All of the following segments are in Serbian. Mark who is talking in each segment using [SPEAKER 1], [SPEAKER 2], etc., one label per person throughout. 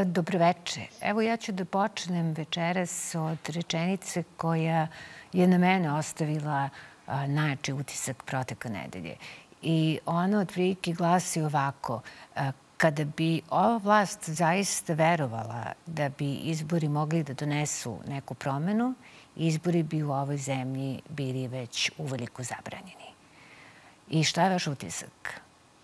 [SPEAKER 1] Dobroveče. Evo ja ću da počnem večeras od rečenice koja je na mene ostavila najjači utisak proteka nedelje. I ona otprilike glasi ovako: kada bi ova vlast zaista verovala da bi izbori mogli da donesu neku promenu, izbori bi u ovoj zemlji bili već uveliko zabranjeni. I šta je vaš utisak?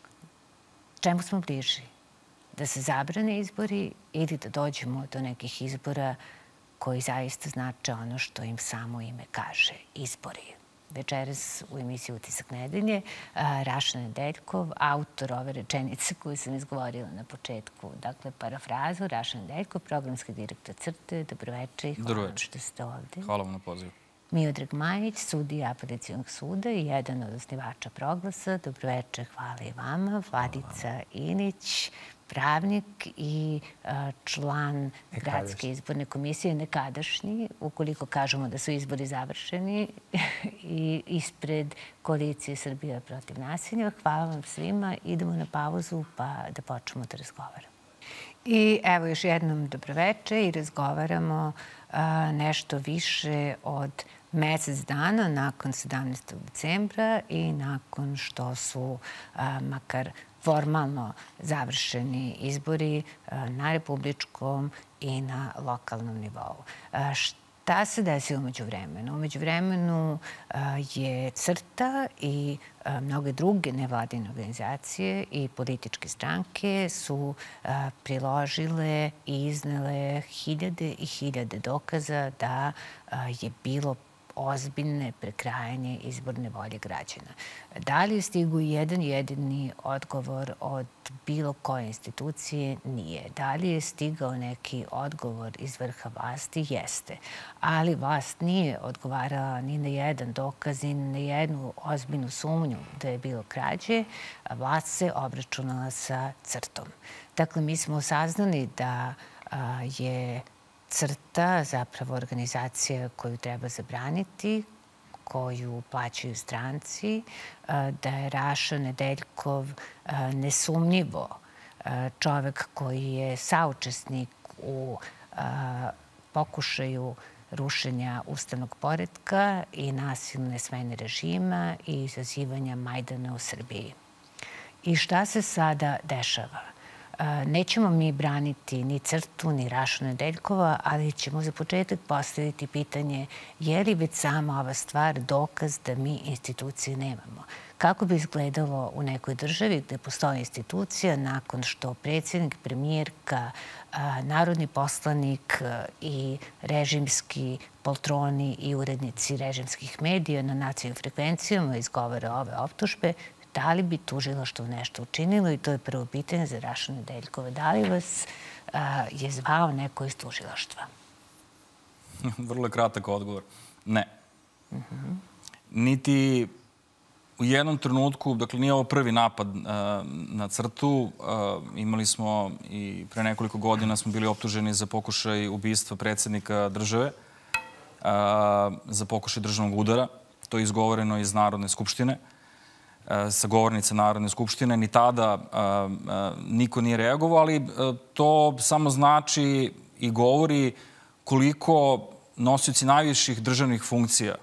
[SPEAKER 1] Čemu smo bliži? Da se zabrane izbori ili da dođemo do nekih izbora koji zaista znače ono što im samo ime kaže, izbori. Večeras u emisiji Utisak nedelje Raša Nedeljkov, autor ove rečenice koju sam izgovorila na početku, dakle parafrazu, Raša Nedeljkov, programski direktor CRTE. Dobroveče i hvala vam što ste ovde.
[SPEAKER 2] Hvala vam na pozivu.
[SPEAKER 1] Miodrag Majić, sudija Apelacionog suda i jedan od osnivača Proglasa. Dobroveče, hvala i vama. Vladica Ilić, pravnik i član Gradske izborne komisije, nekadašnji, ukoliko kažemo da su izbori završeni, i ispred koalicije Srbija protiv nasilja. Hvala vam svima. Idemo na pauzu pa da počnemo da razgovaramo. I evo još jednom dobroveče i razgovaramo nešto više od mesec dana nakon 17. decembra i nakon što su makar formalno završeni izbori na republičkom i na lokalnom nivou. Šta se desilo umeđu vremenu? Umeđu vremenu je CRTA i mnoge druge nevladine organizacije i političke stranke su priložile i iznele hiljade i hiljade dokaza da je bilo ozbiljne prekrajanje izborne volje građana. Da li je stigao jedan jedini odgovor od bilo koje institucije? Nije. Da li je stigao neki odgovor iz vrha vlasti? Jeste. Ali vlast nije odgovarala ni na jedan dokaz, ni na jednu ozbiljnu sumnju da je bilo krađe. Vlast se obračunala sa CRTA-om. Dakle, mi smo saznali da je CRTA zapravo organizacija koju treba zabraniti, koju plaćaju stranci, da je Raša Nedeljkov nesumnjivo čovek koji je saučesnik u pokušaju rušenja ustavnog poretka i nasilne smene režima i izazivanja Majdana u Srbiji. I šta se sada dešava? Nećemo mi braniti ni CRTA-u, ni Rašu Nedeljkova, ali ćemo za početak postaviti pitanje je li već sama ova stvar dokaz da mi institucije nemamo. Kako bi izgledalo u nekoj državi gde postoji institucija nakon što predsjednik, premijerka, narodni poslanik i režimski poltroni i urednici režimskih medija na nacionalnim frekvencijama izgovore ove optužbe? Da li bi tužilaštvo nešto učinilo? I to je prvo pitanje za Rašu Nedeljkova. Da li vas je zvao neko iz tužilaštva?
[SPEAKER 2] Vrlo je kratak odgovor. Ne. Niti u jednom trenutku, dakle nije ovo prvi napad na CRTA-u, imali smo i pre nekoliko godina smo bili optuženi za pokušaj ubistva predsjednika države, za pokušaj državnog udara. To je izgovoreno iz Narodne skupštine, sa govornice Narodne skupštine. Ni tada niko nije reagovao, ali to samo znači i govori koliko nosioci najviših državnih funkcija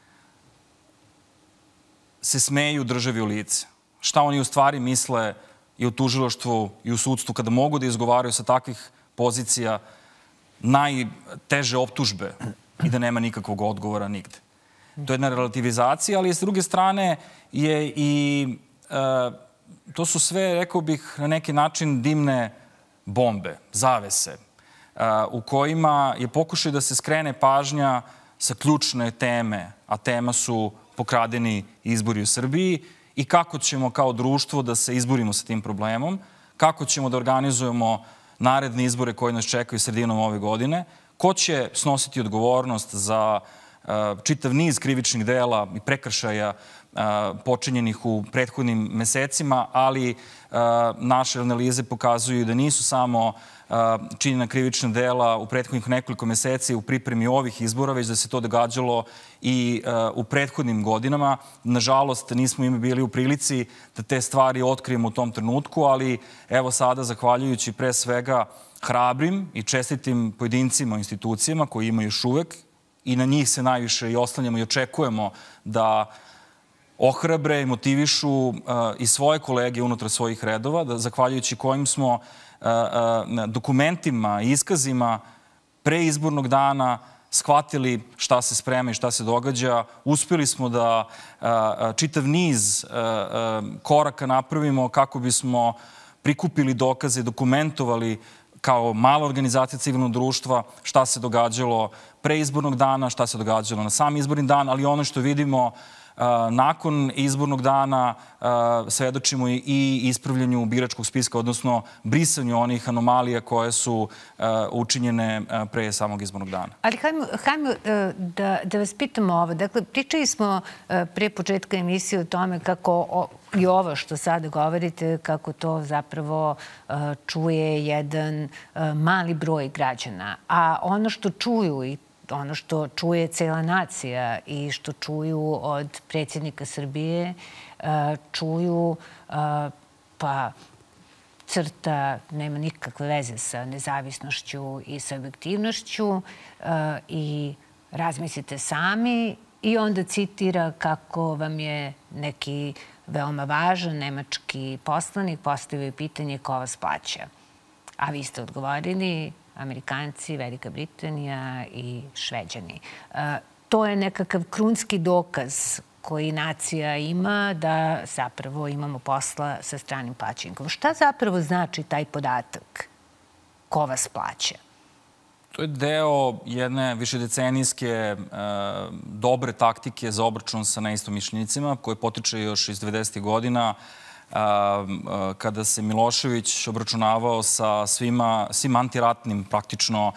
[SPEAKER 2] se smeju državi u lice. Šta oni u stvari misle i u tužilaštvu i u sudstvu kada mogu da izgovaraju sa takvih pozicija najteže optužbe i da nema nikakvog odgovora nigde. To je jedna relativizacija, ali s druge strane je i to su sve, rekao bih, na neki način dimne bombe, zavese, u kojima je pokušaj da se skrene pažnja sa ključne teme, a tema su pokradeni izbori u Srbiji i kako ćemo kao društvo da se izborimo sa tim problemom, kako ćemo da organizujemo naredne izbore koje nas čekaju sredinom ove godine, ko će snositi odgovornost za čitav niz krivičnih dela i prekršaja počinjenih u prethodnim mesecima, ali naše analize pokazuju da nisu samo činjena krivična dela u prethodnih nekoliko meseci u pripremi ovih izbora, već da se to događalo i u prethodnim godinama. Nažalost, nismo im bili u prilici da te stvari otkrijemo u tom trenutku, ali evo sada, zahvaljujući pre svega hrabrim i čestitim pojedincima, institucijama koji imaju još uvek, i na njih se najviše i oslanjamo i očekujemo da ohrabre i motivišu i svoje kolege unutar svojih redova, da zahvaljujući kojim smo dokumentima i iskazima pre izbornog dana shvatili šta se sprema i šta se događa. Uspeli smo da čitav niz koraka napravimo kako bismo prikupili dokaze, dokumentovali kao mala organizacija civilnog društva šta se događalo pre izbornog dana, šta se događalo na sam izborni dan, ali ono što vidimo nakon izbornog dana svedočimo i ispravljanju biračkog spiska, odnosno brisanju onih anomalija koje su učinjene pre samog izbornog dana.
[SPEAKER 1] Ali hajmo da vas pitamo ovo. Dakle, pričali smo pre početka emisije o tome kako i ovo što sada govorite, kako to zapravo čuje jedan mali broj građana. A ono što čuju i ono što čuje cela nacija i što čuju od predsjednika Srbije, čuju pa crta nema nikakve veze sa nezavisnošću i sa objektivnošću i razmislite sami i onda citira kako vam je neki veoma važan nemački poslanik postavio pitanje ko vas plaća. A vi ste odgovorili Amerikanci, Velika Britanija i Šveđani. To je nekakav krunski dokaz koji nacija ima da zapravo imamo posla sa stranim plaćenikom. Šta zapravo znači taj podatak? Ko vas plaća?
[SPEAKER 2] To je deo jedne višedecenijske dobre taktike za obračun sa neistomišljenicima koje potiče još iz 90. godina kada se Milošević obračunavao sa svim antiratnim praktično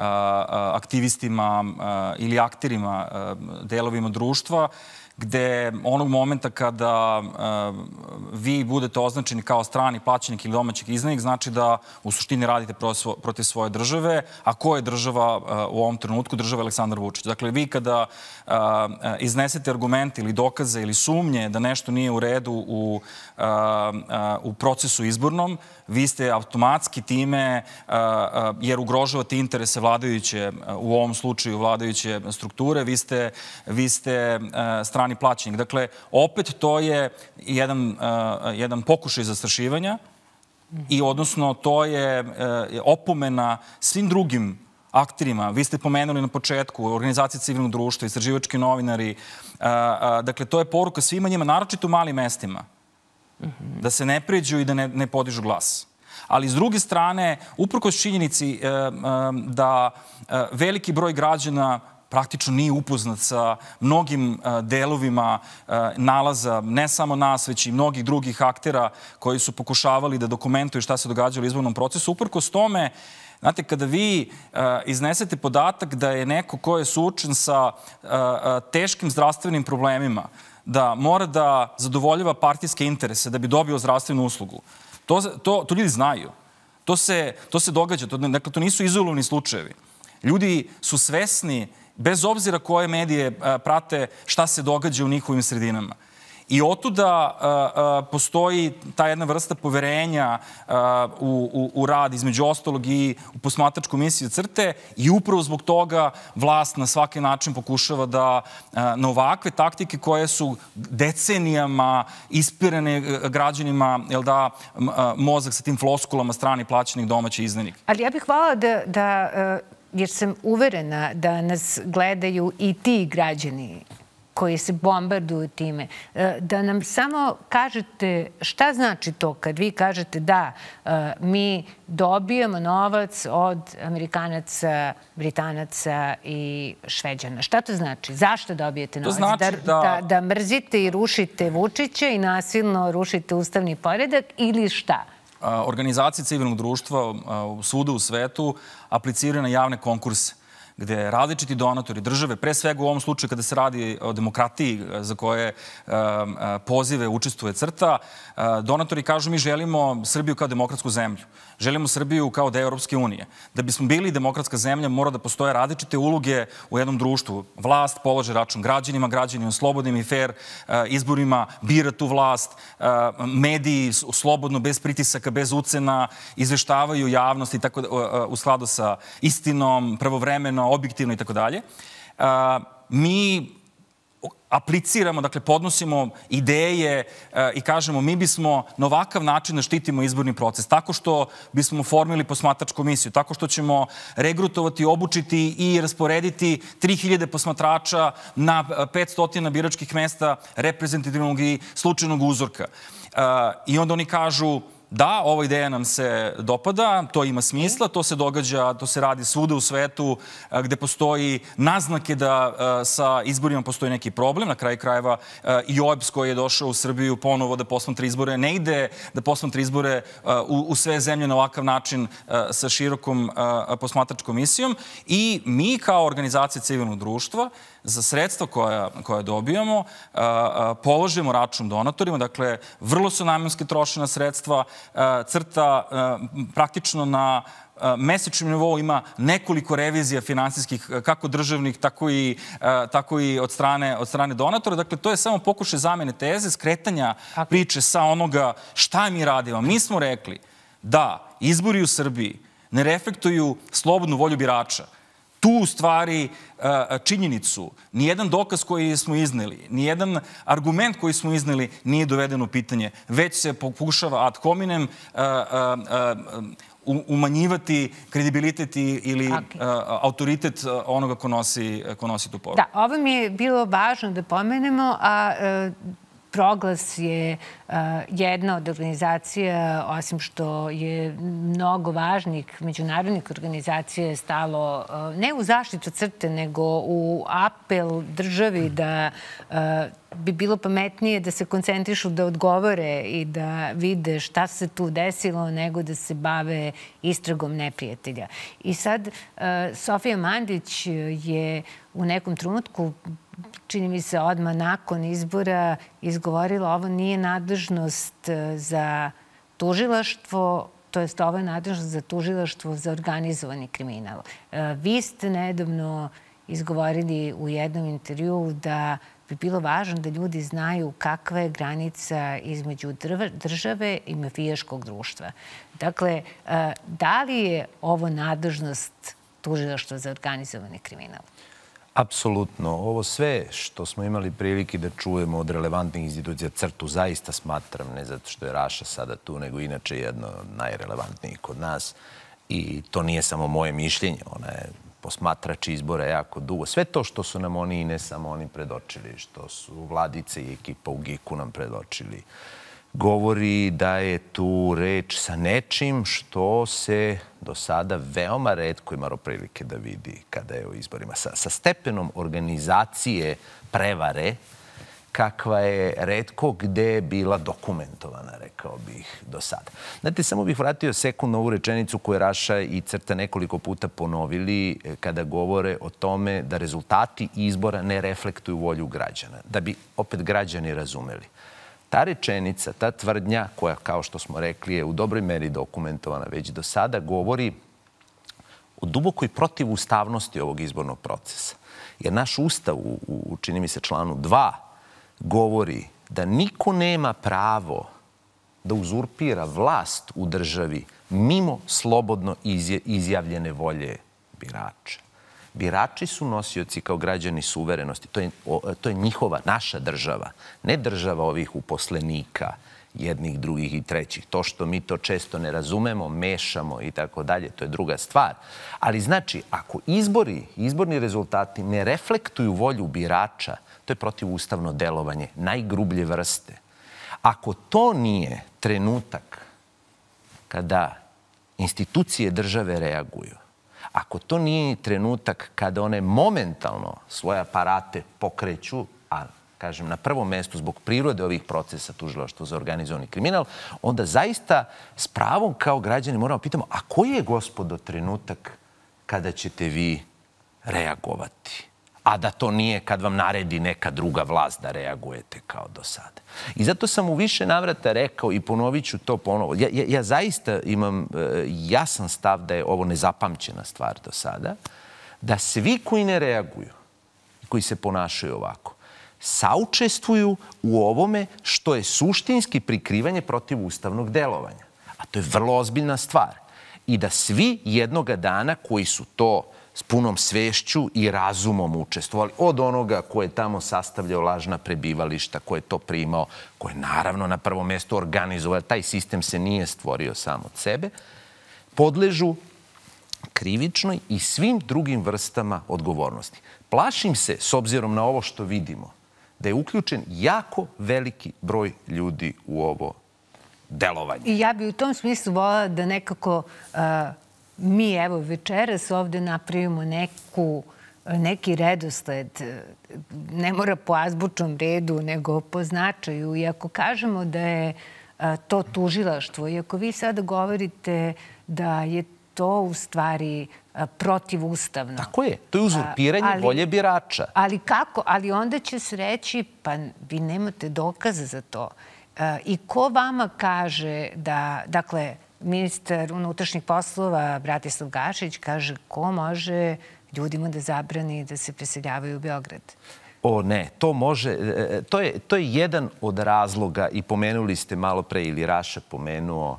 [SPEAKER 2] aktivistima ili akterima, delovima društva, gde onog momenta kada vi budete označeni kao strani plaćenik ili domaćeg izdajnik, znači da u suštini radite protiv svoje države. A ko je država u ovom trenutku? Država Aleksandar Vučić. Dakle, vi kada iznesete argumente ili dokaze ili sumnje da nešto nije u redu u procesu izbornom, vi ste automatski time, jer ugrožavate interese vladajuće, u ovom slučaju vladajuće strukture, vi ste strani plaćenik. Dakle, opet to je jedan pokušaj zastrašivanja i odnosno to je opomena svim drugim akterima. Vi ste pomenuli na početku organizacije civilnog društva, istraživački novinari. Dakle, to je poruka svima njima, naročito u malim mestima, da se ne pređu i da ne podižu glas. Ali s druge strane, uprkos činjenici da veliki broj građana praktično nije upoznat sa mnogim delovima nalaza, ne samo nas, već i mnogih drugih aktera koji su pokušavali da dokumentuju šta se događalo u izbornom procesu. Uprkos tome, znate, kada vi iznesete podatak da je neko ko je suočen sa teškim zdravstvenim problemima, da mora da zadovoljava partijske interese da bi dobio zdravstvenu uslugu, to ljudi znaju. To se događa. Dakle, to nisu izolovani slučajevi. Ljudi su svesni, bez obzira koje medije prate, šta se događa u njihovim sredinama. I otuda postoji ta jedna vrsta poverenja u rad, između ostalog i u posmatračku misiju CRTE, i upravo zbog toga vlast na svaki način pokušava da na ovakve taktike koje su decenijama ispirane građanima, da mozak sa tim floskulama strani plaćenik, domaći izdajnik.
[SPEAKER 1] Ali ja bih hvala da, jer sam uverena da nas gledaju i ti građani koji se bombarduju time, da nam samo kažete šta znači to kad vi kažete da mi dobijamo novac od Amerikanaca, Britanaca i Šveđana. Šta to znači? Zašto dobijete novac?
[SPEAKER 2] To znači
[SPEAKER 1] da mrzite i rušite Vučića i nasilno rušite ustavni poredak ili šta?
[SPEAKER 2] Organizacije civilnog društva svuda u svetu apliciraju na javne konkurse, gde različiti donatori države, pre svega u ovom slučaju kada se radi o demokratiji za koje pozive učestvuje CRTA, donatori kažu mi želimo Srbiju kao demokratsku zemlju. Želimo Srbiju kao deo Europske unije. Da bismo bili demokratska zemlja, mora da postoje različite uloge u jednom društvu. Vlast polaže račun građanima, građanima slobodnim i fair izborima bira tu vlast, mediji slobodno, bez pritisaka, bez ucena, izveštavaju javnost i tako u skladu sa istinom, pravovremeno, objektivno i tako dalje. Mi apliciramo, dakle, podnosimo ideje i kažemo mi bismo na ovakav način da štitimo izborni proces, tako što bismo formili posmatračku komisiju, tako što ćemo regrutovati, obučiti i rasporediti 3000 posmatrača na 500 biračkih mesta reprezentativnog i slučajnog uzorka. I onda oni kažu da, ova ideja nam se dopada, to ima smisla, to se događa, to se radi svuda u svetu gde postoji naznake da sa izborima postoji neki problem. Na kraju krajeva i OEBS koji je došao u Srbiju ponovo da posmatra izbore, ne ide da posmatra izbore u sve zemlje na ovakav način sa širokom posmatračkom misijom. I mi kao organizacija civilnog društva za sredstva koja dobijamo položimo račun donatorima. Dakle, vrlo su namenski trošena sredstva. CRTA praktično na mesečnom nivou ima nekoliko revizija finansijskih, kako državnih, tako i od strane donatora. Dakle, to je samo pokušaj zamene teze, skretanja priče sa onoga šta mi radimo. Mi smo rekli da izbori u Srbiji ne reflektuju slobodnu volju birača. Tu u stvari činjenicu, nijedan dokaz koji smo izneli, nijedan argument koji smo izneli nije doveden u pitanje, već se pokušava ad hominem umanjivati kredibilitet ili autoritet onoga ko nosi tu poruku.
[SPEAKER 1] Da, ovo mi je bilo važno da pomenemo, a Proglas je jedna od organizacija, osim što je mnogo važnih međunarodnih organizacija stalo ne u zaštitu CRTE, nego u apel državi da bi bilo pametnije da se koncentrišu da odgovore i da vide šta se tu desilo, nego da se bave istragom neprijatelja. I sad Sofija Mandić je u nekom trenutku, čini mi se odmah nakon izbora, izgovorila ovo nije nadležnost za tužilaštvo, to jest ovo je nadležnost za tužilaštvo za organizovani kriminal. Vi ste nedavno izgovorili u jednom intervjuu da bi bilo važno da ljudi znaju kakva je granica između države i mafijaškog društva. Dakle, da li je ovo nadležnost tužilaštva za organizovani kriminal?
[SPEAKER 3] Apsolutno. Ovo sve što smo imali prilike da čujemo od relevantnih institucija, CRTU zaista smatram, ne zato što je Raša sada tu, nego inače jedno od najrelevantnijih kod nas. I to nije samo moje mišljenje, ona je posmatrač izbora jako dugo. Sve to što su nam oni i ne samo oni predočili, što su Vladice i ekipa u GIK-u nam predočili, govori da je tu reč sa nečim što se do sada veoma retko imalo prilike da vidi kada je u izborima. Sa stepenom organizacije prevare, kakva je retko gde bila dokumentovana, rekao bih, do sada. Znate, samo bih vratio sekund na ovu rečenicu koju je Raša i CRTA nekoliko puta ponovili kada govore o tome da rezultati izbora ne reflektuju volju građana. Da bi opet građani razumeli. Ta rečenica, ta tvrdnja koja, kao što smo rekli, je u dobroj meri dokumentovana već do sada, govori o dubokoj protivustavnosti ovog izbornog procesa. Jer naš ustav, čini mi se članu 2, govori da niko nema pravo da uzurpira vlast u državi mimo slobodno izjavljene volje birača. Birači su nosioci kao građani suverenosti. To je njihova, naša država. Ne država ovih uposlenika, jednih, drugih i trećih. To što mi to često ne razumemo, mešamo i tako dalje, to je druga stvar. Ali znači, ako izborni rezultati ne reflektuju volju birača, to je protivustavno delovanje najgrublje vrste. Ako to nije trenutak kada institucije države reaguju, ako to nije trenutak kada one momentalno svoje aparate pokreću, a kažem na prvom mestu zbog prirode ovih procesa tužilaštva za organizovani kriminal, onda zaista s pravom kao građani moramo pitamo, a koji je, gospodo, trenutak kada ćete vi reagovati. A da to nije kad vam naredi neka druga vlast da reagujete kao do sada. I zato sam u više navrata rekao i ponovit ću to ponovo. Ja zaista imam jasan stav da je ovo nezapamćena stvar do sada, da svi koji ne reaguju, koji se ponašaju ovako, saučestvuju u ovome što je suštinski prikrivanje protivustavnog delovanja. A to je vrlo ozbiljna stvar. I da svi jednoga dana koji su to s punom svešću i razumom učestvovali, od onoga ko je tamo sastavljao lažna prebivališta, ko je to primao, ko je naravno na prvo mjesto organizovao, taj sistem se nije stvorio sam od sebe, podležu krivičnoj i svim drugim vrstama odgovornosti. Plašim se, s obzirom na ovo što vidimo, da je uključen jako veliki broj ljudi u ovo delovanje.
[SPEAKER 1] I ja bi u tom smislu voljela da nekako mi, evo, večeras ovde napravimo neki redosled. Ne mora po azbučnom redu, nego po značaju. I ako kažemo da je to tužilaštvo, i ako vi sada govorite da je to u stvari protivustavno.
[SPEAKER 3] Tako je. To je uzurpiranje volje birača.
[SPEAKER 1] Ali kako? Ali onda će se reći, pa vi nemate dokaza za to. I ko vama kaže da, dakle, ministar unutrašnjih poslova Bratislav Gašić kaže ko može ljudima da zabrani da se preseljavaju u Beograd?
[SPEAKER 3] O ne, to može, to je jedan od razloga i pomenuli ste malo pre ili Raša pomenuo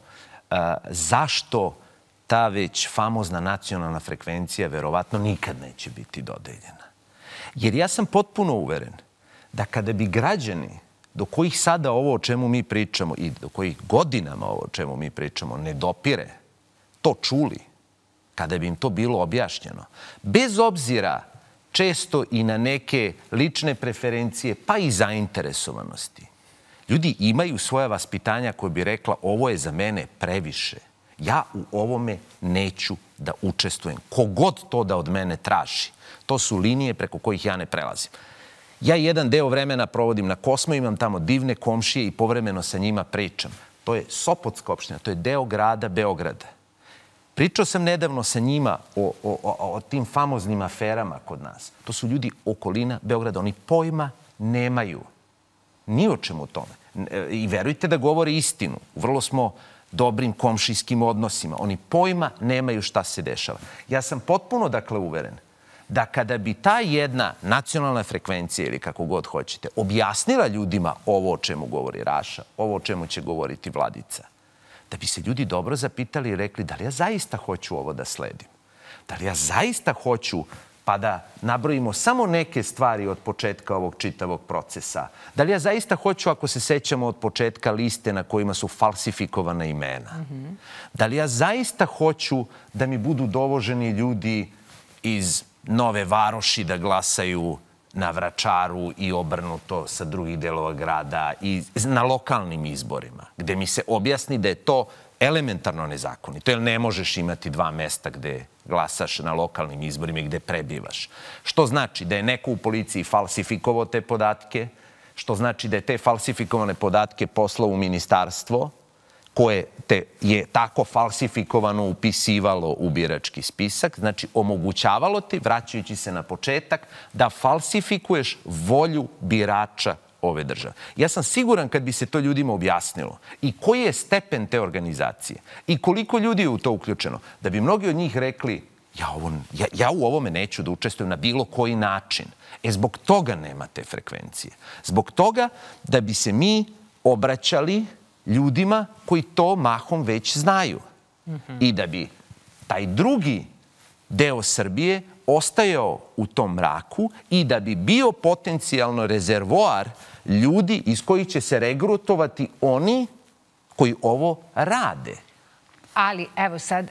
[SPEAKER 3] zašto ta već famozna nacionalna frekvencija verovatno nikad neće biti dodeljena. Jer ja sam potpuno uveren da kada bi građani do kojih sada ovo o čemu mi pričamo i do kojih godinama ovo o čemu mi pričamo ne dopire, to čuli, kada bi im to bilo objašnjeno, bez obzira često i na neke lične preferencije, pa i zainteresovanosti, ljudi imaju svoja vaspitanja koje bi rekla ovo je za mene previše. Ja u ovome neću da učestvujem. Kogod to da od mene traži. To su linije preko kojih ja ne prelazim. Ja jedan deo vremena provodim na Kosmo, imam tamo divne komšije i povremeno sa njima pričam. To je Sopotska opština, to je deo grada Beograda. Pričao sam nedavno sa njima o tim famoznim aferama kod nas. To su ljudi okolina Beograda. Oni pojma nemaju. Ni o čemu tome. I verujte da govore istinu. Vrlo smo dobrim komšijskim odnosima. Oni pojma nemaju šta se dešava. Ja sam potpuno, dakle, uveren da kada bi ta jedna nacionalna frekvencija ili kako god hoćete objasnila ljudima ovo o čemu govori Raša, ovo o čemu će govoriti Vladica, da bi se ljudi dobro zapitali i rekli da li ja zaista hoću ovo da sledim? Da li ja zaista hoću pa da nabrojimo samo neke stvari od početka ovog čitavog procesa? Da li ja zaista hoću, ako se sećamo od početka, liste na kojima su falsifikovana imena? Da li ja zaista hoću da mi budu dovoženi ljudi iz Nove Varoši da glasaju na Vračaru i obrnuto sa drugih delova grada i na lokalnim izborima, gde mi se objasni da je to elementarno nezakonito, jer ne možeš imati 2 mesta gde glasaš na lokalnim izborima i gde prebivaš. Što znači da je neko u policiji falsifikovao te podatke, što znači da je te falsifikovane podatke poslao u ministarstvo, koje te je tako falsifikovano upisivalo u birački spisak, znači omogućavalo ti, vraćajući se na početak, da falsifikuješ volju birača ove države. Ja sam siguran kad bi se to ljudima objasnilo i koji je stepen te organizacije i koliko ljudi je u to uključeno, da bi mnogi od njih rekli ja u ovome neću da učestvujem na bilo koji način. Zbog toga nema te frekvencije. Zbog toga da bi se mi obraćali ljudima koji to mahom već znaju. I da bi taj drugi deo Srbije ostajao u tom mraku i da bi bio potencijalno rezervoar ljudi iz kojih će se regrutovati oni koji ovo rade.
[SPEAKER 1] Ali, evo sad,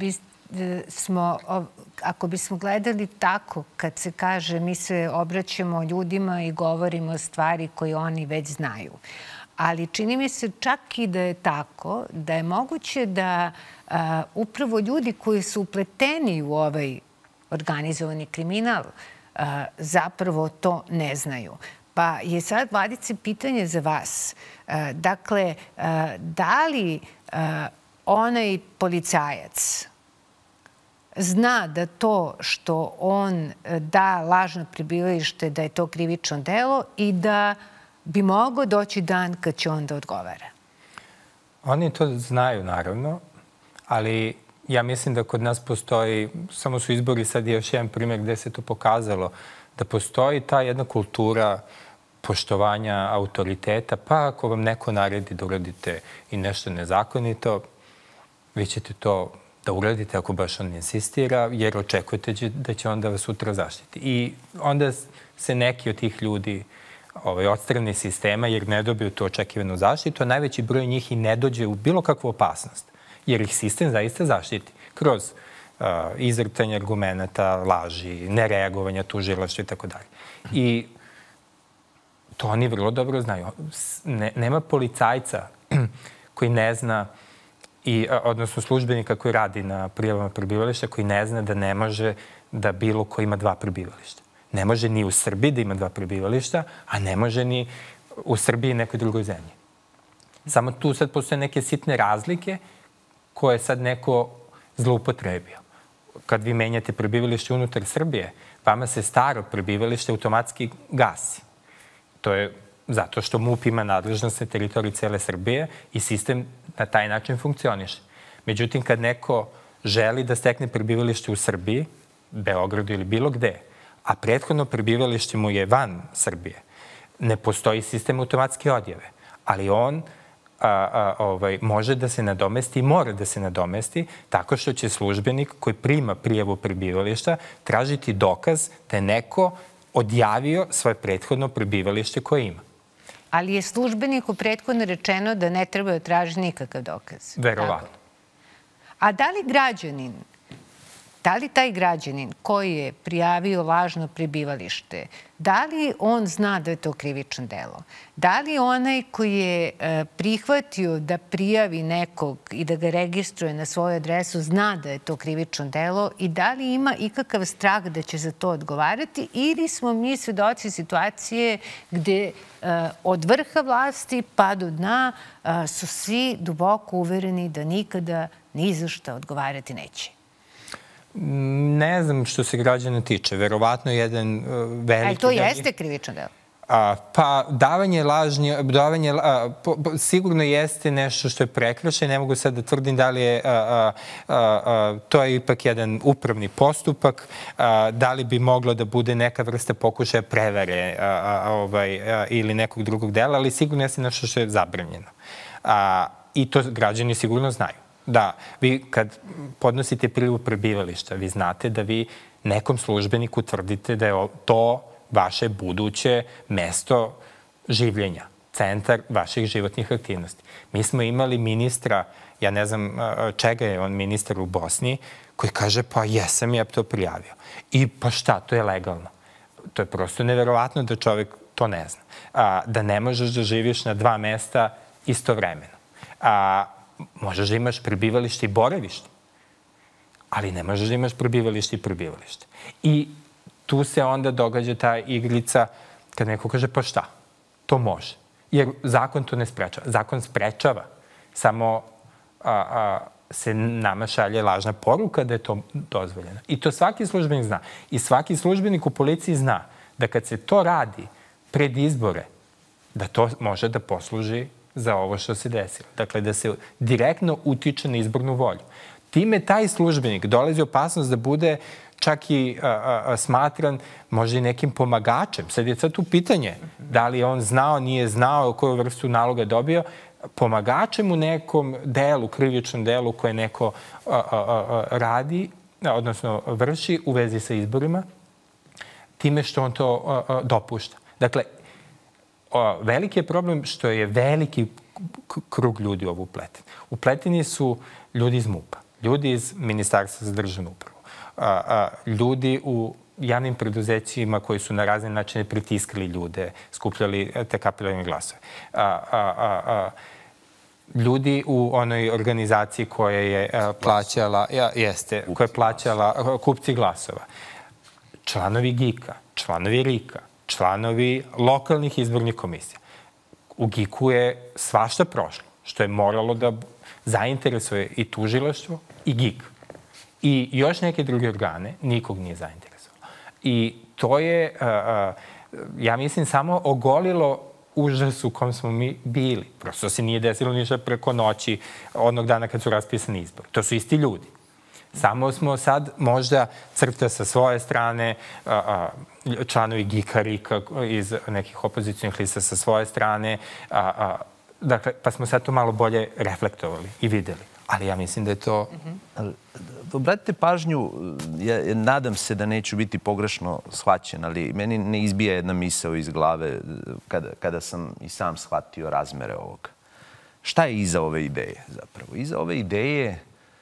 [SPEAKER 1] ako bismo gledali tako, kad se kaže mi se obraćamo ljudima i govorimo stvari koje oni već znaju. Ali čini mi se čak i da je tako, da je moguće da upravo ljudi koji su upleteni u ovaj organizovani kriminal zapravo to ne znaju. Pa je sad, Vladice, pitanje za vas. Dakle, da li onaj policajac zna da to što on da lažno prebivalište, da je to krivično delo i da bi mogao doći dan kad će on da odgovara?
[SPEAKER 4] Oni to znaju, naravno, ali ja mislim da kod nas postoji, samo su izbori sad još jedan primjer gde se to pokazalo, da postoji ta jedna kultura poštovanja autoriteta, pa ako vam neko naredi da uradite i nešto nezakonito, vi ćete to da uradite ako baš on insistira, jer očekujete da će onda vas sutra zaštiti. I onda se neki od tih ljudi odstrane iz sistema jer ne dobiju tu očekivanu zaštitu, a najveći broj njih i ne dođe u bilo kakvu opasnost, jer ih sistem zaista zaštiti kroz izvrtanje argumenta, laži, nereagovanja tužilaštva i tako dalje. I to oni vrlo dobro znaju. Nema policajca koji ne zna, odnosno službenika koji radi na prijavama prebivališta, koji ne zna da ne može da bilo ko ima 2 prebivališta. Ne može ni u Srbiji da ima 2 prebivališta, a ne može ni u Srbiji i nekoj drugoj zemlji. Samo tu sad postoje neke sitne razlike koje sad neko zloupotrebio. Kad vi menjate prebivalište unutar Srbije, vama se staro prebivalište automatski gasi. To je zato što MUP ima nadležnost na teritoriji cele Srbije i sistem na taj način funkcioniše. Međutim, kad neko želi da stekne prebivalište u Srbiji, Beogradu ili bilo gde, a prethodno prebivalište mu je van Srbije, ne postoji sistem automatske odjave, ali on može da se nadomesti i mora da se nadomesti tako što će službenik koji prima prijavu prebivališta tražiti dokaz da je neko odjavio svoje prethodno prebivalište koje ima.
[SPEAKER 1] Ali je službeniku prethodno rečeno da ne treba da traži nikakav dokaz.
[SPEAKER 4] Verovatno.
[SPEAKER 1] A da li taj građanin koji je prijavio lažno prebivalište, da li on zna da je to krivično delo? Da li onaj koji je prihvatio da prijavi nekog i da ga registruje na svoju adresu zna da je to krivično delo i da li ima ikakav strah da će za to odgovarati ili smo mi svedoci situacije gde od vrha vlasti pa do dna su svi duboko uvereni da nikada ni za šta odgovarati neće?
[SPEAKER 4] Ne znam što se građana tiče. Verovatno jedan veliki...
[SPEAKER 1] Ali to jeste krivično delo?
[SPEAKER 4] Pa davanje sigurno jeste nešto što je prekršaj. Ne mogu sad da tvrdim da li je... To je ipak jedan upravni postupak. Da li bi moglo da bude neka vrsta pokušaja prevare ili nekog drugog dela, ali sigurno jeste nešto što je zabranjeno. I to građani sigurno znaju. Da, vi kad podnosite prijavu prebivališta, vi znate da vi nekom službeniku tvrdite da je to vaše buduće mesto življenja, centar vaših životnih aktivnosti. Mi smo imali ministra, ja ne znam čega je on ministar u Bosni, koji kaže pa jesam ja to prijavio. I pa šta, to je legalno. To je prosto neverovatno da čovjek to ne zna. Da ne možeš da živiš na 2 mesta istovremeno. Možeš da imaš prebivalište i boravište, ali ne možeš da imaš prebivalište i prebivalište. I tu se onda događa ta igrica kad neko kaže pa šta, to može. Jer zakon to ne sprečava. Zakon sprečava, samo se nama šalje lažna poruka da je to dozvoljeno. I to svaki službenik zna. I svaki službenik u policiji zna da kad se to radi pred izbore, da to može da posluži za ovo što se desilo. Dakle, da se direktno utiče na izbornu volju. Time taj službenik dolazi opasnost da bude čak i smatran možda i nekim pomagačem. Sad je tu pitanje da li je on znao, nije znao, koju vrstu naloga dobio, pomagačem u nekom delu, krivičnom delu koje neko radi, odnosno vrši u vezi sa izborima, time što on to dopušta. Dakle, veliki je problem što je veliki krug ljudi ovo upleten. Upleteni su ljudi iz MUP-a, ljudi iz Ministarstva za državnu upravu, ljudi u javnim preduzećima koji su na razne načine pritiskali ljude, skupljali te kapilarne glasove. Ljudi u onoj organizaciji koja je plaćala, koja je plaćala kupci glasova. Članovi GIK-a, članovi RIK-a, članovi lokalnih izbornih komisija. U GIK-u je svašta prošlo, što je moralo da zainteresuje i tužilaštvo i GIK. i još neke druge organe, nikog nije zainteresovalo. I to je, ja mislim, samo ogolilo užas u kom smo mi bili. Prosto se nije desilo ništa preko noći onog dana kad su raspisani izbori. To su isti ljudi. Samo smo sad možda CRTA sa svoje strane, članovi GIK-a iz nekih opozicijnih lista sa svoje strane, dakle, pa smo sad to malo bolje reflektovali i videli. Ali ja mislim da je to...
[SPEAKER 3] Obratite pažnju, nadam se da neću biti pogrešno shvaćen, ali meni ne izbija jedna misao iz glave kada sam i sam shvatio razmere ovoga. Šta je iza ove ideje zapravo? Iza ove ideje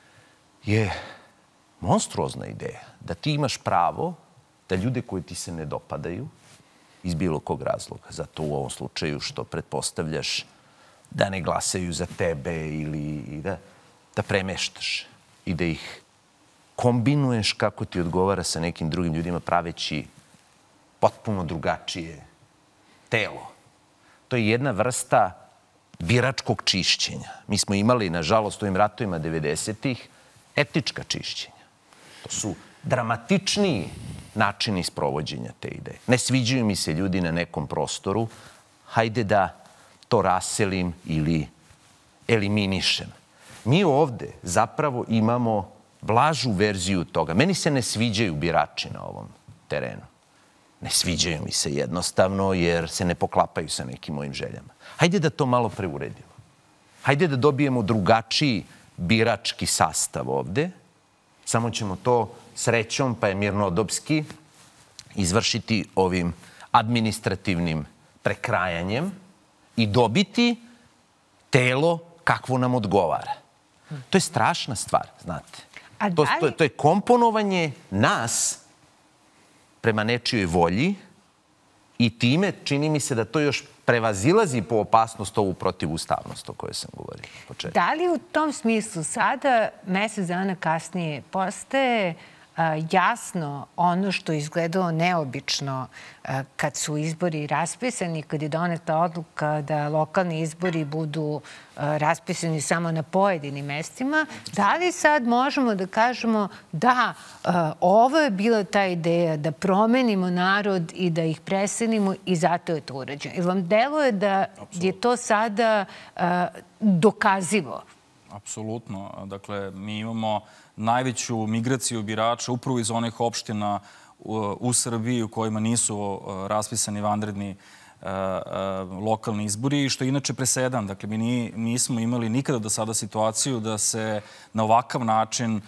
[SPEAKER 3] je monstruozna ideja da ti imaš pravo da ljude koji ti se ne dopadaju iz bilo kog razloga, zato u ovom slučaju što pretpostavljaš da ne glasaju za tebe ili da premeštaš i da ih kombinuješ kako ti odgovara sa nekim drugim ljudima praveći potpuno drugačije telo. To je jedna vrsta biračkog čišćenja. Mi smo imali, nažalost, u ovim ratovima 90-ih etnička čišćenja. To su dramatičniji načini sprovođenja te ideje. Ne sviđaju mi se ljudi na nekom prostoru, hajde da to raselim ili eliminišem. Mi ovde zapravo imamo blažu verziju toga. Meni se ne sviđaju birači na ovom terenu. Ne sviđaju mi se jednostavno jer se ne poklapaju sa nekim mojim željama. Hajde da to malo preuredimo. Hajde da dobijemo drugačiji birački sastav ovde. Samo ćemo to srećom, pa je mirnodopski, izvršiti ovim administrativnim prekrajanjem i dobiti telo kakvo nam odgovara. To je strašna stvar, znate. To je komponovanje nas prema nečijoj volji i time čini mi se da to još prevazilazi po opasnost ovu protivustavnost o kojoj sam govorio na početku.
[SPEAKER 1] Da li u tom smislu sada, mesec dana kasnije, postaje jasno ono što je izgledalo neobično kad su izbori raspisani, kad je doneta odluka da lokalni izbori budu raspisani samo na pojedinim mestima, da li sad možemo da kažemo da ovo je bila ta ideja da promenimo narod i da ih preselimo i zato je to urađeno? Ili vam deluje da je to sada dokazivo?
[SPEAKER 2] Apsolutno. Dakle, mi imamo najveću migraciju birača upravo iz onih opština u Srbiji u kojima nisu raspisani vanredni lokalni izbori, što je inače presedan. Dakle, mi nismo imali nikada do sada situaciju da se na ovakav način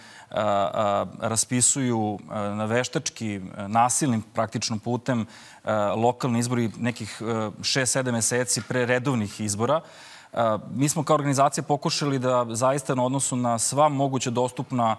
[SPEAKER 2] raspisuju na veštački, nasilnim praktično putem lokalni izbori nekih 6-7 meseci pre redovnih izbora. Mi smo kao organizacija pokušali da zaista na odnosu na sva moguće dostupna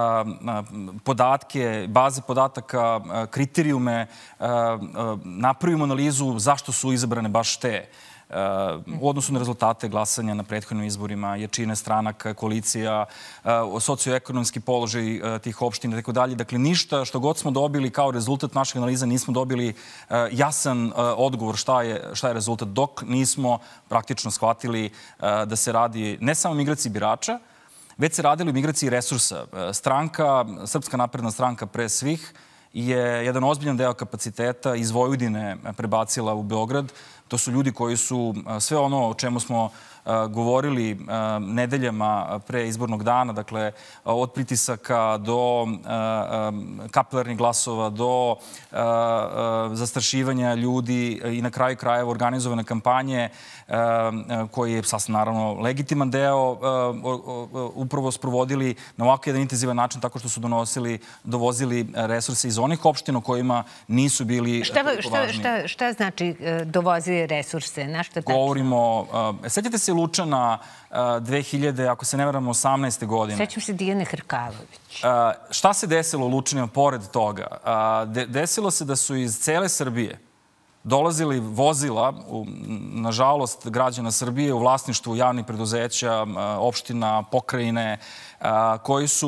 [SPEAKER 2] podatke, baze podataka, kriterijume, napravimo analizu zašto su izabrane baš te. U odnosu na rezultate glasanja na prethodnim izborima, jačine stranaka, koalicija, socioekonomski položaj tih opština i tako dalje. Dakle, ništa što god smo dobili kao rezultat naših analiza nismo dobili jasan odgovor šta je rezultat, dok nismo praktično shvatili da se radi ne samo o migraciji birača, već se radilo o migraciji resursa. Srpska napredna stranka pre svih je jedan ozbiljan deo kapaciteta iz Vojvodine prebacila u Beograd. To su ljudi koji su sve ono o čemu smo govorili nedeljama pre izbornog dana, dakle od pritisaka do kapilarnih glasova, do zastrašivanja ljudi i na kraju krajeva organizovane kampanje koji je sasvim naravno legitiman deo upravo sprovodili na ovako jedan intenzivan način tako što su dovozili resurse iz onih opština u kojima nisu bili toliko važni.
[SPEAKER 1] Šta znači dovozili resurse? Na šta tačno?
[SPEAKER 2] Govorimo, sjećate se Lučana 2000, ako se ne varamo, 18. godine.
[SPEAKER 1] Sećam se Dijane Hrkalović.
[SPEAKER 2] Šta se desilo u Lučanima pored toga? Desilo se da su iz cele Srbije dolazili vozila, nažalost, građana Srbije u vlasništvu javnih preduzeća, opština, pokrajine, koji su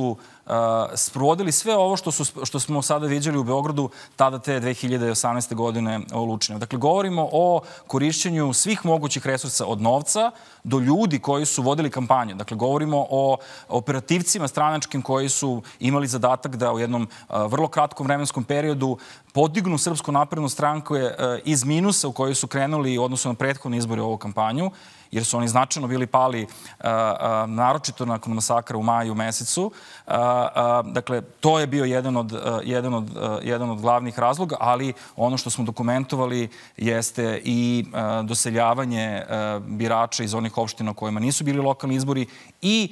[SPEAKER 2] sprovodili sve ovo što smo sada viđali u Beogradu tada te 2018. godine o Lučinu. Dakle, govorimo o korišćenju svih mogućih resursa od novca do ljudi koji su vodili kampanju. Dakle, govorimo o operativcima stranačkim koji su imali zadatak da u jednom vrlo kratkom vremenskom periodu podignu Srpsku naprednu stranku iz minusa u kojoj su krenuli u odnosu na prethodne izbore u ovu kampanju, jer su oni značajno bili pali, naročito nakon masakra u maju mesecu. Dakle, to je bio jedan od glavnih razloga, ali ono što smo dokumentovali jeste i doseljavanje birača iz onih opština u kojima nisu bili lokalni izbori i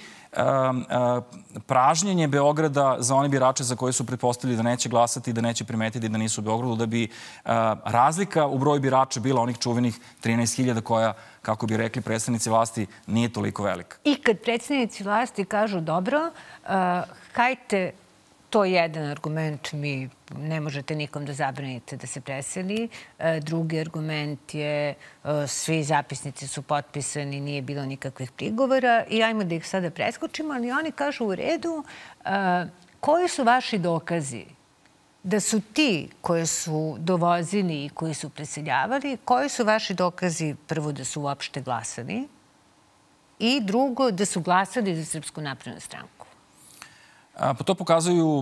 [SPEAKER 2] pražnjenje Beograda za one birače za koje su pretpostavili da neće glasati i da neće primetiti da nisu u Beogradu, da bi razlika u broju birača bila onih čuvenih 13.000 koja, kako bi rekli predstavnici vlasti, nije toliko velika.
[SPEAKER 1] I kad predstavnici vlasti kažu dobro, hajte, to je jedan argument, mi ne možete nikom da zabranite da se preseli. Drugi argument je svi zapisnici su potpisani, nije bilo nikakvih prigovora i ajmo da ih sada preskočimo, ali oni kažu u redu, koji su vaši dokazi da su ti koje su dovozili i koji su preseljavali, koji su vaši dokazi prvo da su uopšte glasali i drugo da su glasali za Srpsku naprednu stranku?
[SPEAKER 2] Pa to pokazuju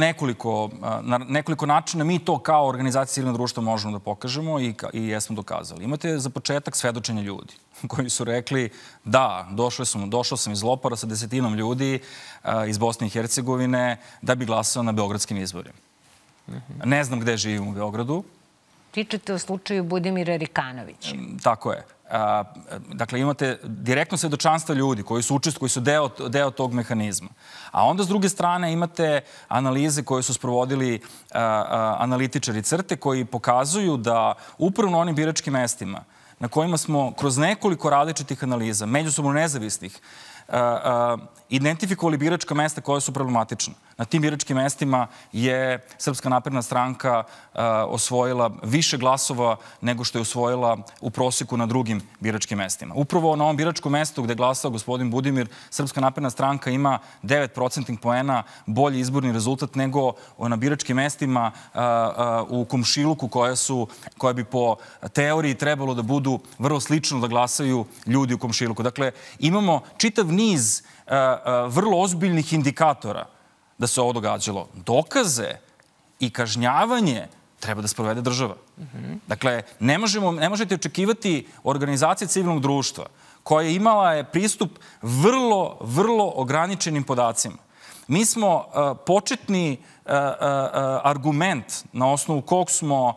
[SPEAKER 2] nekoliko načina. Mi to kao organizacija civilnog društva možemo da pokažemo i jesmo dokazali. Imate za početak svedočenja ljudi koji su rekli da, došao sam iz Lopara sa 10 ljudi iz Bosne i Hercegovine da bi glasao na beogradskim izborima. Ne znam gde živim u Beogradu.
[SPEAKER 1] Pričate o slučaju Budimira Rikanovića.
[SPEAKER 2] Tako je. Dakle, imate direktno svedočanstva ljudi koji su deo tog mehanizma. A onda, s druge strane, imate analize koje su sprovodili analitičari CRTE koji pokazuju da upravo na onim biračkim mestima na kojima smo kroz nekoliko različitih analiza, međusobno nezavisnih, identifikovali biračka mesta koja su problematična. Na tim biračkim mestima je Srpska napredna stranka osvojila više glasova nego što je osvojila u proseku na drugim biračkim mestima. Upravo na ovom biračkom mestu gde je glasao gospodin Budimir, Srpska napredna stranka ima 9% poena bolji izborni rezultat nego na biračkim mestima u komšiluku koja bi po teoriji trebalo da budu vrlo slično da glasaju ljudi u komšiluku. Dakle, imamo čitav niz vrlo ozbiljnih indikatora da se ovo događalo. Dokaze i kažnjavanje treba da sprovede država. Dakle, ne možete očekivati organizacije civilnog društva koja imala je pristup vrlo ograničenim podacima. Mi smo početni argument na osnovu kog smo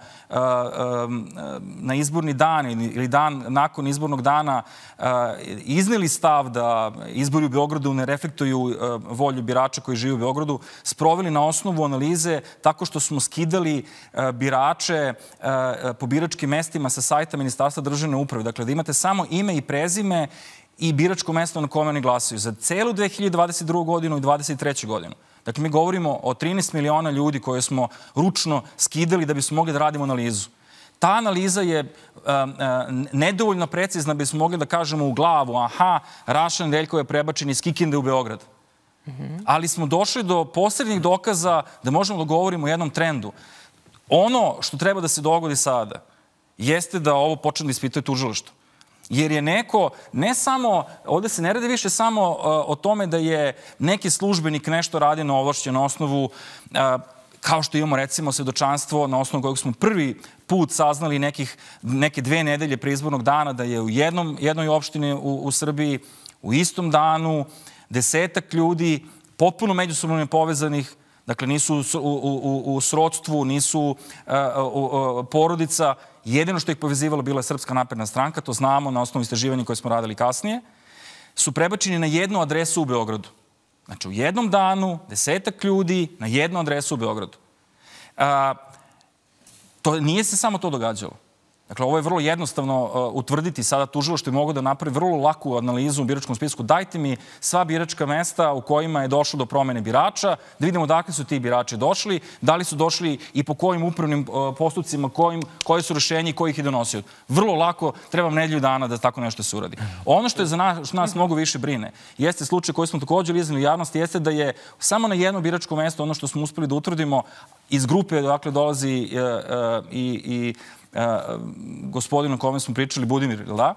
[SPEAKER 2] na izborni dan ili dan nakon izbornog dana izneli stav da izbori u Beogradu ne reflektuju volju birača koji žive u Beogradu, sproveli na osnovu analize tako što smo skidali birače po biračkim mestima sa sajta Ministarstva državne uprave. Dakle, da imate samo ime i prezime i biračko mesto na kome oni glasaju za celu 2022. godinu i 2023. godinu. Dakle, mi govorimo o 13 miliona ljudi koje smo ručno skidali da bismo mogli da radimo analizu. Ta analiza je nedovoljno precizna da bismo mogli da kažemo u glavu, aha, Raša Nedeljkov je prebačen iz Kikinde u Beograd. Ali smo došli do posrednjih dokaza da možemo da govorimo o jednom trendu. Ono što treba da se dogodi sada jeste da ovo počne da ispituje tužilaštvo. Jer je neko, ne samo, ovde se ne radi više samo o tome da je neki službenik nešto radio na ovlašćen osnovu, kao što imamo recimo svedočanstvo na osnovu kojeg smo prvi put saznali neke 2 nedelje pre izbornog dana da je u jednoj opštini u Srbiji u istom danu 10-ak ljudi potpuno međusobno nepovezanih, dakle nisu u srodstvu, nisu porodica. Jedino što ih povezivalo bila je Srpska napredna stranka, to znamo na osnovu istraživanja koje smo radili kasnije, su prebačeni na jednu adresu u Beogradu. Znači, u jednom danu 10-ak ljudi na jednu adresu u Beogradu. Nije se samo to događalo. Dakle, ovo je vrlo jednostavno utvrditi. Sada tužilaštvo mogu da napravi vrlo laku analizu u biračkom spisku. Dajte mi sva biračka mesta u kojima je došlo do promene birača, da vidimo odakle su ti birači došli, da li su došli i po kojim upravnim postupcima, koje su rešenje i ko ih je donosio. Vrlo lako, treba nedelju dana da tako nešto se uradi. Ono što je za nas mnogo više brine, jeste slučaj koji smo također izneli u javnosti, jeste da je samo na jedno biračko mesto, ono što smo uspeli da utvrdimo, iz grupe, dakle, dolazi i gospodinu o kome smo pričali, Budimir, da?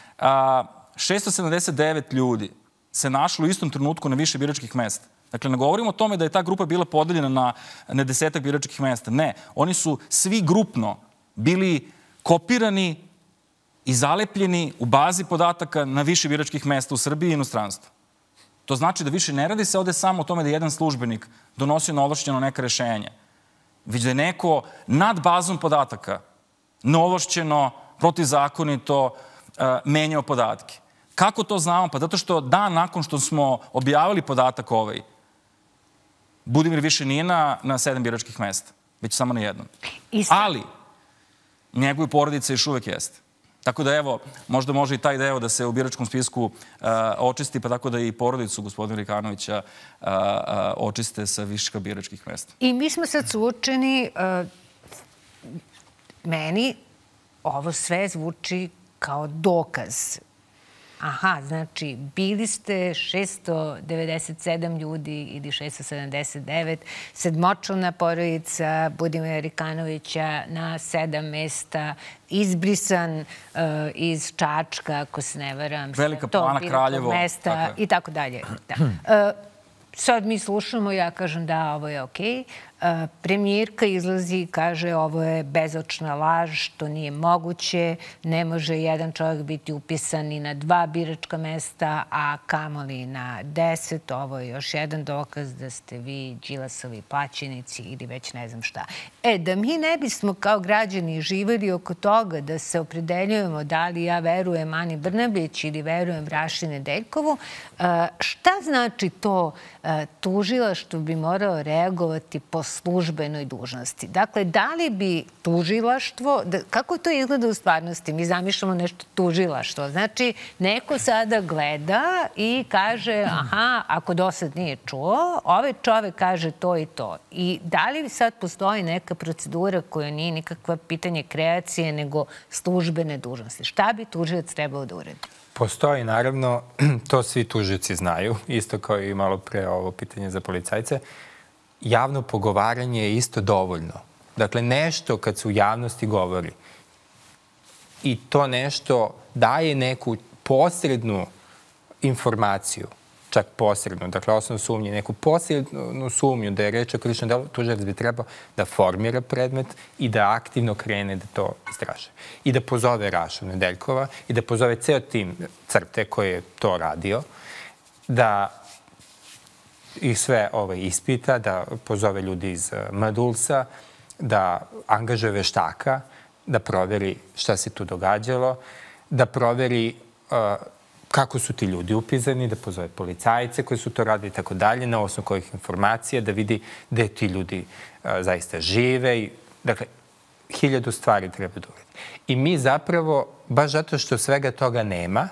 [SPEAKER 2] 679 ljudi se našlo u istom trenutku na više biračkih mesta. Dakle, ne govorimo o tome da je ta grupa bila podeljena na 10 biračkih mesta. Ne, oni su svi grupno bili kopirani i zalepljeni u bazi podataka na više biračkih mesta u Srbiji i inostranstvu. To znači da više ne radi se ovde samo o tome da je jedan službenik donosio neovlašćeno neka rešenja, već da je neko nad bazom podataka neovlašćeno, protivzakonito menjao podatke. Kako to znamo? Pa zato što dan nakon što smo objavili podatak ovaj, Budimir više nije na 7 biračkih mesta, već samo na jednom. Ali njegove porodice još uvek jeste. Tako da, evo, možda može i taj deo da se u biračkom spisku očisti, pa tako da i porodicu gospodina Rikanovića očiste sa viška biračkih mesta.
[SPEAKER 1] I mi smo sad suočeni, meni ovo sve zvuči kao dokaz. Aha, znači, bili ste 697 ljudi ili 679, sedmočlana porodica Budimira Rikanovića na 7 mesta, izbrisan iz Čačka, ako se ne varam.
[SPEAKER 2] Velika Plana, Kraljevo.
[SPEAKER 1] I tako dalje. Sad mi slušamo, ja kažem da, ovo je okej. Premijerka izlazi i kaže ovo je bezočna laž, to nije moguće, ne može jedan čovjek biti upisan ni na 2 biračka mesta, a kamoli na 10. Ovo je još jedan dokaz da ste vi Đilasovi plaćenici ili već ne znam šta. Da mi ne bismo kao građani živeli oko toga da se opredeljujemo da li ja verujem Ani Brnabić ili verujem Raši Nedeljkovu, šta znači to tužilaštvo bi morao reagovati po službenoj dužnosti? Dakle, da li bi tužilaštvo, kako to izgleda u stvarnosti? Mi zamišljamo nešto tužilaštvo. Znači, neko sada gleda i kaže, aha, ako do sad nije čuo, ovaj čovek kaže to i to. I da li sad postoji neka procedura koja nije nikakva pitanje kreacije, nego službene dužnosti? Šta bi tužilac trebao da uredi?
[SPEAKER 4] Postoji, naravno, to svi tužioci znaju, isto kao i malo pre ovo pitanje za policajce. Javno pogovaranje je isto dovoljno. Dakle, nešto kad se u javnosti govori i to nešto daje neku posrednu informaciju, čak posrednu, dakle, osnovno sumnje, neku posrednu sumnju da je reč o krivičnom delu, tužilac bi trebao da formira predmet i da aktivno krene da to istraže. I da pozove Rašu Nedeljkova i da pozove ceo tim CRTE koji je to radio, da ih sve ispita, da pozove ljudi iz MDULS-a, da angažuje veštaka, da proveri šta se tu događalo, da proveri kako su ti ljudi upisani, da pozove policajce koji su to radili i tako dalje, na osnovu kojih informacija, da vidi gde ti ljudi zaista žive. Dakle, 1000 stvari treba da uradi. I mi zapravo, baš zato što svega toga nema,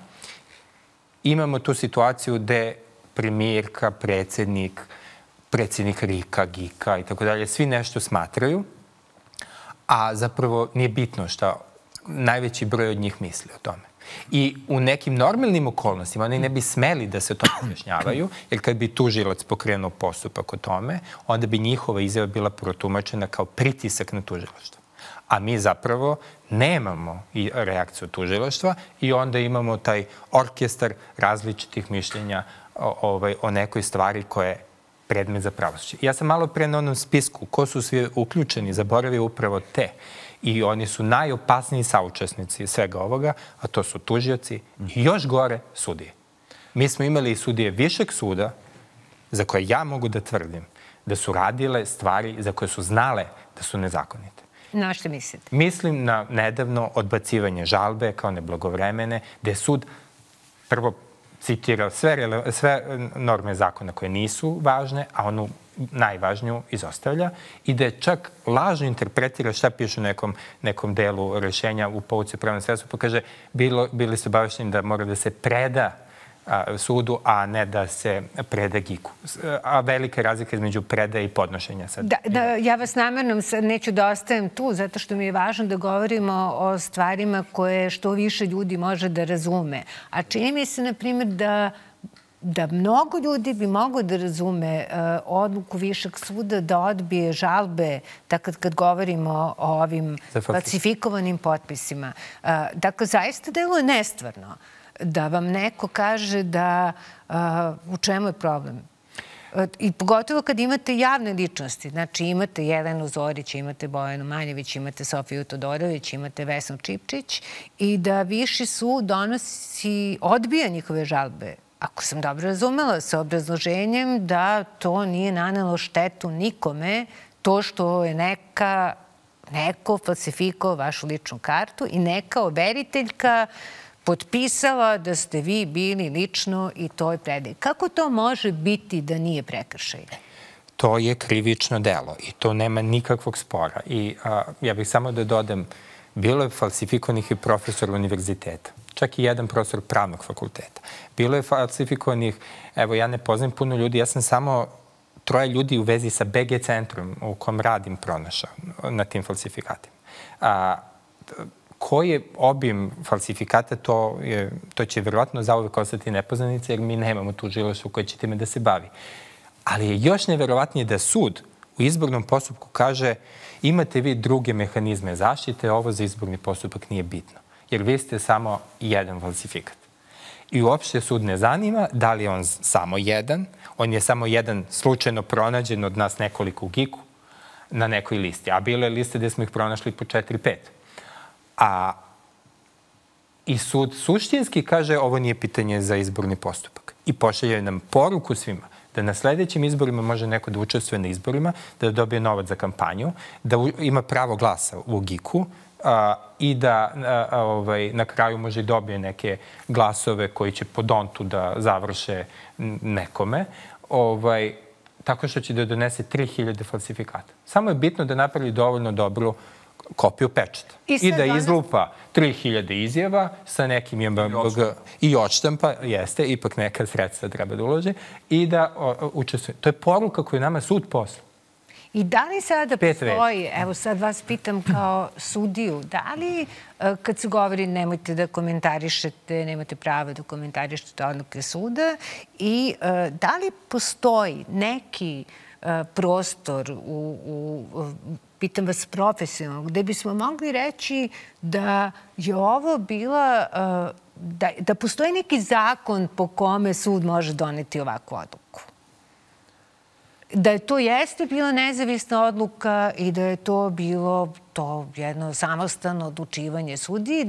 [SPEAKER 4] imamo tu situaciju gde premijerka, predsednik RIK-a, GIK-a i tako dalje, svi nešto smatraju, a zapravo nije bitno šta najveći broj od njih misli o tome. I u nekim normalnim okolnostima oni ne bi smeli da se to objašnjavaju, jer kad bi tužilac pokrenuo postupak o tome, onda bi njihova izjava bila protumačena kao pritisak na tužilaštvo. A mi zapravo nemamo reakciju tužilaštva i onda imamo taj orkestar različitih mišljenja o nekoj stvari koja je predmet za pravosuđe. Ja sam malo pre na onom spisku ko su svi uključeni, zaboravio upravo te. I oni su najopasniji saučesnici svega ovoga, a to su tužioci i još gore sudije. Mi smo imali i sudije višeg suda za koje ja mogu da tvrdim da su radile stvari za koje su znale da su nezakonite.
[SPEAKER 1] Na što mislite?
[SPEAKER 4] Mislim na nedavno odbacivanje žalbe kao neblagovremene, gde sud prvo citirao sve norme zakona koje nisu važne, a onu najvažniju izostavlja i da je čak lažno interpretira šta piše u nekom delu rešenja u pouci pravnom sredstvu, pa kaže bili su obavešteni da mora da se preda sudu, a ne da se preda GIK-u. A velika je razlika između predaje i podnošenja.
[SPEAKER 1] Ja vas namjerno neću da ostajem tu, zato što mi je važno da govorimo o stvarima koje što više ljudi može da razume. A čini mi se, na primjer, da mnogo ljudi bi moglo da razume odluku Višeg suda da odbije žalbe, kad govorimo o ovim falsifikovanim potpisima. Dakle, zaista deluje nestvarno da vam neko kaže da u čemu je problem. I pogotovo kad imate javne ličnosti, znači imate Jelenu Zorić, imate Bojanu Manjević, imate Sofiju Todorović, imate Vesnu Čipčić i da Viši sud odbija njihove žalbe, ako sam dobro razumela, sa obrazloženjem da to nije nanelo štetu nikome, to što je neko falsifikao vašu ličnu kartu i neka overiteljka potpisala da ste vi bili lično i toj predaji. Kako to može biti da nije prekršaj?
[SPEAKER 4] To je krivično delo i to nema nikakvog spora. I ja bih samo da dodam, bilo je falsifikovanih i profesora univerziteta, čak i jedan profesor pravnog fakulteta. Bilo je falsifikovanih, evo ja ne poznam puno ljudi, ja sam samo 3 ljudi u vezi sa BG centrom u kom radim pronašao na tim falsifikatima. Koji je obim falsifikata, to će verovatno zauvek ostati nepoznanica, jer mi nemamo tužilaštvo koje će time da se bavi. Ali je još neverovatnije da sud u izbornom postupku kaže imate vi druge mehanizme zaštite, ovo za izborni postupak nije bitno, jer vi ste samo jedan falsifikat. I uopšte sud ne zanima da li je on samo jedan, on je samo jedan slučajno pronađen od nas nekoliko u GIK-u na nekoj listi, a bilo je liste gde smo ih pronašli po 4-5. I sud suštinski kaže ovo nije pitanje za izborni postupak. I pošalje nam poruku svima da na sledećim izborima može neko da učestvuje na izborima, da dobije novac za kampanju, da ima pravo glasa u GIK-u i da na kraju može dobije neke glasove koji će po dontu da završe nekome, tako što će da donese 3000 falsifikata. Samo je bitno da napravi dovoljno dobru kopiju pečata i da izlupa 3000 izjava sa nekim i odštampa, jeste, ipak neka sredstva treba da uloži i da učestvuje. To je poruka koju nama sud posla.
[SPEAKER 1] I da li sada postoji, evo sad vas pitam kao sudiju, da li kad se govori nemojte da komentarišete, nemate pravo da komentarišete odluke suda i da li postoji neki prostor pitam vas profesionalno, gde bismo mogli reći da je ovo bila, da postoji neki zakon po kome sud može doneti ovakvu odluku? Da je to jeste bila nezavisna odluka i da je to bilo jedno samostalno odlučivanje sudije,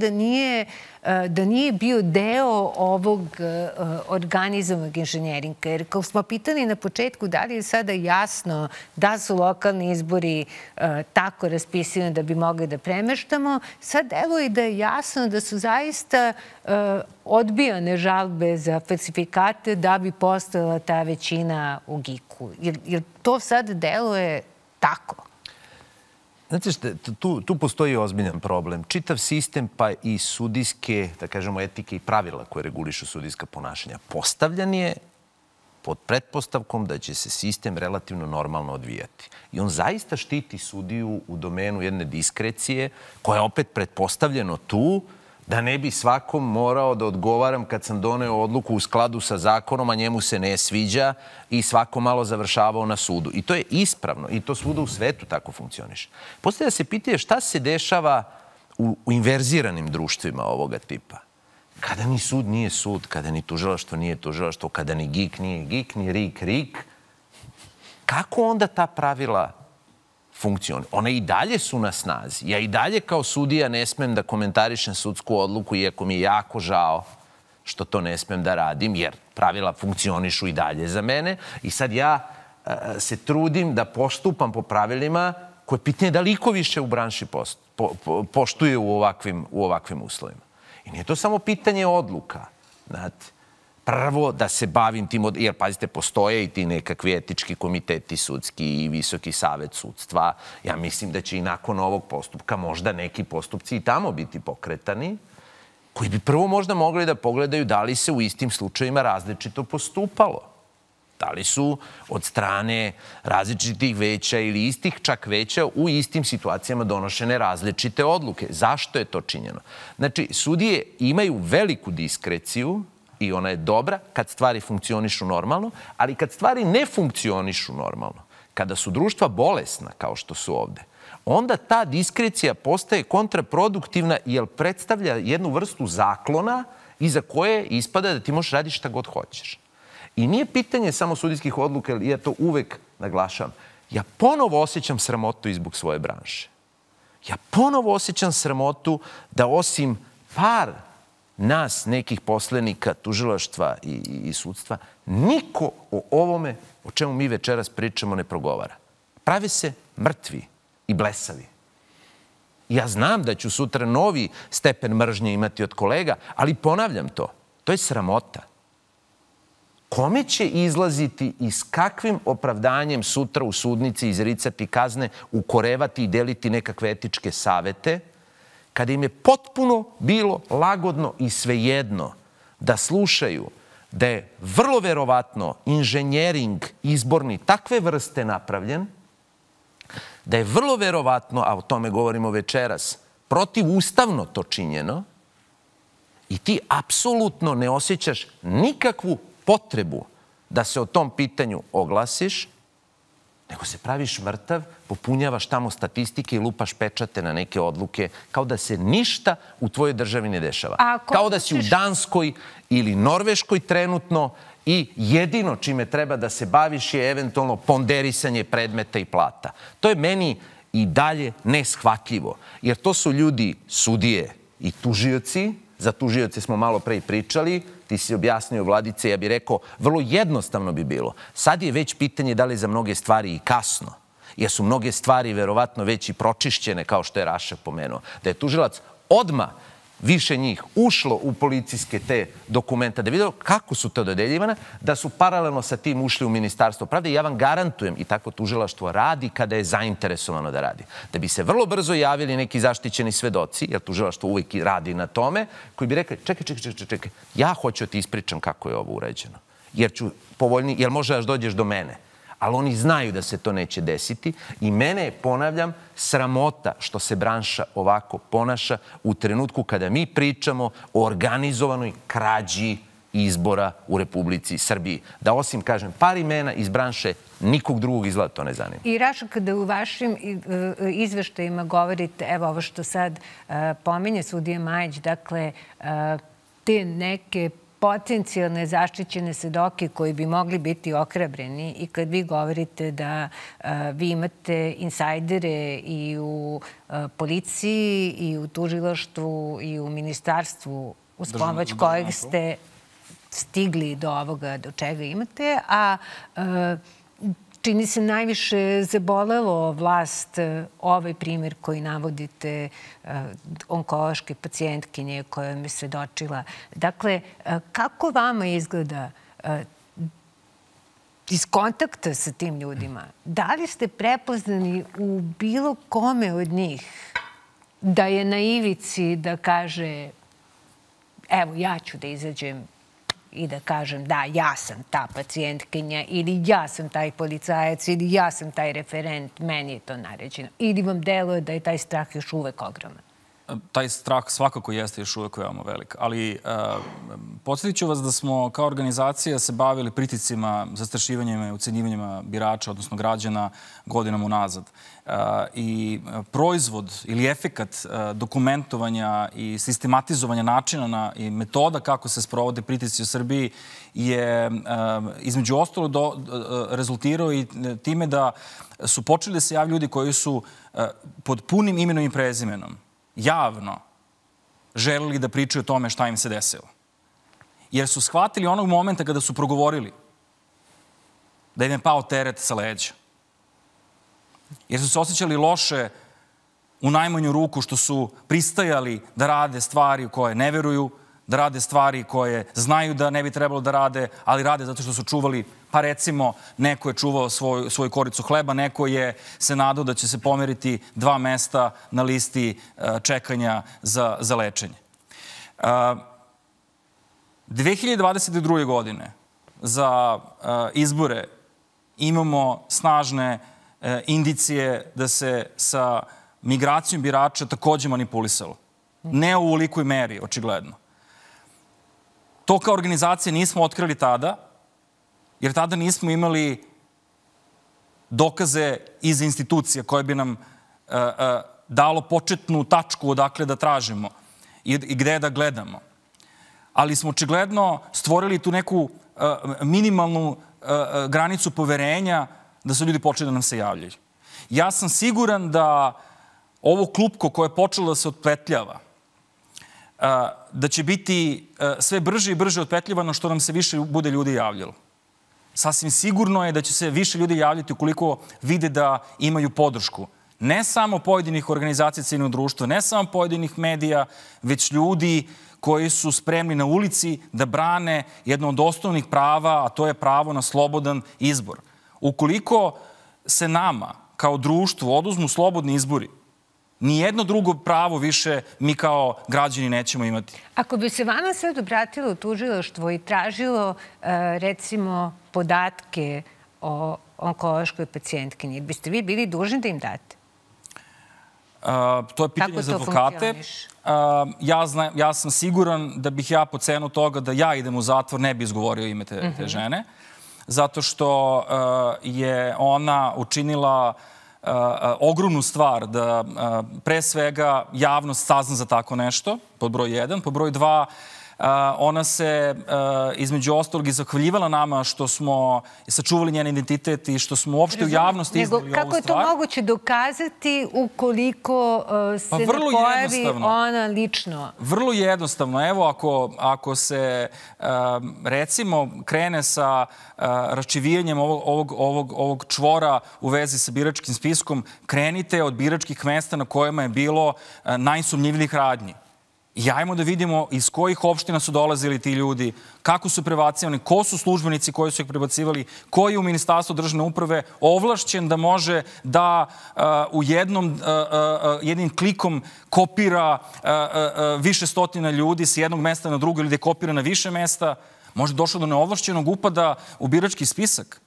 [SPEAKER 1] da nije bio deo ovog organizovanog inženjeringa. Jer kao smo pitali na početku da li je sada jasno da su lokalni izbori tako raspisani da bi mogli da premeštamo, sad deluje da je jasno da su zaista odbijane žalbe za falsifikate da bi postojala ta većina u GIK-u. Jer to sad deluje tako?
[SPEAKER 3] Znate što, tu postoji ozbiljan problem. Čitav sistem, pa i sudijske, da kažemo, etike i pravila koje regulišu sudijska ponašanja, postavljan je pod pretpostavkom da će se sistem relativno normalno odvijati. I on zaista štiti sudiju u domenu jedne diskrecije, koja je opet pretpostavljeno tu, da ne bi svakom morao da odgovaram kad sam doneo odluku u skladu sa zakonom, a njemu se ne sviđa i svako malo završavao na sudu. I to je ispravno i to svuda u svetu tako funkcioniše. Postavlja se pitanje šta se dešava u inverziranim društvima ovoga tipa. Kada ni sud nije sud, kada ni tužilaštvo nije tužilaštvo, kada ni GIK nije GIK, ni RIK RIK, kako onda ta pravila funkcioni? One i dalje su na snazi. Ja i dalje kao sudija ne smem da komentarišem sudsku odluku, iako mi je jako žao što to ne smem da radim, jer pravila funkcionišu i dalje za mene. I sad ja se trudim da postupam po pravilima koje pitanje da li iko više u branši poštuje u ovakvim uslovima. I nije to samo pitanje odluka. Znate, prvo da se bavim tim, jer pazite, postoje i ti nekakvi etički komiteti sudski i Visoki savet sudstva. Ja mislim da će i nakon ovog postupka možda neki postupci i tamo biti pokretani, koji bi prvo možda mogli da pogledaju da li se u istim slučajima različito postupalo. Da li su od strane različitih veća ili istih čak veća u istim situacijama donošene različite odluke. Zašto je to činjeno? Znači, sudije imaju veliku diskreciju i ona je dobra kad stvari funkcionišu normalno, ali kad stvari ne funkcionišu normalno, kada su društva bolesna, kao što su ovde, onda ta diskrecija postaje kontraproduktivna jer predstavlja jednu vrstu zaklona iza koje ispada da ti možeš raditi šta god hoćeš. I nije pitanje samo sudijskih odluka, jer ja to uvek naglašavam. Ja ponovo osjećam sramotu i zbog svoje branše. Ja ponovo osjećam sramotu da osim par nas, nekih poslenika, tužilaštva i sudstva, niko o ovome o čemu mi večeras pričamo ne progovara. Prave se mrtvi i blesavi. Ja znam da ću sutra novi stepen mržnje imati od kolega, ali ponavljam to. To je sramota. Kome će izlaziti i s kakvim opravdanjem sutra u sudnici izricati kazne, ukorevati i deliti nekakve etičke savete, kada im je potpuno bilo lagodno i svejedno da slušaju da je vrlo verovatno inženjering izborni takve vrste napravljen, da je vrlo verovatno, a o tome govorimo večeras, protivustavno to činjeno i ti apsolutno ne osjećaš nikakvu potrebu da se o tom pitanju oglasiš, nego se praviš mrtav, popunjavaš tamo statistike i lupaš pečate na neke odluke, kao da se ništa u tvojoj državi ne dešava. Kao da si u Danskoj ili Norveškoj trenutno i jedino čime treba da se baviš je eventualno ponderisanje predmeta i plata. To je meni i dalje neshvatljivo, jer to su ljudi, sudije i tužioci. Za tužioce smo malo pre i pričali, ti si objasnio, Vladice, ja bih rekao, vrlo jednostavno bi bilo. Sad je već pitanje da li za mnoge stvari i kasno, jer su mnoge stvari verovatno već i pročišćene, kao što je Raša pomenuo. Da je tužilac odmah više njih ušlo u policijske te dokumenta, da vidio kako su to dodeljivane, da su paralelno sa tim ušli u Ministarstvo pravde. Ja vam garantujem, i tako tužilaštvo radi kada je zainteresovano da radi, da bi se vrlo brzo javili neki zaštićeni svedoci, jer tužilaštvo uvijek radi na tome, koji bi rekli, čekaj, ja hoću da ti ispričam kako je ovo urađeno, jer ću povoljni, jer može da dođeš do mene. Ali oni znaju da se to neće desiti i mene je, ponavljam, sramota što se branša ovako ponaša u trenutku kada mi pričamo o organizovanoj krađi izbora u Republici Srbiji. Da osim, kažem, par imena iz branše, nikog drugog izgleda to ne zanima.
[SPEAKER 1] I Raša, kada u vašim izveštajima govorite, evo ovo što sad pominje sudija Majić, dakle, te neke potencijalne zaštićene svedoke koji bi mogli biti ohrabreni i kad vi govorite da vi imate insajdere i u policiji i u tužilaštvu i u ministarstvu uz pomoć kojeg ste stigli do ovoga do čega imate, a čini se najviše zabolelo vlast ovaj primjer koji navodite onkološke pacijentkinje koja mi svedočila. Dakle, kako vama izgleda iz kontakta sa tim ljudima? Da li ste prepoznani u bilo kome od njih da je na ivici da kaže evo, ja ću da izađem i da kažem da, ja sam ta pacijentkinja ili ja sam taj policajac ili ja sam taj referent, meni je to naređeno. Ili vam deluje da je taj strah još uvek ogroman?
[SPEAKER 2] Taj strah svakako jeste još uvek veoma velik. Ali podsjetit ću vas da smo kao organizacija se bavili pritiscima, zastrašivanjima i ucenjivanjima birača, odnosno građana, godinama unazad. I proizvod ili efekat dokumentovanja i sistematizovanja načina i metoda kako se sprovode pritisci u Srbiji je između ostalo rezultirao i time da su počeli da se javljaju ljudi koji su pod punim imenom i prezimenom javno želeli da pričaju o tome šta im se desilo. Jer su shvatili onog momenta kada su progovorili da im je pao teret sa leđa. Jer su se osjećali loše u najmanju ruku što su pristajali da rade stvari u koje ne veruju, da rade stvari koje znaju da ne bi trebalo da rade, ali rade zato što su čuvali, pa recimo, neko je čuvao svoju koricu hleba, neko je se nadao da će se pomeriti 2 mesta na listi čekanja za lečenje. 2022. godine za izbore imamo snažne indicije da se sa migracijom birača takođe manipulisalo. Ne u ovolikoj meri, očigledno. To kao organizacija nismo otkrili tada, jer tada nismo imali dokaze iz institucija koje bi nam dalo početnu tačku odakle da tražimo i gde da gledamo. Ali smo očigledno stvorili tu neku minimalnu granicu poverenja da su ljudi počeli da nam se javljaju. Ja sam siguran da ovo klupko koje je počelo da se otpetljava, da će biti sve brže i brže otpetljivano što nam se više bude ljudi javljalo. Sasvim sigurno je da će se više ljudi javljati ukoliko vide da imaju podršku. Ne samo pojedinih organizacija civilnog društva, ne samo pojedinih medija, već ljudi koji su spremni na ulici da brane jedno od osnovnih prava, a to je pravo na slobodan izbor. Ukoliko se nama, kao društvu, oduzmu slobodni izbori, nijedno drugo pravo više mi kao građani nećemo imati.
[SPEAKER 1] Ako bi se vama sad obratilo tužilaštvo i tražilo, recimo, podatke o onkološkoj pacijentkinji, biste vi bili dužni da im date?
[SPEAKER 2] To je pitanje za advokate. Ja sam siguran da bih ja po cenu toga da ja idem u zatvor ne bi izgovorio ime te žene, zato što je ona učinila ogromnu stvar da pre svega javnost sazna za tako nešto, pod broj 1. Pod broj 2, ona se između ostalog i zahvaljivala nama što smo sačuvali njen identitet i što smo uopšte u javnosti iznali ovu stvar.
[SPEAKER 1] Kako je to moguće dokazati ukoliko se ne pojavi ona lično?
[SPEAKER 2] Vrlo jednostavno. Evo, ako se recimo krene sa raščivijanjem ovog čvora u vezi sa biračkim spiskom, krenite od biračkih mesta na kojima je bilo najsumnjivijih radnji. I ajmo da vidimo iz kojih opština su dolazili ti ljudi, kako su prebacivani, ko su službenici koji su ih prebacivali, koji je u Ministarstvu državne uprave ovlašćen da može da jednim klikom kopira više stotina ljudi s jednog mesta na drugo ili da je kopira na više mesta. Može došlo do neovlašćenog upada u birački spisak.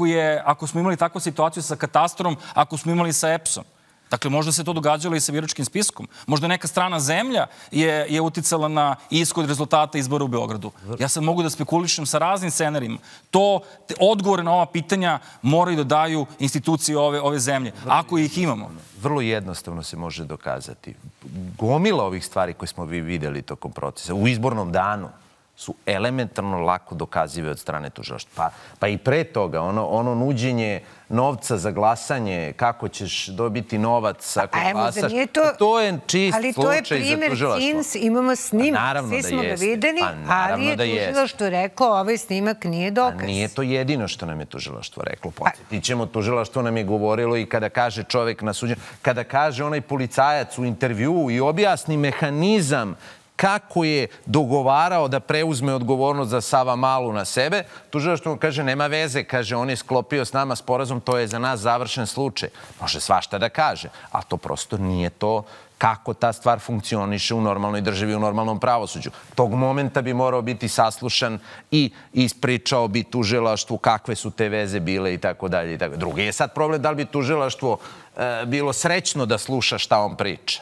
[SPEAKER 2] Ako smo imali takvu situaciju sa katastrom, ako smo imali sa EPS-om. Dakle, možda se to događalo i sa biračkim spiskom. Možda neka strana zemlja je uticala na ishod rezultata izbora u Beogradu. Ja sad mogu da spekulišem sa raznim scenarima. Odgovore na ova pitanja moraju da daju institucije ove zemlje, ako ih imamo.
[SPEAKER 3] Vrlo jednostavno se može dokazati. Gomila ovih stvari koje smo videli tokom procesa u izbornom danu su elementarno lako dokazive od strane tužilaštva. Pa i pre toga, ono nuđenje novca za glasanje, kako ćeš dobiti novac ako glasaš, to je čist slučaj za tužilaštvo.
[SPEAKER 1] Ali to je primer CINS, imamo snimak, svi smo ga videli, ali je tužilaštvo reklo ovaj snimak nije dokaz.
[SPEAKER 3] Nije to jedino što nam je tužilaštvo reklo. Podsjetit ćemo, tužilaštvo nam je govorilo i kada kaže čovek na suđenju, kada kaže onaj policajac u intervjuu i objasni mehanizam kako je dogovarao da preuzme odgovornost za Savamalu na sebe, tužilaštvo kaže, nema veze, kaže, on je sklopio s nama sporazum, to je za nas završen slučaj. Može svašta da kaže, ali to prosto nije to kako ta stvar funkcioniše u normalnoj državi, u normalnom pravosuđu. Tog momenta bi morao biti saslušan i ispričao bi tužilaštvu kakve su te veze bile i tako dalje. Drugi je sad problem da li bi tužilaštvo bilo srećno da sluša šta on priča.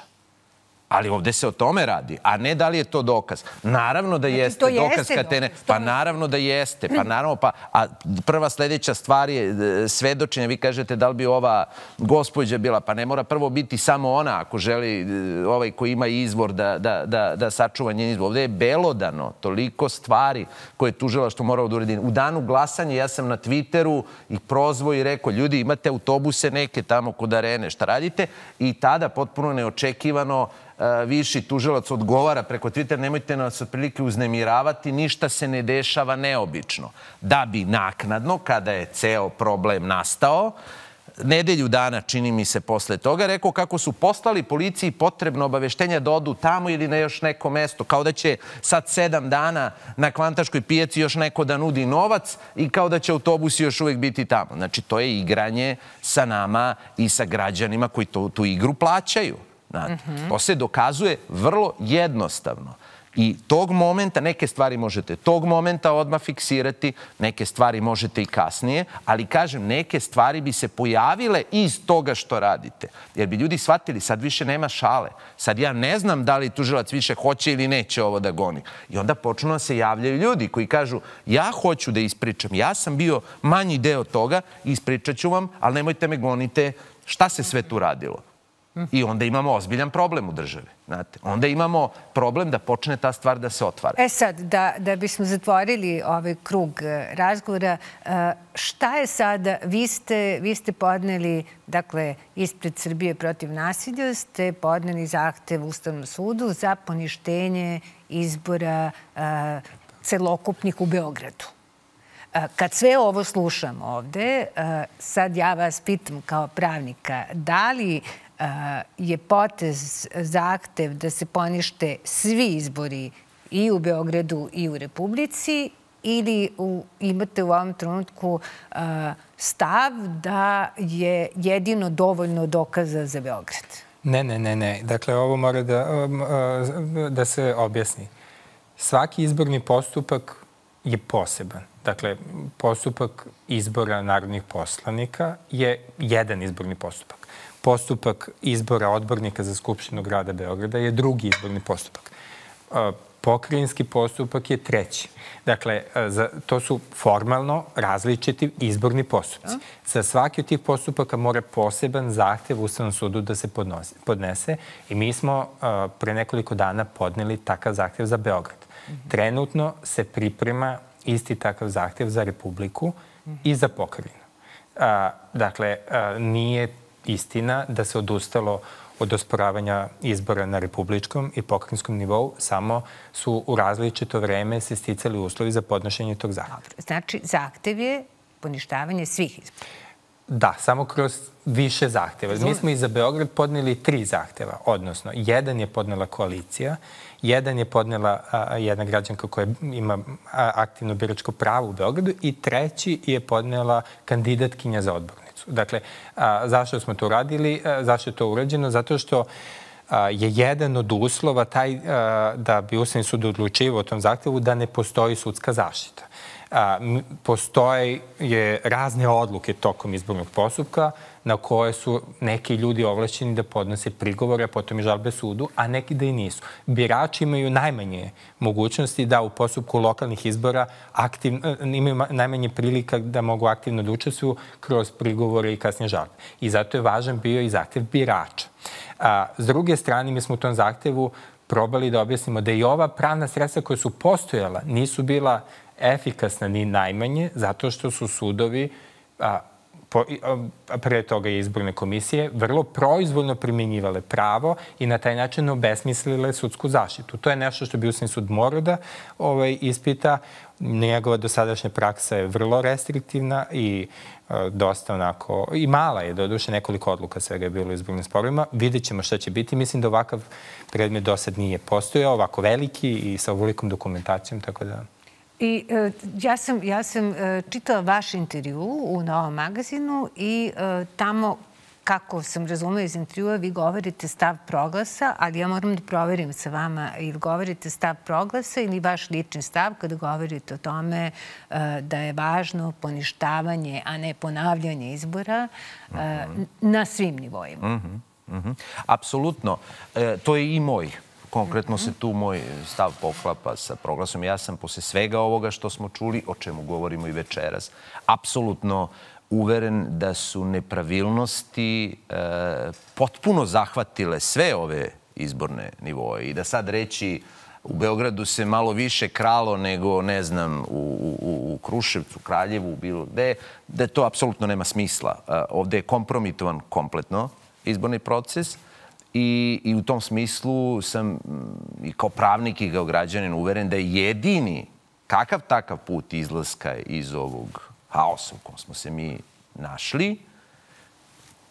[SPEAKER 3] Ali ovde se o tome radi, a ne da li je to dokaz. Naravno da jeste dokaz Katene. Pa naravno da jeste. Pa naravno, a prva sledeća stvar je svedočenje. Vi kažete da li bi ova gospođa bila, pa ne mora prvo biti samo ona ako želi ovaj koji ima izvor da sačuva njen izvor. Ovde je belodano toliko stvari koje je tužilaštvo morao da uredi. U danu glasanja ja sam na Twitteru ih prozvao i rekao, ljudi imate autobuse neke tamo kod Arene, šta radite? I tada potpuno neočekivano viši tužilac odgovara preko Twittera, nemojte nas otprilike uznemiravati, ništa se ne dešava neobično. Da bi naknadno, kada je ceo problem nastao, nedelju dana, čini mi se, posle toga, rekao kako su poslali policiji potrebno obaveštenja da odu tamo ili na još neko mesto. Kao da će sad 7 dana na Kvantaškoj pijaci još neko da nudi novac i kao da će autobusi još uvijek biti tamo. Znači, to je igranje sa nama i sa građanima koji tu igru plaćaju. To se dokazuje vrlo jednostavno. I tog momenta, neke stvari možete tog momenta odmah fiksirati, neke stvari možete i kasnije, ali kažem, neke stvari bi se pojavile iz toga što radite. Jer bi ljudi shvatili, sad više nema šale. Sad ja ne znam da li tužilac više hoće ili neće ovo da goni. I onda počnu da se javljaju ljudi koji kažu, ja hoću da ispričam, ja sam bio manji deo toga, ispričat ću vam, ali nemojte me gonite, šta se sve tu radilo. I onda imamo ozbiljan problem u državi. Onda imamo problem da počne ta stvar da se otvara.
[SPEAKER 1] Sad, da bismo zatvorili ovaj krug razgovora, šta je sada, vi ste podneli, dakle, ispred Srbije protiv nasilja, ste podneli zahtev Ustavnom sudu za poništenje izbora celokupnih u Beogradu. Kad sve ovo slušam ovde, sad ja vas pitam kao pravnika, da li je potez zahtev da se ponište svi izbori i u Beogradu i u Republici ili imate u ovom trenutku stav da je jedino dovoljno dokaza za Beograd?
[SPEAKER 4] Ne. Dakle, ovo mora da se objasni. Svaki izborni postupak je poseban. Dakle, postupak izbora narodnih poslanika je jedan izborni postupak. Postupak izbora odbornika za Skupštinu grada Beograda je drugi izborni postupak. Pokrajinski postupak je treći. Dakle, to su formalno različiti izborni postupci. Za svaki od tih postupaka mora poseban zahtev Ustavnom sudu da se podnese i mi smo pre nekoliko dana podneli takav zahtev za Beograd. Trenutno se priprema isti takav zahtev za Republiku i za pokrajinu. Dakle, nije istina da se odustalo od osporavanja izbora na republičkom i pokrajinskom nivou, samo su u različito vreme se sticali uslovi za podnošenje tog zahteva.
[SPEAKER 1] Znači, zahtev je poništavanje svih izbora.
[SPEAKER 4] Da, samo kroz više zahteva. Mi smo i za Beograd podneli 3 zahteva, odnosno, jedan je podnela koalicija, jedan je podnela jedna građanka koja ima aktivno biračko pravo u Beogradu i treći je podnela kandidatkinja za odbornicu. Dakle, zašto smo to uradili? Zašto je to urađeno? Zato što je jedan od uslova taj da bi Ustavni sud odlučivao o tom zahtevu da ne postoji sudska zaštita. Postoje razne odluke tokom izbornog postupka na koje su neki ljudi ovlašćeni da podnose prigovore, a potom i žalbe sudu, a neki da i nisu. Birači imaju najmanje mogućnosti da u postupku lokalnih izbora imaju najmanje prilika da mogu aktivno da učestvuju kroz prigovore i kasnije žalbe. I zato je važan bio i zahtev birača. S druge strane, mi smo u tom zahtevu probali da objasnimo da i ova pravna sredstva koja su postojala nisu bila efikasna ni najmanje, zato što su sudovi, pre toga i izborne komisije, vrlo proizvoljno primjenjivale pravo i na taj način obesmislile sudsku zaštitu. To je nešto što bi Ustavni sud morao da ispita. Njegova dosadašnja praksa je vrlo restriktivna i dosta onako, i mala je, doduše nekoliko odluka svega je bilo u izbornim sporovima. Vidjet ćemo šta će biti. Mislim da ovakav predmet do sad nije postojao, ovako veliki i sa ovolikom dokumentacijom, tako da...
[SPEAKER 1] I ja sam čitala vaš intervju u Novom magazinu i tamo, kako sam razumela iz intervjua, vi govorite stav Proglasa, ali ja moram da proverim sa vama ili govorite stav Proglasa ili vaš lični stav kada govorite o tome da je važno poništavanje, a ne ponavljanje izbora na svim nivoima.
[SPEAKER 3] Apsolutno. To je i moj. Konkretno se tu moj stav poklapa sa Proglasom. Ja sam posle svega ovoga što smo čuli, o čemu govorimo i večeras, apsolutno uveren da su nepravilnosti potpuno zahvatile sve ove izborne nivoje. I da sad reći u Beogradu se malo više kralo nego, ne znam, u Kruševcu, Kraljevu, bilo gde, da to apsolutno nema smisla. Ovde je kompromitovan kompletno izborni proces. I u tom smislu sam i kao pravnik i kao građanin uveren da je jedini kakav takav put izlaska iz ovog haosa u kom smo se mi našli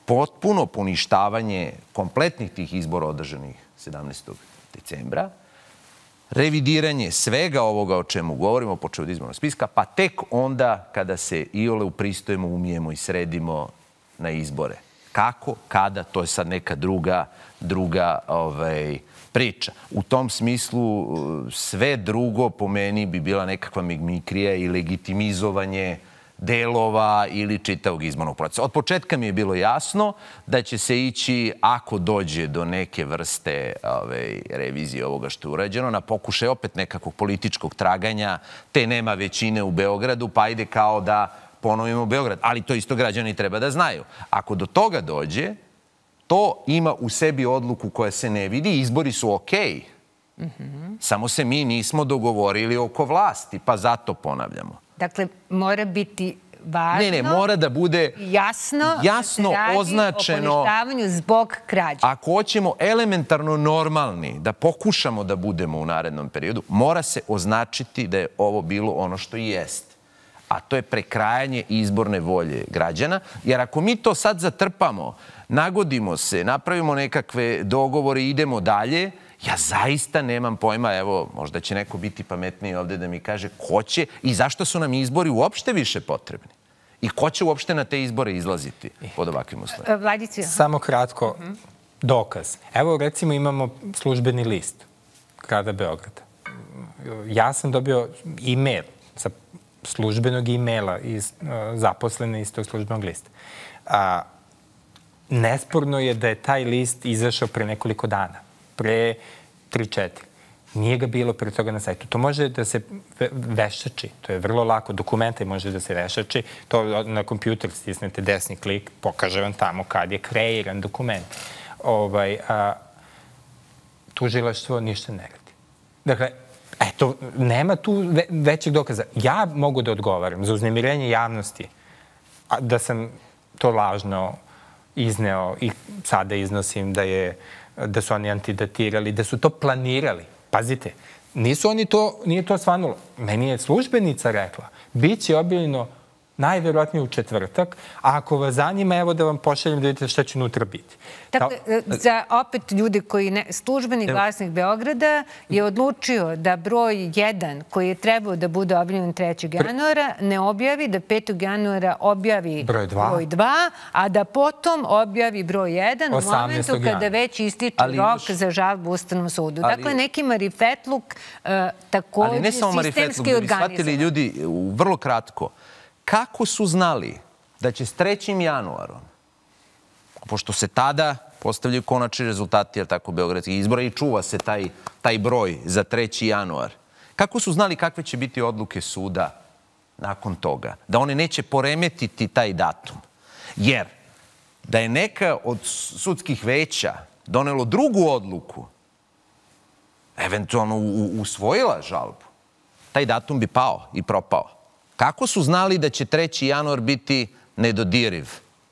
[SPEAKER 3] potpuno poništavanje kompletnih tih izbora održanih 17. decembra, revidiranje svega ovoga o čemu govorimo, počeo od izbornog spiska, pa tek onda kada se iole upristojimo, umijemo i sredimo na izbore. Kako, kada, to je sad neka druga priča. U tom smislu sve drugo po meni bi bila nekakva mimikrija i legitimizovanje delova ili čitavog izbornog procesa. Od početka mi je bilo jasno da će se ići, ako dođe do neke vrste revizije ovoga što je urađeno, na pokušaj opet nekakvog političkog traganja, te nema većine u Beogradu, pa ide kao da ponovimo Beograd. Ali to isto građani treba da znaju. Ako do toga dođe, to ima u sebi odluku koja se ne vidi. Izbori su okej. Samo se mi nismo dogovorili oko vlasti, pa zato ponavljamo.
[SPEAKER 1] Dakle, mora biti važno,
[SPEAKER 3] ne, mora da bude jasno označeno
[SPEAKER 1] o poništavanju zbog krađe.
[SPEAKER 3] Ako hoćemo elementarno normalni da pokušamo da budemo u narednom periodu, mora se označiti da je ovo bilo ono što i jeste. A to je prekrajanje izborne volje građana. Jer ako mi to sad zatrpamo, nagodimo se, napravimo nekakve dogovore i idemo dalje, ja zaista nemam pojma, evo, možda će neko biti pametniji ovde da mi kaže ko će i zašto su nam izbori uopšte više potrebni. I ko će uopšte na te izbore izlaziti pod ovakvim uslovima.
[SPEAKER 1] Vladica.
[SPEAKER 4] Samo kratko, dokaz. Evo, recimo, imamo službeni list grada Beograda. Ja sam dobio e-mail sa službenog e-maila zaposlene iz tog službenog lista. Nesporno je da je taj list izašao pre nekoliko dana. Pre 3-4. Nije ga bilo pre toga na sajtu. To može da se veštači. To je vrlo lako. Dokumente može da se veštači. To na kompjuter stisnete desni klik, pokaže vam tamo kad je kreiran dokument. Tužilaštvo ništa ne radi. Dakle, eto, nema tu većeg dokaza. Ja mogu da odgovaram za uznemirenje javnosti da sam to lažno izneo i sada iznosim da su oni antidatirali, da su to planirali. Pazite, nije to svanulo. Meni je službenica rekla, bit će objavljeno najverovatnije u četvrtak, a ako vas zanima, evo da vam pošaljem da vidite šta će unutra biti.
[SPEAKER 1] Dakle, za opet ljude koji službeni glasnik Beograda je odlučio da broj 1, koji je trebao da bude objavljen 3. januara, ne objavi, da 5. januara objavi broj 2, a da potom objavi broj 1 u momentu kada već ističe rok za žalbu Ustavnom sudu. Dakle, neki marifetluk takođe sistemski organizovan.
[SPEAKER 3] Shvatili ljudi vrlo kratko. Kako su znali da će s 3. januarom, pošto se tada postavljaju konačni rezultati, jer tako, beogradskih izbora i čuva se taj broj za 3. januar, kako su znali kakve će biti odluke suda nakon toga? Da one neće poremetiti taj datum. Jer da je neka od sudskih veća donelo drugu odluku, eventualno usvojila žalbu, taj datum bi pao i propao. Kako su znali da će 3. januar biti nedodiriv?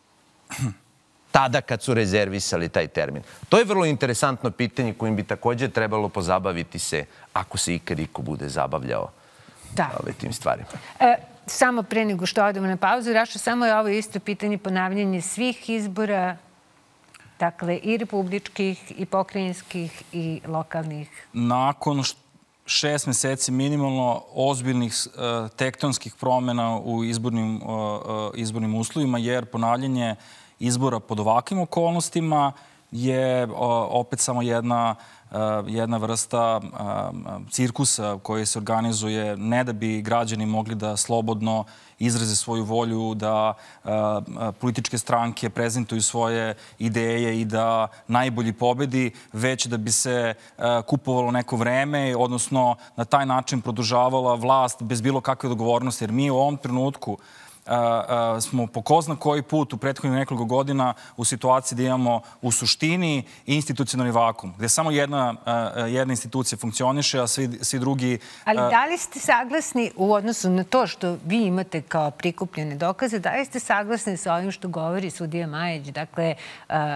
[SPEAKER 3] Tada kad su rezervisali taj termin. To je vrlo interesantno pitanje kojim bi također trebalo pozabaviti se ako se ikad iko bude zabavljao tim stvarima.
[SPEAKER 1] Samo pre nego što odemo na pauzu, Raša, samo je ovo isto pitanje ponavljanje svih izbora, dakle i republičkih, i pokrajinskih, i lokalnih.
[SPEAKER 2] Nakon 6 meseci minimalno ozbiljnih tektonskih promjena u izbornim uslovima, jer ponavljanje izbora pod ovakvim okolnostima je opet samo jedna vrsta cirkusa koji se organizuje ne da bi građani mogli da slobodno izraze svoju volju, da političke stranke prezentuju svoje ideje i da najbolji pobedi, već da bi se kupovalo neko vreme, odnosno na taj način produžavala vlast bez bilo kakve odgovornosti. Jer mi u ovom trenutku smo po ko zna koji put u prethodnih nekoliko godina u situaciji da imamo u suštini institucionalni vakum, gde samo jedna institucija funkcioniše, a svi drugi...
[SPEAKER 1] Ali da li ste saglasni u odnosu na to što vi imate kao prikupljene dokaze, da li ste saglasni sa ovim što govori sudija Majić? Dakle,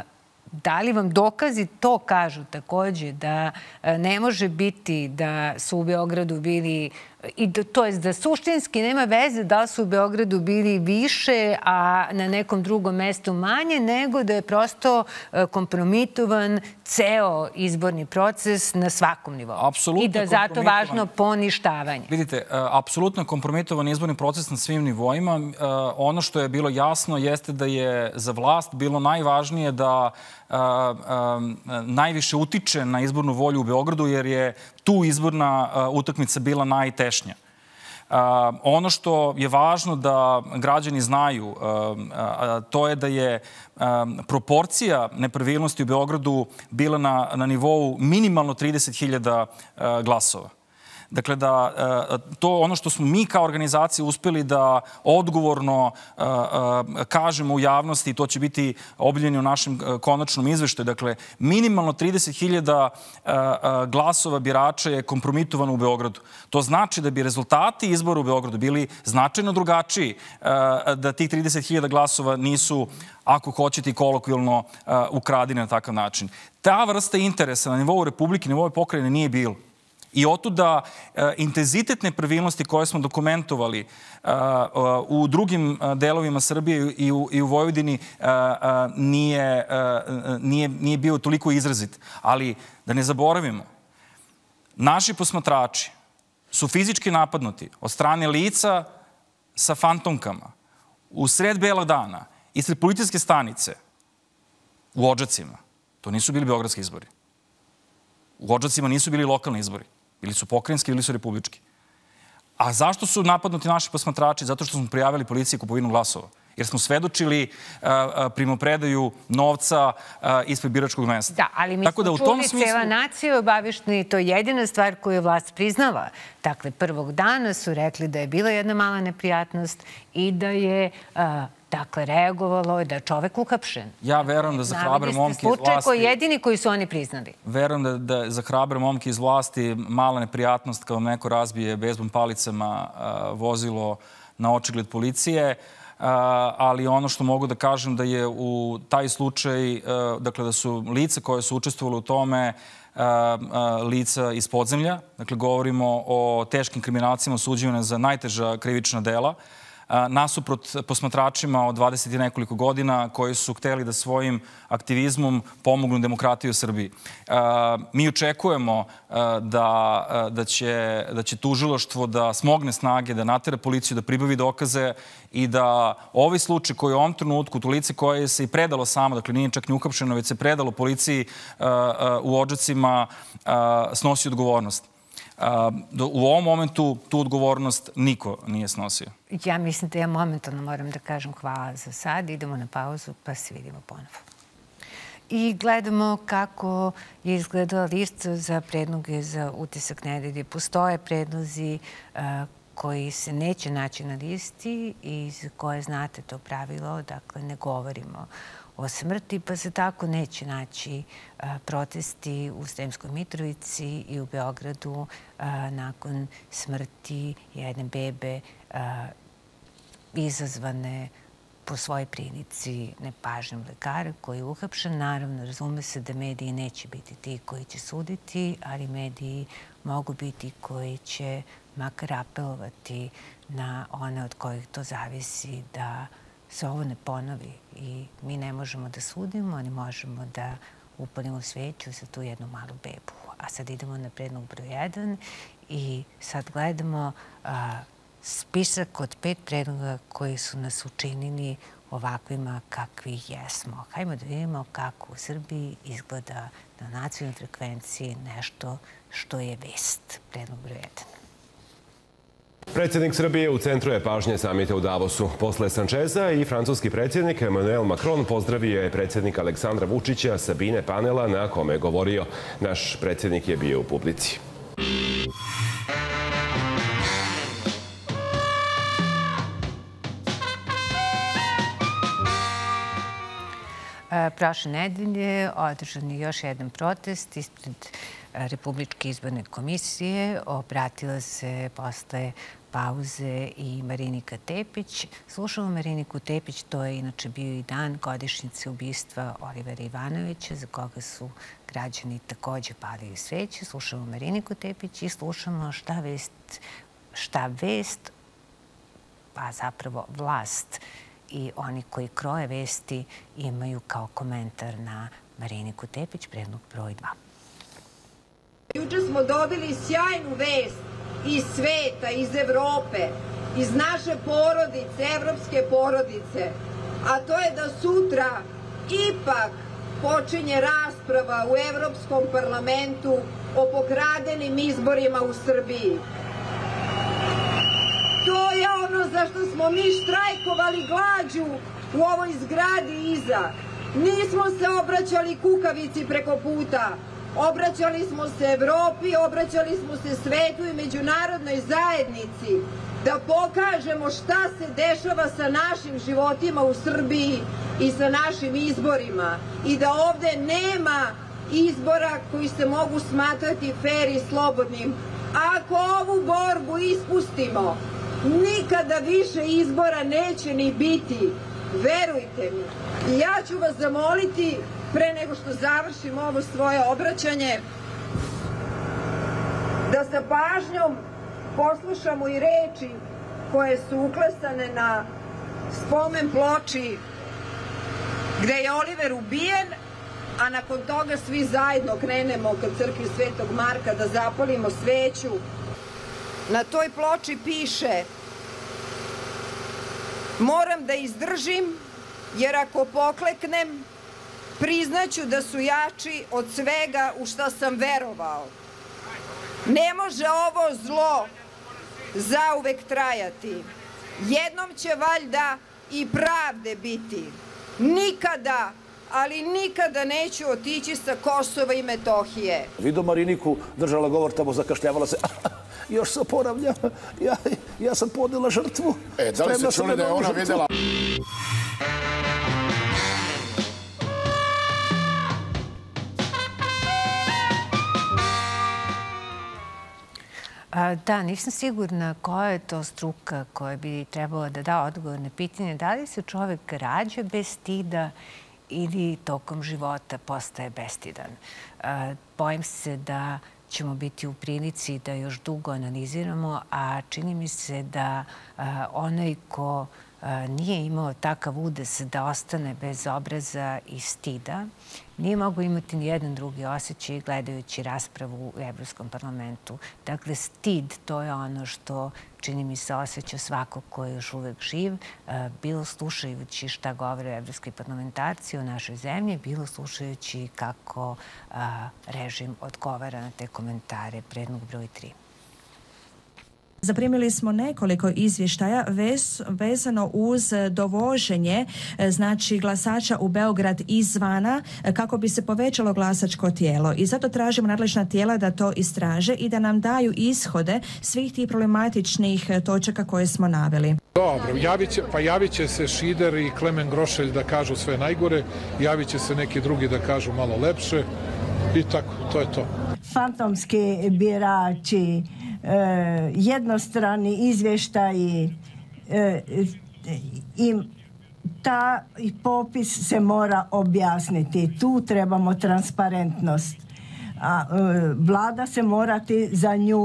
[SPEAKER 1] Da li vam dokazi to kažu takođe da ne može biti da su u Beogradu bili, to jest da suštinski nema veze da li su u Beogradu bili više, a na nekom drugom mestu manje, nego da je prosto kompromitovan ceo izborni proces na svakom nivou.
[SPEAKER 2] Apsolutno
[SPEAKER 1] I da je zato važno poništavanje.
[SPEAKER 2] Vidite, apsolutno je kompromitovan izborni proces na svim nivoima. Ono što je bilo jasno jeste da je za vlast bilo najvažnije da najviše utiče na izbornu volju u Beogradu, jer je tu izborna utakmica bila najtešnja. Ono što je važno da građani znaju, to je da je proporcija nepravilnosti u Beogradu bila na nivou minimalno 30.000 glasova. Dakle, to ono što smo mi kao organizacija uspeli da odgovorno kažemo u javnosti, to će biti objavljeno u našem konačnom izveštaju. Dakle, minimalno 30.000 glasova birača je kompromitovano u Beogradu. To znači da bi rezultati izbora u Beogradu bili značajno drugačiji, da tih 30.000 glasova nisu, ako hoćete, kolokvijalno ukradeni na takav način. Ta vrsta interesa na nivou Republike, na nivou pokrajine nije bilo. I otuda intenzitet nepravilnosti koje smo dokumentovali u drugim delovima Srbije i u Vojvodini nije bio toliko izrazit. Ali da ne zaboravimo, naši posmatrači su fizički napadnuti od strane lica sa fantomkama u sred bela dana ispred policijske stanice u Odžacima. To nisu bili beogradski izbori. U Odžacima nisu bili lokalni izbori. Bili su pokrajinski, bili su republički. A zašto su napadnuti naši posmatrači? Zato što smo prijavili policiji kupovinu glasova. Jer smo svedočili primopredaju novca ispred biračkog mesta.
[SPEAKER 1] Da, ali mi smo čuli cela nacija je obaveštena i to je jedina stvar koju je vlast priznala. Dakle, prvog dana su rekli da je bila jedna mala neprijatnost i da je reagovalo, da je čovek uhapšen.
[SPEAKER 2] Ja verujem da za hrabre momke iz vlasti...
[SPEAKER 1] slučaj koji je jedini koji su oni priznali.
[SPEAKER 2] Verujem da za hrabre momke iz vlasti mala neprijatnost kao neko razbije bejzbol palicama vozilo na očigled policije, ali ono što mogu da kažem da je u taj slučaj, dakle da su lice koje su učestvovali u tome lica iz podzemlja, dakle govorimo o teškim kriminalcima osuđivane za najteža krivična dela, nasuprot posmatračima od 20 i nekoliko godina koji su hteli da svojim aktivizmom pomognu demokratiju u Srbiji. Mi očekujemo da će tužilaštvo da smogne snage, da natera policiju, da pribavi dokaze i da ovaj slučaj koji u ovom trenutku, to lice koje se i predalo samo, dakle nije čak ni uhapšeno, već se predalo policiji u Odžacima, snosi odgovornost. U ovom momentu tu odgovornost niko nije snosio.
[SPEAKER 1] Ja mislim da ja momentalno moram da kažem hvala za sad. Idemo na pauzu pa se vidimo ponovo. I gledamo kako je izgledala lista za predloge za utisak nedelje. Postoje predlozi koji se neće naći na listi i za koje znate to pravilo, dakle ne govorimo o smrti, pa se tako neće naći protesti u Sremskoj Mitrovici i u Beogradu nakon smrti jedne bebe izazvane po svojoj prilici nepažnjom lekara koji je uhapšen. Naravno, razume se da mediji neće biti ti koji će suditi, ali mediji mogu biti koji će makar apelovati na one od kojih to zavisi da se ovo ne ponovi. I mi ne možemo da sudimo, ali možemo da upalimo sveću za tu jednu malu bebu. A sad idemo na predlog broj 1 i sad gledamo spisak od 5 predloga koji su nas učinili ovakvima kakvi jesmo. Hajmo da vidimo kako u Srbiji izgleda na nacionalnoj frekvenciji nešto što je vest. Predlog broj 1.
[SPEAKER 5] Predsjednik Srbije u centru je pažnje samita u Davosu. Posle Sančeza i francuski predsjednik Emmanuel Macron pozdravio je predsjednika Aleksandra Vučića sa bine panela na kome je govorio. Naš predsjednik je bio u publici.
[SPEAKER 1] Prošle nedelje održan je još jedan protest ispred Republičke izborne komisije. Obratila se posle pauze i Marinika Tepić. Slušamo Mariniku Tepić, to je inače bio i dan godišnjice ubistva Olivera Ivanovića, za koga su građani takođe palili sveće. Slušamo Mariniku Tepić i slušamo šta vest, pa zapravo vlast i oni koji kroje vesti imaju kao komentar na Mariniku Tepić, predlog broj 2.
[SPEAKER 6] Juče smo dobili sjajnu vest iz sveta, iz Evrope, iz naše porodice, evropske porodice, a to je da sutra ipak počinje rasprava u Evropskom parlamentu o pokradenim izborima u Srbiji. To je ono za što smo mi štrajkovali glađu u ovoj zgradi iza. Nismo se obraćali kukavici preko puta. Obraćali smo se Evropi, obraćali smo se svetu i međunarodnoj zajednici da pokažemo šta se dešava sa našim životima u Srbiji i sa našim izborima i da ovde nema izbora koji se mogu smatrati fer i slobodnim. Ako ovu borbu ispustimo, nikada više izbora neće ni biti. Verujte mi. I ja ću vas zamoliti, pre nego što završim ovo svoje obraćanje, da sa pažnjom poslušamo i reči koje su uklesane na spomen ploči gde je Oliver ubijen, a nakon toga svi zajedno krenemo ka crkvi Svetog Marka da zapalimo sveću. Na toj ploči piše: moram da izdržim, jer ako pokleknem, priznaću da su jači od svega u šta sam verovao. Ne može ovo zlo zauvek trajati. Jednom će valjda i pravde biti. Nikada, ali nikada neću otići sa Kosova i Metohije.
[SPEAKER 7] Vidio Mariniku, držala govor tamo, zakašljavala se. Još se oporavljam. Ja sam podnela žrtvu.
[SPEAKER 8] Da li ste čuli da je ona videla?
[SPEAKER 1] Da, nisam sigurna koja je to struka koja bi trebala da da odgovor na pitanje da li se čovek rađa bez stida ili tokom života postaje bestidan. Bojim se da ćemo biti u prilici da još dugo analiziramo, a čini mi se da onaj ko nije imao takav udes da ostane bez obraza i stida, nije mogu imati ni jedan drugi osjećaj gledajući raspravu u Evropskom parlamentu. Dakle, stid, to je ono što čini mi se osjeća svako ko je još uvek živ, bilo slušajući šta govore evropski parlamentarci o našoj zemlji, bilo slušajući kako režim odgovara na te komentare. Predlog broj 3.
[SPEAKER 9] Zaprimili smo nekoliko izvještaja vezano uz dovoženje glasača u Beograd izvana kako bi se povećalo glasačko tijelo. I zato tražimo nadležna tijela da to istraže i da nam daju ishode svih tih problematičnih točaka koje smo naveli.
[SPEAKER 10] Dobro, javit će se Šider i Klemen Grošelj da kažu sve najgore, javit će se neki drugi da kažu malo lepše i tako, to je to.
[SPEAKER 11] Fantomski birači, jednostrani izvještaji i ta popis se mora objasniti. Tu trebamo transparentnost. Vlada se morati za nju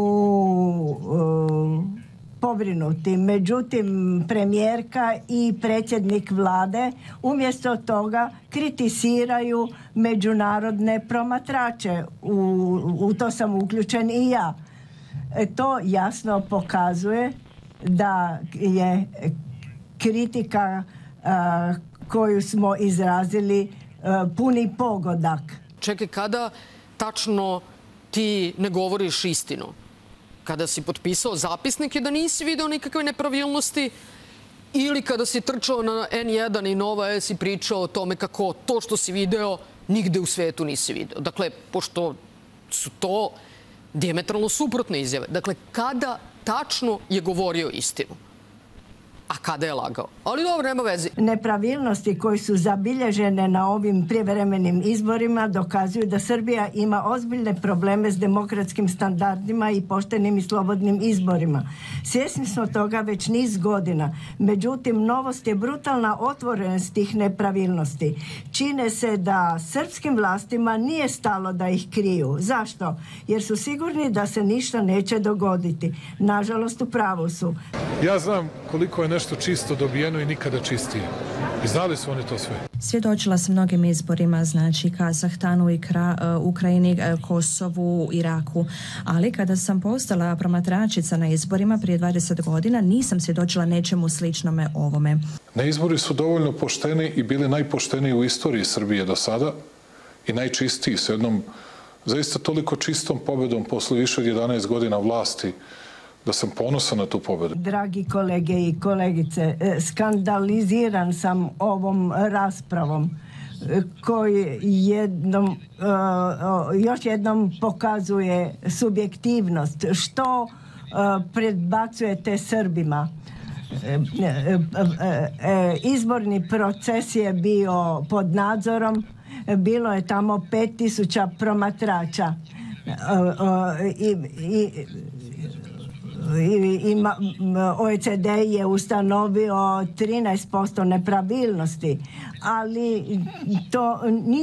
[SPEAKER 11] pobrinuti. Međutim, premijerka i predsjednik vlade umjesto toga kritiziraju međunarodne promatrače. U to sam uključen i ja. To jasno pokazuje da je kritika koju smo izrazili puni pogodak.
[SPEAKER 12] Čekaj, kada tačno ti ne govoriš istinu? Kada si potpisao zapisnike da nisi video nikakve nepravilnosti ili kada si trčao na N1 i Nova S i pričao o tome kako to što si video nigde u svetu nisi video? Dakle, pošto su to dijametralno suprotne izjave. Dakle, kada tačno je govorio istinu? a kada je lagao. Ali dobro, nema veze.
[SPEAKER 11] Nepravilnosti koji su zabilježene na ovim prijevremenim izborima dokazuju da Srbija ima ozbiljne probleme s demokratskim standardima i poštenim i slobodnim izborima. Svjesni smo toga već niz godina. Međutim, novost je brutalna otvorenost tih nepravilnosti. Čine se da srpskim vlastima nije stalo da ih kriju. Zašto? Jer su sigurni da se ništa neće dogoditi. Nažalost, u pravu su.
[SPEAKER 10] Ja znam koliko je nešto čisto dobijeno i nikada čistije. I znali su oni to sve.
[SPEAKER 9] Svjedočila sam mnogim izborima, znači Kazahstanu, Ukrajini, Kosovu, Iraku, ali kada sam postala promatračica na izborima prije 20 godina, nisam svjedočila nečemu sličnome ovome.
[SPEAKER 10] Na izbori su dovoljno pošteni i bili najpošteniji u istoriji Srbije do sada i najčistiji, s jednom zaista toliko čistom pobjedom posle više od 11 godina vlasti, da sam ponosan na tu pobjedu.
[SPEAKER 11] Dragi kolege i kolegice, skandaliziran sam ovom raspravom koji još jednom pokazuje subjektivnost. Što predbacujete Srbima? Izborni proces je bio pod nadzorom, bilo je tamo 5000 promatrača OECD je ustanovio 13% nepravilnosti, ali to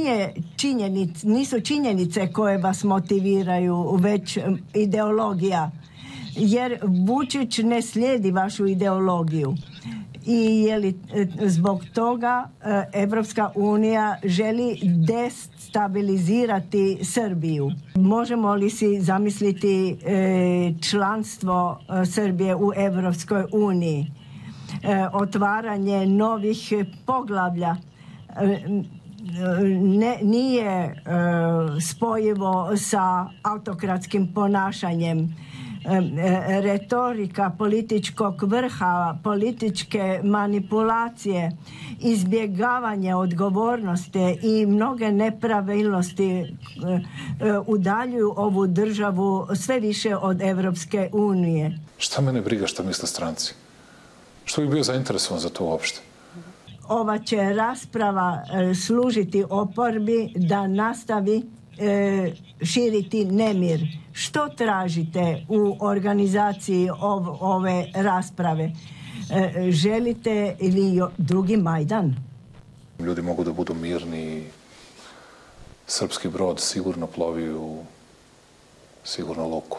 [SPEAKER 11] nisu činjenice koje vas motiviraju, već ideologija. Jer Vučić ne slijedi vašu ideologiju. I je li zbog toga Evropska unija želi destabilizirati Srbiju? Možemo li si zamisliti članstvo Srbije u Evropskoj uniji? Otvaranje novih poglavlja nije spojivo sa autokratskim ponašanjem. Retorika političkog vrha, političke manipulacije, izbjegavanje odgovornosti i mnoge nepravilnosti udaljuju ovu državu sve više od Evropske unije.
[SPEAKER 10] Šta mene briga šta misle stranci? Što bih bio zainteresovan za to uopšte?
[SPEAKER 11] Ova će rasprava služiti oporbi da nastavi širiti nemir. Što tražite u organizaciji ove rasprave? Želite ili drugi Majdan?
[SPEAKER 10] Ljudi mogu da budu mirni. Srpski brod sigurno plovi u sigurnu luku.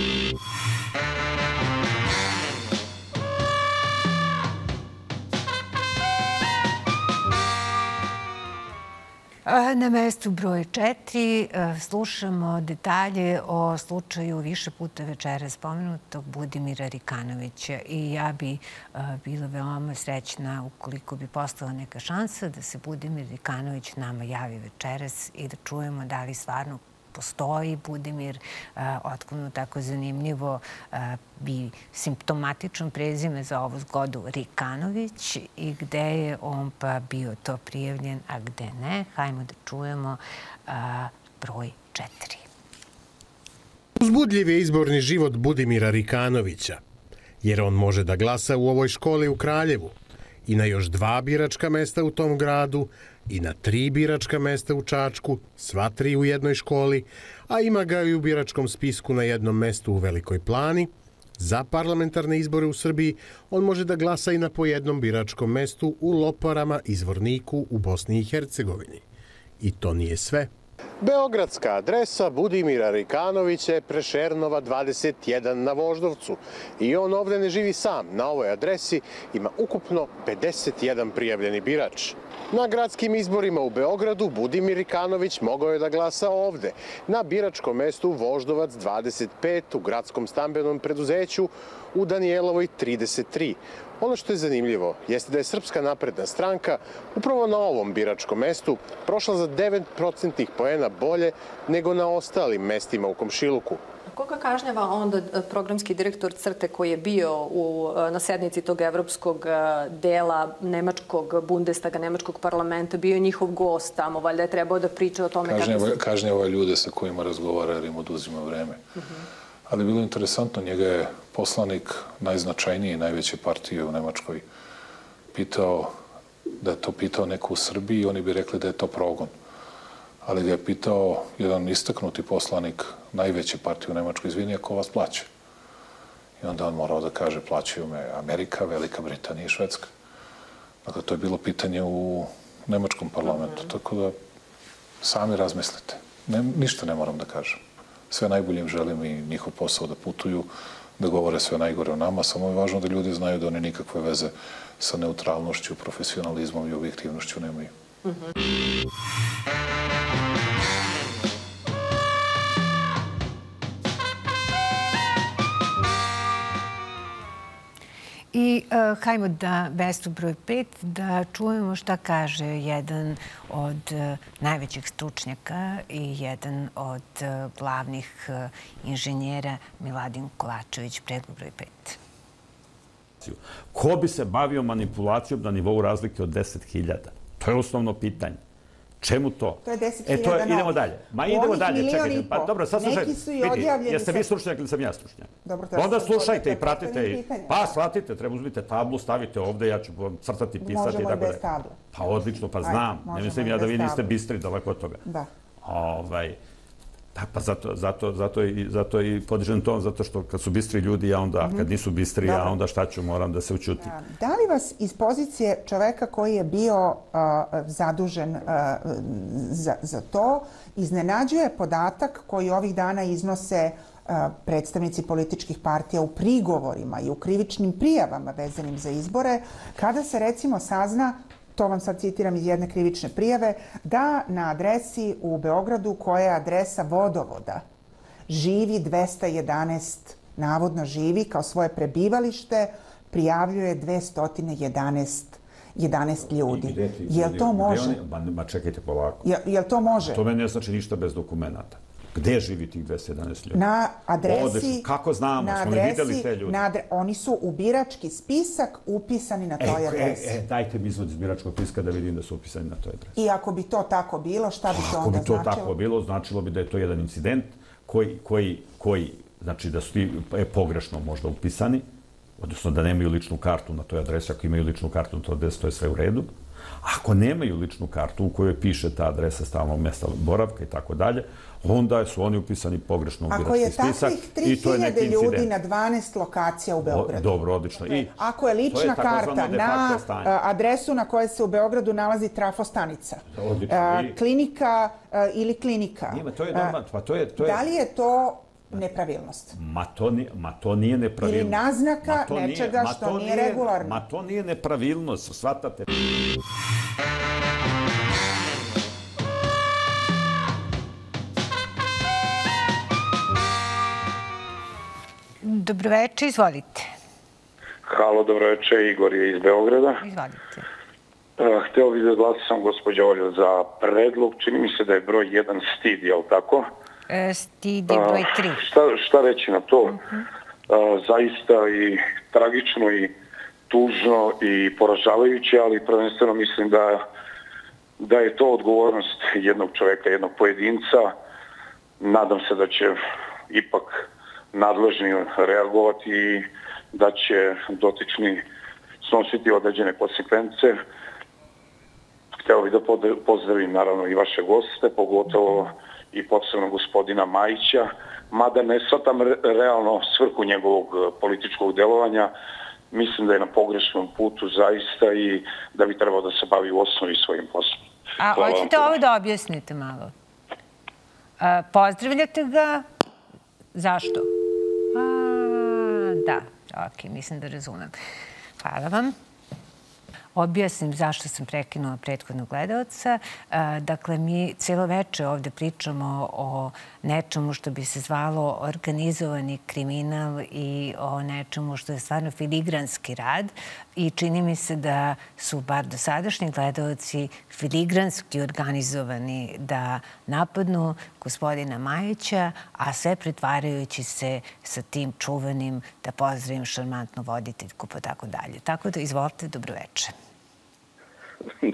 [SPEAKER 1] Na mestu broj 4 slušamo detalje o slučaju više puta večeras spomenutog Budimira Rikanovića i ja bi bila veoma srećna ukoliko bi postala neka šansa da se Budimir Rikanović nama javi večeras i da čujemo da li stvarno postoji Budimir, otkud mu tako zanimljivo bi simptomatičan prezime za ovu zgodu Rikanović i gde je on pa bio to prijavljen, a gde ne. Hajmo da čujemo broj 4.
[SPEAKER 13] Uzbudljiv je izborni život Budimira Rikanovića, jer on može da glasa u ovoj školi u Kraljevu i na još 2 biračka mesta u tom gradu i na 3 biračka mesta u Čačku, sva 3 u jednoj školi, a ima ga i u biračkom spisku na jednom mestu u Velikoj Plani. Za parlamentarne izbore u Srbiji on može da glasa i na po jednom biračkom mestu u Loparama i Zvorniku u Bosni i Hercegovini. I to nije sve.
[SPEAKER 14] Beogradska adresa Budimira Rikanovića je Prešernova 21 na Voždovcu. I on ovde ne živi sam. Na ovoj adresi ima ukupno 51 prijavljeni birač. Na gradskim izborima u Beogradu Budimir Rikanović mogao je da glasa ovde, na biračkom mestu Voždovac 25 u gradskom stambenom preduzeću u Danijelovoj 33. Ono što je zanimljivo jeste da je Srpska napredna stranka upravo na ovom biračkom mestu prošla za 9% poena bolje nego na ostalim mestima u komšiluku.
[SPEAKER 15] Koga kažnjava onda programski direktor CRTE koji je bio na sednici tog evropskog dela nemačkog Bundestaga, nemačkog parlamenta, bio je njihov gost tamo, valjda je trebao da priča o tome
[SPEAKER 10] kažnjava ljude sa kojima razgovara jer im oduzima vreme. ali bilo interesantno, njega je poslanik najznačajnije i najveće partije u Nemačkoj pitao, da je to pitao neko u Srbiji, oni bi rekli da je to progon. Ali ga je pitao jedan istaknuti poslanik najveće partije u Nemačkoj, izvini, ko vas plaća? I onda on morao da kaže, plaćaju me Amerika, Velika Britanija i Švedska. Dakle, to je bilo pitanje u nemačkom parlamentu, tako da sami razmislite. Ništa ne moram da kažem. Sve najbolje im želim i njihov posao da putuju, da govore sve najgore o nama, samo je važno da ljudi znaju da oni nikakve veze sa neutralnošću, profesionalizmom i objektivnošću nemaju.
[SPEAKER 1] I hajmo da vestu broj 5, da čujemo šta kaže jedan od najvećih stručnjaka i jedan od glavnih inženjera Miladin Kovačević, predlog broj 5.
[SPEAKER 16] Ko bi se bavio manipulacijom na nivou razlike od 10.000? To je osnovno pitanje. Čemu to?
[SPEAKER 17] To je 10.000 novih.
[SPEAKER 16] Idemo dalje. Ma idemo dalje, čekajte. Pa dobro, sad slušaj.
[SPEAKER 17] Neki su i odjavljeni.
[SPEAKER 16] Jeste vi stručnjak ili sam ja stručnjak?
[SPEAKER 17] Dobro,
[SPEAKER 16] onda slušajte i pratite. Pa shvatite, treba uzmite tablu, stavite ovde, ja ću vam crtati, pisati.
[SPEAKER 17] Možemo i bez table.
[SPEAKER 16] Pa odlično, pa znam. Ne mislim ja da vi niste bistri daleko od toga.
[SPEAKER 17] Da.
[SPEAKER 16] Pa zato i podižem ton, zato što kad su bistri ljudi, ja onda, kad nisu bistri, ja onda šta ću, moram da se učutim.
[SPEAKER 17] Da li vas iz pozicije čoveka koji je bio zadužen za to iznenađuje podatak koji ovih dana iznose predstavnici političkih partija u prigovorima i u krivičnim prijavama vezanim za izbore, kada se recimo sazna, to vam sad citiram iz jedne krivične prijave, da na adresi u Beogradu, koja je adresa vodovoda, živi 211, navodno živi, kao svoje prebivalište, prijavljuje 211 ljudi. Jel to može?
[SPEAKER 16] Ma čekajte polako.
[SPEAKER 17] Jel to može?
[SPEAKER 16] To meni ne znači ništa bez dokumenta. Gde živi tih 211 ljudi?
[SPEAKER 17] Na adresi...
[SPEAKER 16] Kako znamo? Smo li videli te ljudi?
[SPEAKER 17] Oni su u birački spisak upisani na toj adresi.
[SPEAKER 16] Dajte mi izvod iz biračkog spiska da vidim da su upisani na toj adresi.
[SPEAKER 17] I ako bi to tako bilo, šta bi to onda značilo?
[SPEAKER 16] Ako bi to tako bilo, značilo bi da je to jedan incident koji znači da su ti pogrešno možda upisani, odnosno da nemaju ličnu kartu na toj adresi. Ako imaju ličnu kartu na toj adresi, to je sve u redu. Ako nemaju ličnu kartu u kojoj piše ta adresa stalnog mesta boravka i tako dalje, onda su oni upisani pogrešno u birački spisak i to je neki incident.
[SPEAKER 17] Ako je takvih 3000 ljudi na 12 lokacija u Beogradu.
[SPEAKER 16] Dobro, odlično.
[SPEAKER 17] Ako je lična karta na adresu na kojoj se u Beogradu nalazi trafostanica, klinika ili klinika, da li je to nepravilnost?
[SPEAKER 16] Ma to nije nepravilnost.
[SPEAKER 17] Ili naznaka nečega što nije regularno?
[SPEAKER 16] Ma to nije nepravilnost, shvatate.
[SPEAKER 1] Dobroveče, izvolite.
[SPEAKER 18] Halo, dobroveče, Igor je iz Beograda.
[SPEAKER 1] Izvolite.
[SPEAKER 18] Hteo bih da glasam, gospođo Oljo, za predlog. Čini mi se da je broj 1 stid, je li tako?
[SPEAKER 1] Stid je broj 3.
[SPEAKER 18] Šta reći na to? Zaista i tragično i tužno i poražavajuće, ali prvenstveno mislim da je to odgovornost jednog čoveka, jednog pojedinca. Nadam se da će ipak nadležni reagovati i da će dotični snositi određene konsekvence. Hteo bih da pozdravim naravno i vaše goste, pogotovo i posebno gospodina Majića, mada ne shvatam realno svrhu njegovog političkog delovanja. Mislim da je na pogrešnom putu zaista i da bi trebao da se bavi u osnovi svojim poslom.
[SPEAKER 1] A hoćete ovo da objasnite malo? Pozdravljate ga? Zašto? Da, ok, mislim da razumem. Hvala vam. Objasnim zašto sam prekinula prethodnog gledalca. Dakle, mi cijelo veče ovde pričamo o nečemu što bi se zvalo organizovani kriminal i o nečemu što je stvarno filigranski rad. I čini mi se da su bar dosadašnji gledalci filigranski organizovani da napadnu gospodina Majića, a sve pretvarajući se sa tim čuvenim da pozdravim šarmantnu voditeljku pa tako dalje. Tako da izvolite, dobroveče.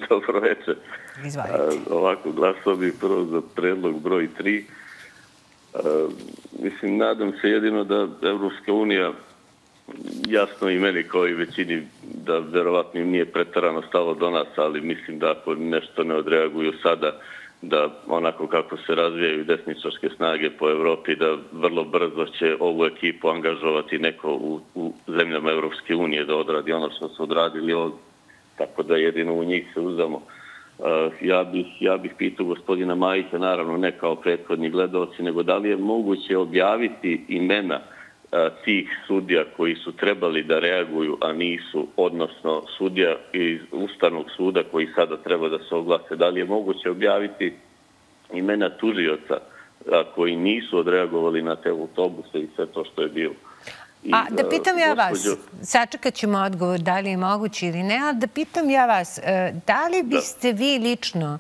[SPEAKER 19] Dobroveče.
[SPEAKER 1] Izvolite.
[SPEAKER 19] Ovako, glasao bih prvo za predlog broj 3. Mislim, nadam se jedino da Evropska unija, jasno i meni kao i većini, da verovatno im nije pretarano stalo do nas, ali mislim da ako nešto ne odreaguju sada, da onako kako se razvijaju desničarske snage po Evropi, da vrlo brzo će ovu ekipu angažovati neko u zemljama Evropske unije da odradi ono što su odradili ovdje. Tako da jedino u njih se uzamo. Ja bih pitao gospodina Majića, naravno ne kao prethodni gledalci, nego da li je moguće objaviti imena tih sudija koji su trebali da reaguju, a nisu, odnosno sudija iz Ustavnog suda koji sada treba da se oglase. Da li je moguće objaviti imena tužioca koji nisu odreagovali na te autobuse i sve to što je bilo?
[SPEAKER 1] A da pitam ja vas, sačekat ćemo odgovor da li je moguće ili ne, ali da pitam ja vas, da li biste vi lično,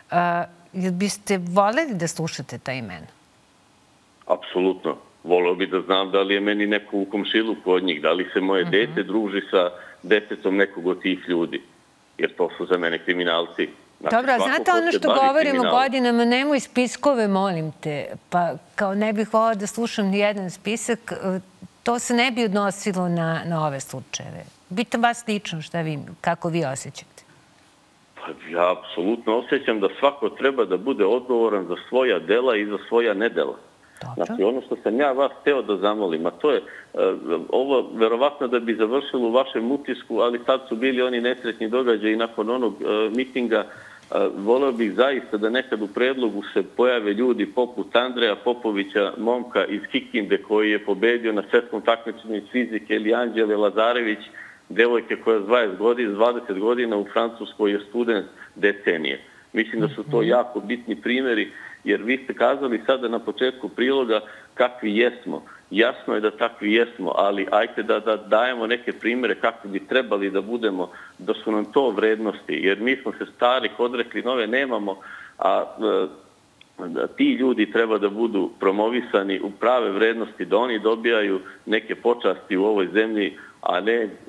[SPEAKER 1] biste voljeli da slušate ta imena?
[SPEAKER 19] Apsolutno. Voleo bi da znam da li je meni neko u komšiluku od njih, da li se moje dete druži sa detetom nekog od tih ljudi, jer to su za mene kriminalci.
[SPEAKER 1] Dobro, a znate ono što govorimo godinama, nemoj spiskove, molim te, pa kao ne bih volila da slušam ni jedan spisak, to se ne bi odnosilo na ove slučajeve. Pitam vas lično kako vi osjećate.
[SPEAKER 19] Ja apsolutno osjećam da svako treba da bude odgovoran za svoja dela i za svoja nedela. Znači, ono što sam ja vas hteo da zamolim, a to je ovo verovatno da bi završilo u vašem utisku, ali sad su bili oni nesretni događaji nakon onog mitinga. Voleo bih zaista da nekad u predlogu se pojave ljudi poput Andreja Popovića, momka iz Kikinde koji je pobedio na svetskom takmičenju iz fizike, ili Anđele Lazarević, devojke koja 20 godina u Francuskoj je student decenije. Mislim da su to jako bitni primjeri, jer vi ste kazali sada na početku priloga kakvi jesmo. Jasno je da takvi jesmo, ali ajte da dajemo neke primjere kakvi bi trebali da budemo, da su nam to vrednosti, jer mi smo se starih odrekli, nove nemamo, a ti ljudi treba da budu promovisani u prave vrednosti, da oni dobijaju neke počasti u ovoj zemlji, a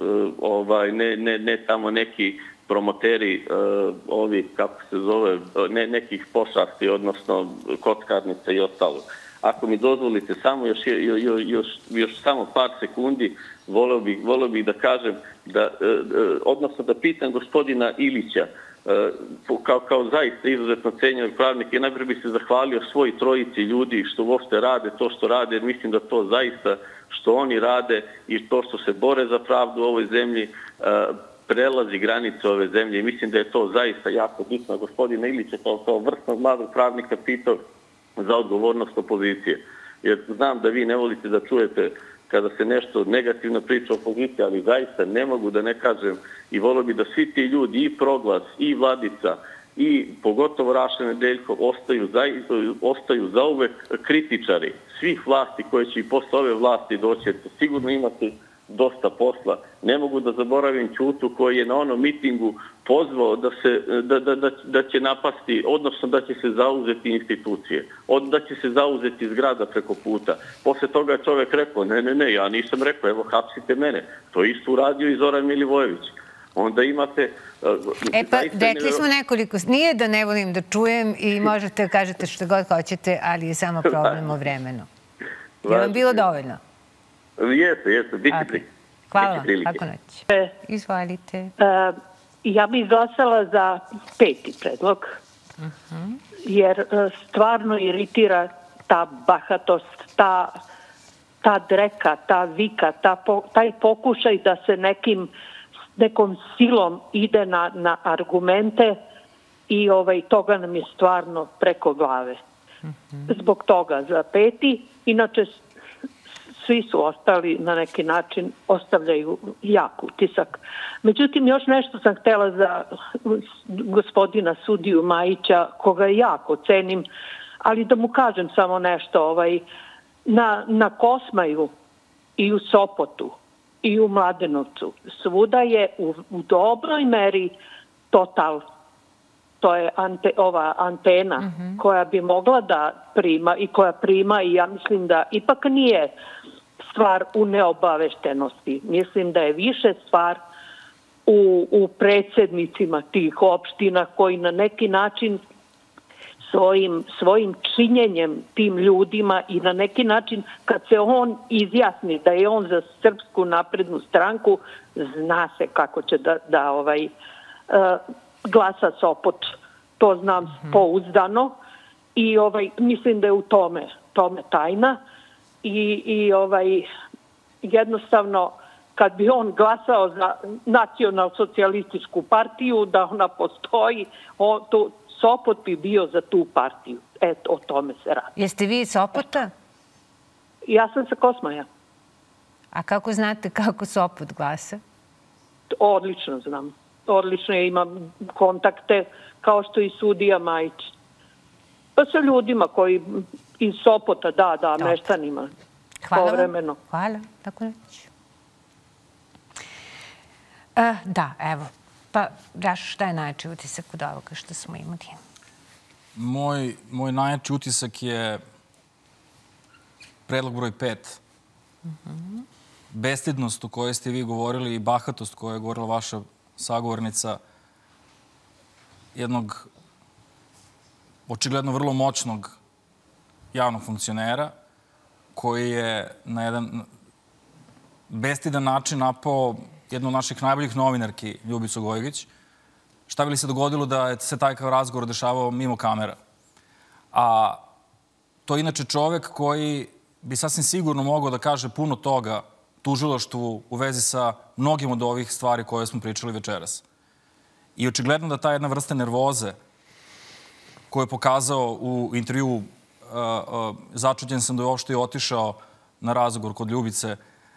[SPEAKER 19] ne tamo neki promoteri ovi, kako se zove, nekih pošasti, odnosno kockarnice i ostalo. Ako mi dozvolite samo još samo par sekundi, voleo bih da kažem, odnosno da pitam gospodina Ilića, kao zaista izuzetno cenjenog pravnika, i najprije bih se zahvalio svoj trojici ljudi što uopšte rade to što rade, jer mislim da to zaista što oni rade i to što se bore za pravdu u ovoj zemlji prelazi granice ove zemlje i mislim da je to zaista jako bitno. Gospodina Ilića kao vrsnog mladog pravnika pitao za odgovornost opozicije. Jer znam da vi ne volite da čujete kada se nešto negativno priča o opoziciji, ali zaista ne mogu da ne kažem i volio bi da svi ti ljudi, i Proglas, i Vladica, i pogotovo Raša Nedeljko, ostaju zauvek kritičari svih vlasti koje će i posle ove vlasti doći. Sigurno imate dosta posla. Ne mogu da zaboravim Ćutu koji je na onom mitingu pozvao da će napasti, odnosno da će se zauzeti institucije, da će se zauzeti zgrada preko puta. Posle toga je čovek rekao, ne, ja nisam rekao, evo hapsite mene. To isto uradio i Zoran Milivojević. Onda imate...
[SPEAKER 1] rekli smo nekoliko, nije da ne volim da čujem i možete da kažete što god hoćete, ali je samo problem o vremenu. Je vam bilo dovoljno?
[SPEAKER 19] Jeste, biti prilike.
[SPEAKER 1] Hvala vam, kako noć. Izvolite.
[SPEAKER 20] Ja bih glasala za 5. predlog, jer stvarno iritira ta bahatost, ta dreka, ta vika, taj pokušaj da se nekom silom ide na argumente i toga nam je stvarno preko glave. Zbog toga za 5. Inače, svi su ostali na neki način, ostavljaju jak utisak. Međutim, još nešto sam htjela za gospodina sudiju Majića, koga jako cenim, ali da mu kažem samo nešto. Na Kosmaju i u Sopotu i u Mladenovcu svuda je u dobroj meri Total. To je ova antena koja bi mogla da prima i koja prima, i ja mislim da ipak nije stvar u neobaveštenosti. Mislim da je više stvar u predsjednicima tih opština koji na neki način svojim činjenjem tim ljudima i na neki način kad se on izjasni da je on za Srpsku naprednu stranku, zna se kako će da glasa Sopot. To znam pouzdano i mislim da je u tome tajna i jednostavno kad bi on glasao za nacionalsocijalističku partiju, da ona postoji, Sopot bi bio za tu partiju. Eto, o tome se radi.
[SPEAKER 1] Jeste vi iz Sopota?
[SPEAKER 20] Ja sam sa Kosmaja.
[SPEAKER 1] A kako znate kako Sopot glasa?
[SPEAKER 20] Odlično znam. Odlično imam kontakte, kao što i sudija Majić. Pa sa ljudima koji iz Sopota, da, meštanima.
[SPEAKER 1] Hvala vam. Hvala. Tako reći. Da, evo. Pa, Raša, šta je najjači utisak od ovoga što smo imali?
[SPEAKER 2] Moj najjači utisak je predlog broj 5. Bestidnost o kojoj ste vi govorili i bahatost o kojoj je govorila vaša sagovornica jednog očigledno vrlo moćnog javnog funkcionera koji je na jedan bestidan način napao jednu od naših najboljih novinarki, Ljubicu Gojgić. Šta bi li se dogodilo da se taj razgovor dešavao mimo kamera? A to je inače čovek koji bi sasvim sigurno mogao da kaže puno toga tužilaštvu u vezi sa mnogim od ovih stvari koje smo pričali večeras. I očigledno da ta jedna vrsta nervoze koju je pokazao u intervju, začuđen sam da je uopšte i otišao na razgovor kod Ljubice,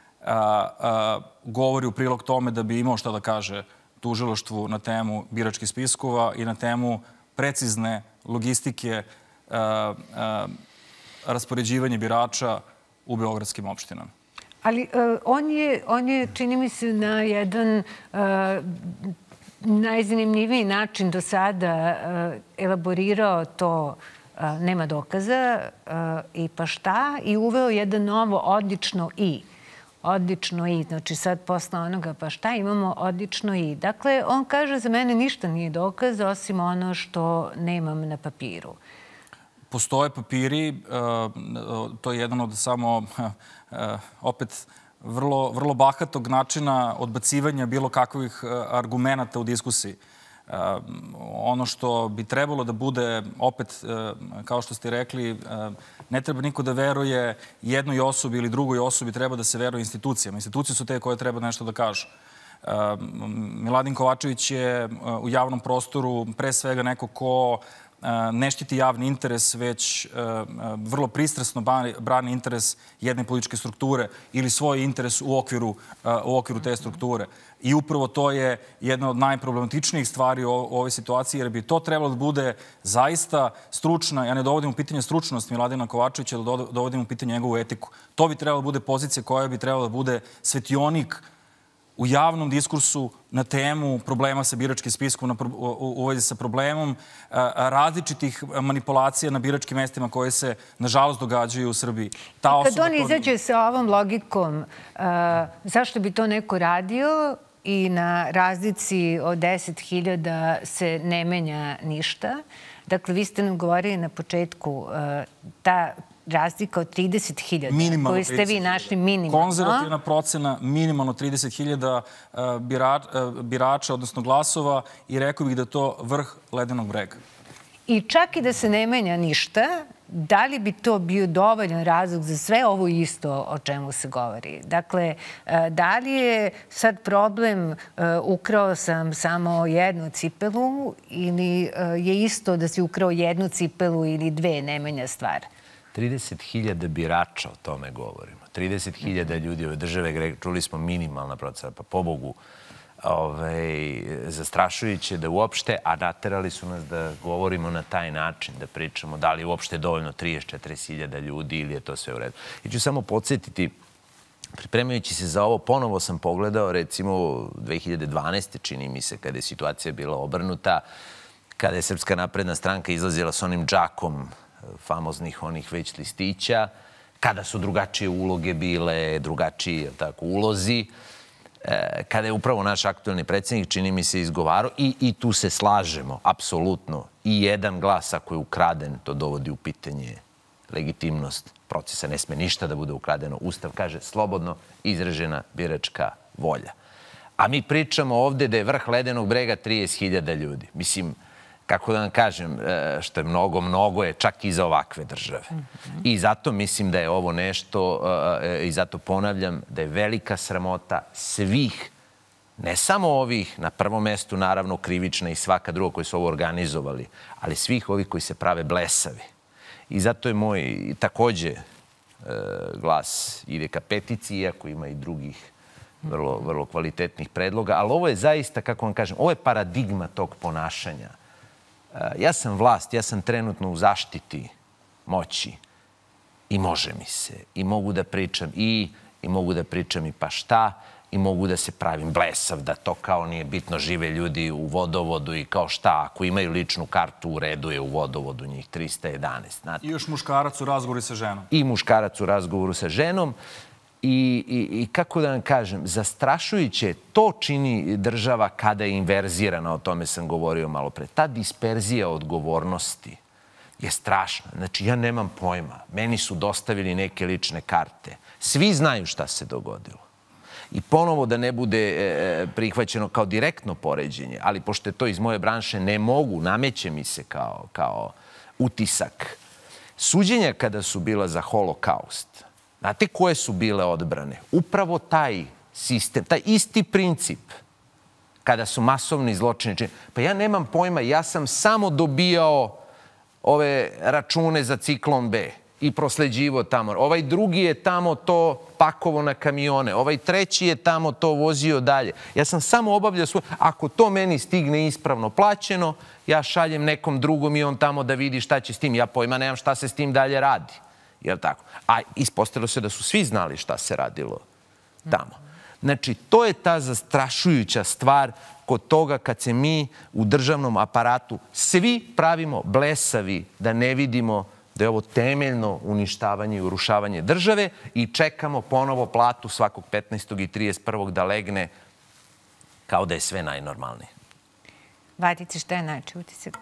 [SPEAKER 2] govori u prilog tome da bi imao šta da kaže tužilaštvu na temu biračkih spiskova i na temu precizne logistike raspoređivanja birača u beogradskim opštinama.
[SPEAKER 1] Ali on je, čini mi se, na jedan najzanimljiviji način do sada elaborirao to nema dokaza i pa šta i uveo jedan novo odlično i. Odlično i. Znači sad posle onoga pa šta imamo odlično i. Dakle, on kaže za mene ništa nije dokaz osim ono što nemam na papiru.
[SPEAKER 2] Postoje papiri, to je jedan od samo, opet, vrlo bahatog načina odbacivanja bilo kakvih argumenata u diskusiji. Ono što bi trebalo da bude, opet, kao što ste rekli, ne treba niko da veruje jednoj osobi ili drugoj osobi, treba da se veruje institucijama. Institucije su te koje treba nešto da kažu. Miladin Kovačević je u javnom prostoru pre svega neko ko ne štiti javni interes, već vrlo pristrasno brani interes jedne političke strukture ili svoj interes u okviru te strukture. I upravo to je jedna od najproblematičnijih stvari u ovoj situaciji, jer bi to trebalo da bude zaista stručna, ja ne dovodim u pitanje stručnost Miladina Kovačevića, da dovodim u pitanje njegovu etiku. To bi trebalo da bude pozicija koja bi trebalo da bude svetionik u javnom diskursu na temu problema sa biračkim spiskom, u vezi sa problemom različitih manipulacija na biračkim mestima koje se, nažalost, događaju u Srbiji.
[SPEAKER 1] Kad on izađe sa ovom logikom, zašto bi to neko radio i na razlici od 10.000 se ne menja ništa? Dakle, vi ste nam govorili na početku ta razlika od 30.000 koju ste vi našli minimalno.
[SPEAKER 2] Konzervativna procena, minimalno 30.000 birača, odnosno glasova, i rekao bih da je to vrh ledenog brega.
[SPEAKER 1] I čak i da se ne menja ništa, da li bi to bio dovoljan razlog za sve ovo isto o čemu se govori? Dakle, da li je sad problem ukrao sam samo jednu cipelu ili je isto da si ukrao jednu cipelu ili dve, ne menja stvar?
[SPEAKER 3] 30.000 birača, o tome govorimo. 30.000 ljudi ove države, čuli smo minimalna procena, pa pobogu, zastrašujuće da uopšte, a naterali su nas da govorimo na taj način, da pričamo da li je uopšte dovoljno 30-40.000 ljudi ili je to sve u redu. I ću samo podsjetiti, pripremajući se za ovo, ponovo sam pogledao, recimo 2012. čini mi se, kada je situacija bila obrnuta, kada je Srpska napredna stranka izlazila s onim džakom famoznih onih već listića, kada su drugačije uloge bile, drugačiji ulozi. kada je upravo naš aktuelni predsjednik, čini mi se, izgovarao, i tu se slažemo, apsolutno, i jedan glas ako je ukraden, to dovodi u pitanje legitimnost procesa. Ne sme ništa da bude ukradeno. Ustav kaže slobodno izražena biračka volja. A mi pričamo ovde da je vrh ledenog brega 30.000 ljudi. Mislim, kako da vam kažem, što je mnogo je čak i za ovakve države. I zato mislim da je ovo nešto, i zato ponavljam, da je velika sramota svih, ne samo ovih, na prvom mestu naravno krivična i svaka druga koji su ovo organizovali, ali svih ovih koji se prave blesavi. I zato je moj takođe glas ide ka peticiji, iako ima i drugih vrlo kvalitetnih predloga, ali ovo je zaista, kako vam kažem, ovo je paradigma tog ponašanja. Ja sam vlast, ja sam trenutno u zaštiti moći i može mi se, i mogu da pričam i mogu da pričam i pa šta, i mogu da se pravim blesav, da to kao nije bitno, žive ljudi u vodovodu i kao šta, ako imaju ličnu kartu, u redu je u vodovodu njih 311. Znate.
[SPEAKER 2] I još muškarac u razgovoru sa ženom.
[SPEAKER 3] I muškarac u razgovoru sa ženom. I kako da vam kažem, zastrašujuće to čini država kada je inverzirana, o tome sam govorio malo pre. Ta disperzija odgovornosti je strašna. Znači, ja nemam pojma. Meni su dostavili neke lične karte. Svi znaju šta se dogodilo. I ponovo da ne bude prihvaćeno kao direktno poređenje, ali pošto je to iz moje branše, ne mogu, nameće mi se kao utisak. Suđenja kada su bila za holokaust, znate koje su bile odbrane? Upravo taj sistem, taj isti princip, kada su masovni zločini čini. Pa ja nemam pojma, ja sam samo dobijao ove račune za Ciklon B i prosleđivo tamo. Ovaj drugi je tamo to pakovo na kamione. Ovaj treći je tamo to vozio dalje. Ja sam samo obavljao svoj... Ako to meni stigne ispravno plaćeno, ja šaljem nekom drugom i on tamo da vidi šta će s tim. Ja pojma nemam šta se s tim dalje radi. Jel tako? A ispostavilo se da su svi znali šta se radilo tamo. Znači, to je ta zastrašujuća stvar kod toga kad se mi u državnom aparatu svi pravimo blesavi da ne vidimo da je ovo temeljno uništavanje i urušavanje države i čekamo ponovo platu svakog 15. i 31. da legne kao da je sve najnormalnije.
[SPEAKER 1] Vadice, šta je najčešći utisak?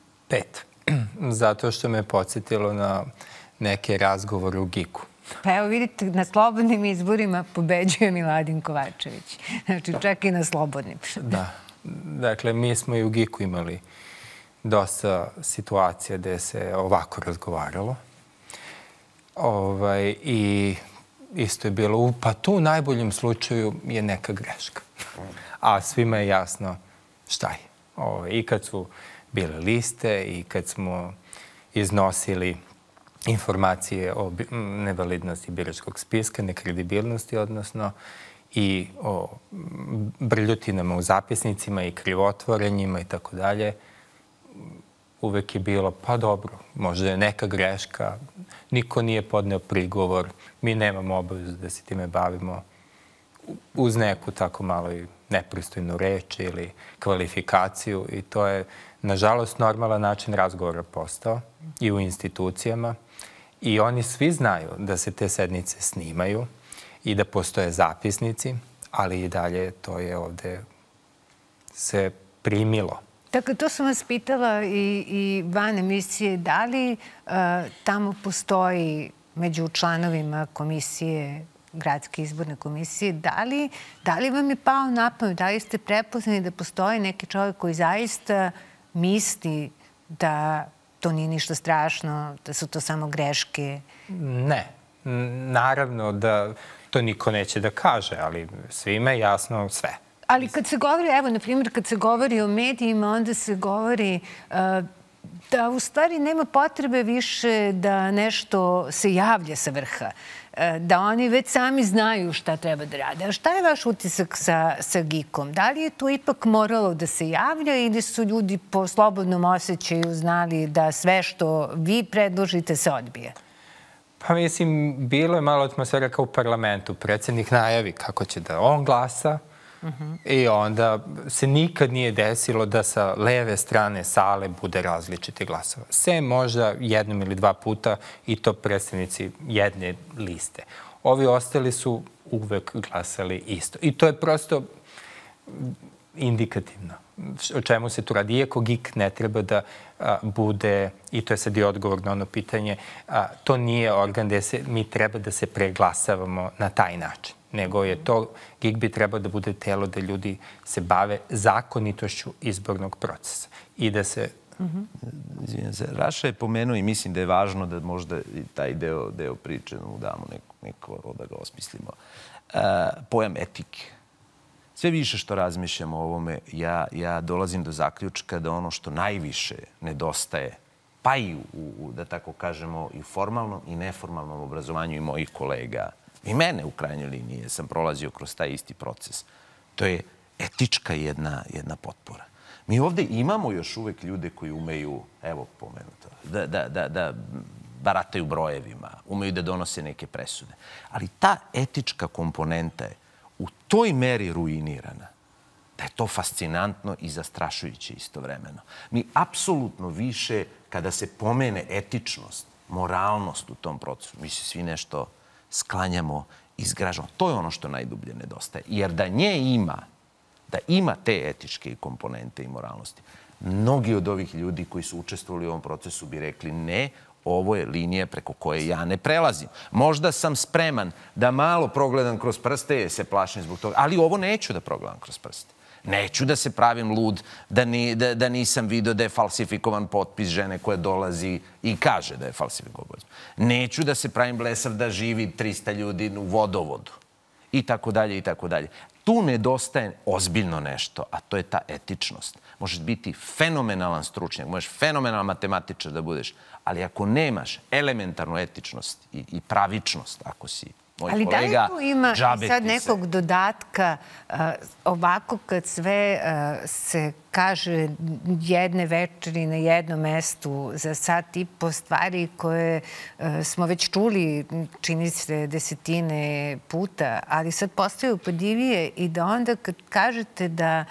[SPEAKER 4] 5. Zato što me podsjetilo na neke razgovore u GIK-u.
[SPEAKER 1] Pa evo vidite, na slobodnim izborima pobeđuje Miladin Kovačević. Znači, čak i na slobodnim.
[SPEAKER 4] Da. Dakle, mi smo i u GIK-u imali dosta situacija gde se ovako razgovaralo. I isto je bilo, pa tu u najboljem slučaju je neka greška. A svima je jasno šta je. I kad su bile liste i kad smo iznosili informacije o nevalidnosti biračkog spiska, nekredibilnosti, odnosno i o brljotinama u zapisnicima i krivotvorenjima i tako dalje, uvek je bilo, pa dobro, možda je neka greška, niko nije podneo prigovor, mi nemamo obavezu da se time bavimo uz neku tako malo i nepristojnu reč ili kvalifikaciju i to je, nažalost, normalan način razgovora postao i u institucijama i oni svi znaju da se te sednice snimaju i da postoje zapisnici, ali i dalje to je ovde se primilo.
[SPEAKER 1] Tako, to sam vas pitala i van emisije, da li tamo postoji među članovima komisije, gradske izborne komisije, da li vam je pao na pamet, da li ste prepoznali da postoji neki čovjek koji zaista misli da to nije ništa strašno, da su to samo greške?
[SPEAKER 4] Ne. Naravno da to niko neće da kaže, ali svima je jasno sve.
[SPEAKER 1] Ali kad se govori, evo, na primjer, kad se govori o medijima, onda se govori da u stvari nema potrebe više da nešto se javlja sa vrha, da oni već sami znaju šta treba da rade. A šta je vaš utisak sa GIK-om? Da li je to ipak moralo da se javlja ili su ljudi po slobodnom osjećaju znali da sve što vi predložite se odbije?
[SPEAKER 4] Pa mislim, bilo je malo atmosfera kao u parlamentu. Predsjednik najavi kako će da on glasa, i onda se nikad nije desilo da sa leve strane sale bude različiti glasova. Sve možda jednom ili dva puta i to predstavnici jedne liste. Ovi ostali su uvek glasali isto. I to je prosto indikativno. O čemu se tu radi? Iako GIK ne treba da bude, i to je sad i odgovor na ono pitanje, to nije organ gde mi treba da se preglasavamo na taj način. Nego je to, GIK bi trebao da bude telo da ljudi se bave zakonitošću izbornog procesa. I da se...
[SPEAKER 3] Izvijem se, Raša je pomenuo i mislim da je važno da možda i taj deo priče mu damo neko da ga osmislimo. Pojam etike. Sve više što razmišljam o ovome, ja dolazim do zaključka da ono što najviše nedostaje, pa i da tako kažemo, i u formalnom i neformalnom obrazovanju i mojih kolega, i mene u krajnjoj liniji, jer sam prolazio kroz taj isti proces, to je etička jedna potpora. Mi ovde imamo još uvek ljude koji umeju, evo pomenuto, da barataju brojevima, umeju da donose neke presude. Ali ta etička komponenta je u toj meri ruinirana da je to fascinantno i zastrašujuće istovremeno. Mi apsolutno više, kada se pomene etičnost, moralnost u tom procesu, mi se svi nešto sklanjamo i zgražamo. To je ono što najdublje nedostaje. Jer da nje ima, da ima te etičke komponente i moralnosti, mnogi od ovih ljudi koji su učestvovali u ovom procesu bi rekli ne, ovo je linija preko koje ja ne prelazim. Možda sam spreman da malo progledam kroz prste jer se plašim zbog toga, ali ovo neću da progledam kroz prste. Neću da se pravim lud, da nisam vidio da je falsifikovan potpis žene koja dolazi i kaže da je falsifikovan potpis. Neću da se pravim blesav da živi 300 ljudi u vodovodu. I tako dalje, i tako dalje. Tu nedostaje ozbiljno nešto, a to je ta etičnost. Možeš biti fenomenalan stručnjak, možeš fenomenalan matematičar da budeš, ali ako nemaš elementarnu etičnost i pravičnost, ako si moj kolega,
[SPEAKER 1] ali da li tu ima sad nekog dodatka ovako kad sve se kaže jedne večeri na jednom mestu za sat i po stvari koje smo već čuli, čini se desetine puta, ali sad postaju upadljivije i da onda kad kažete da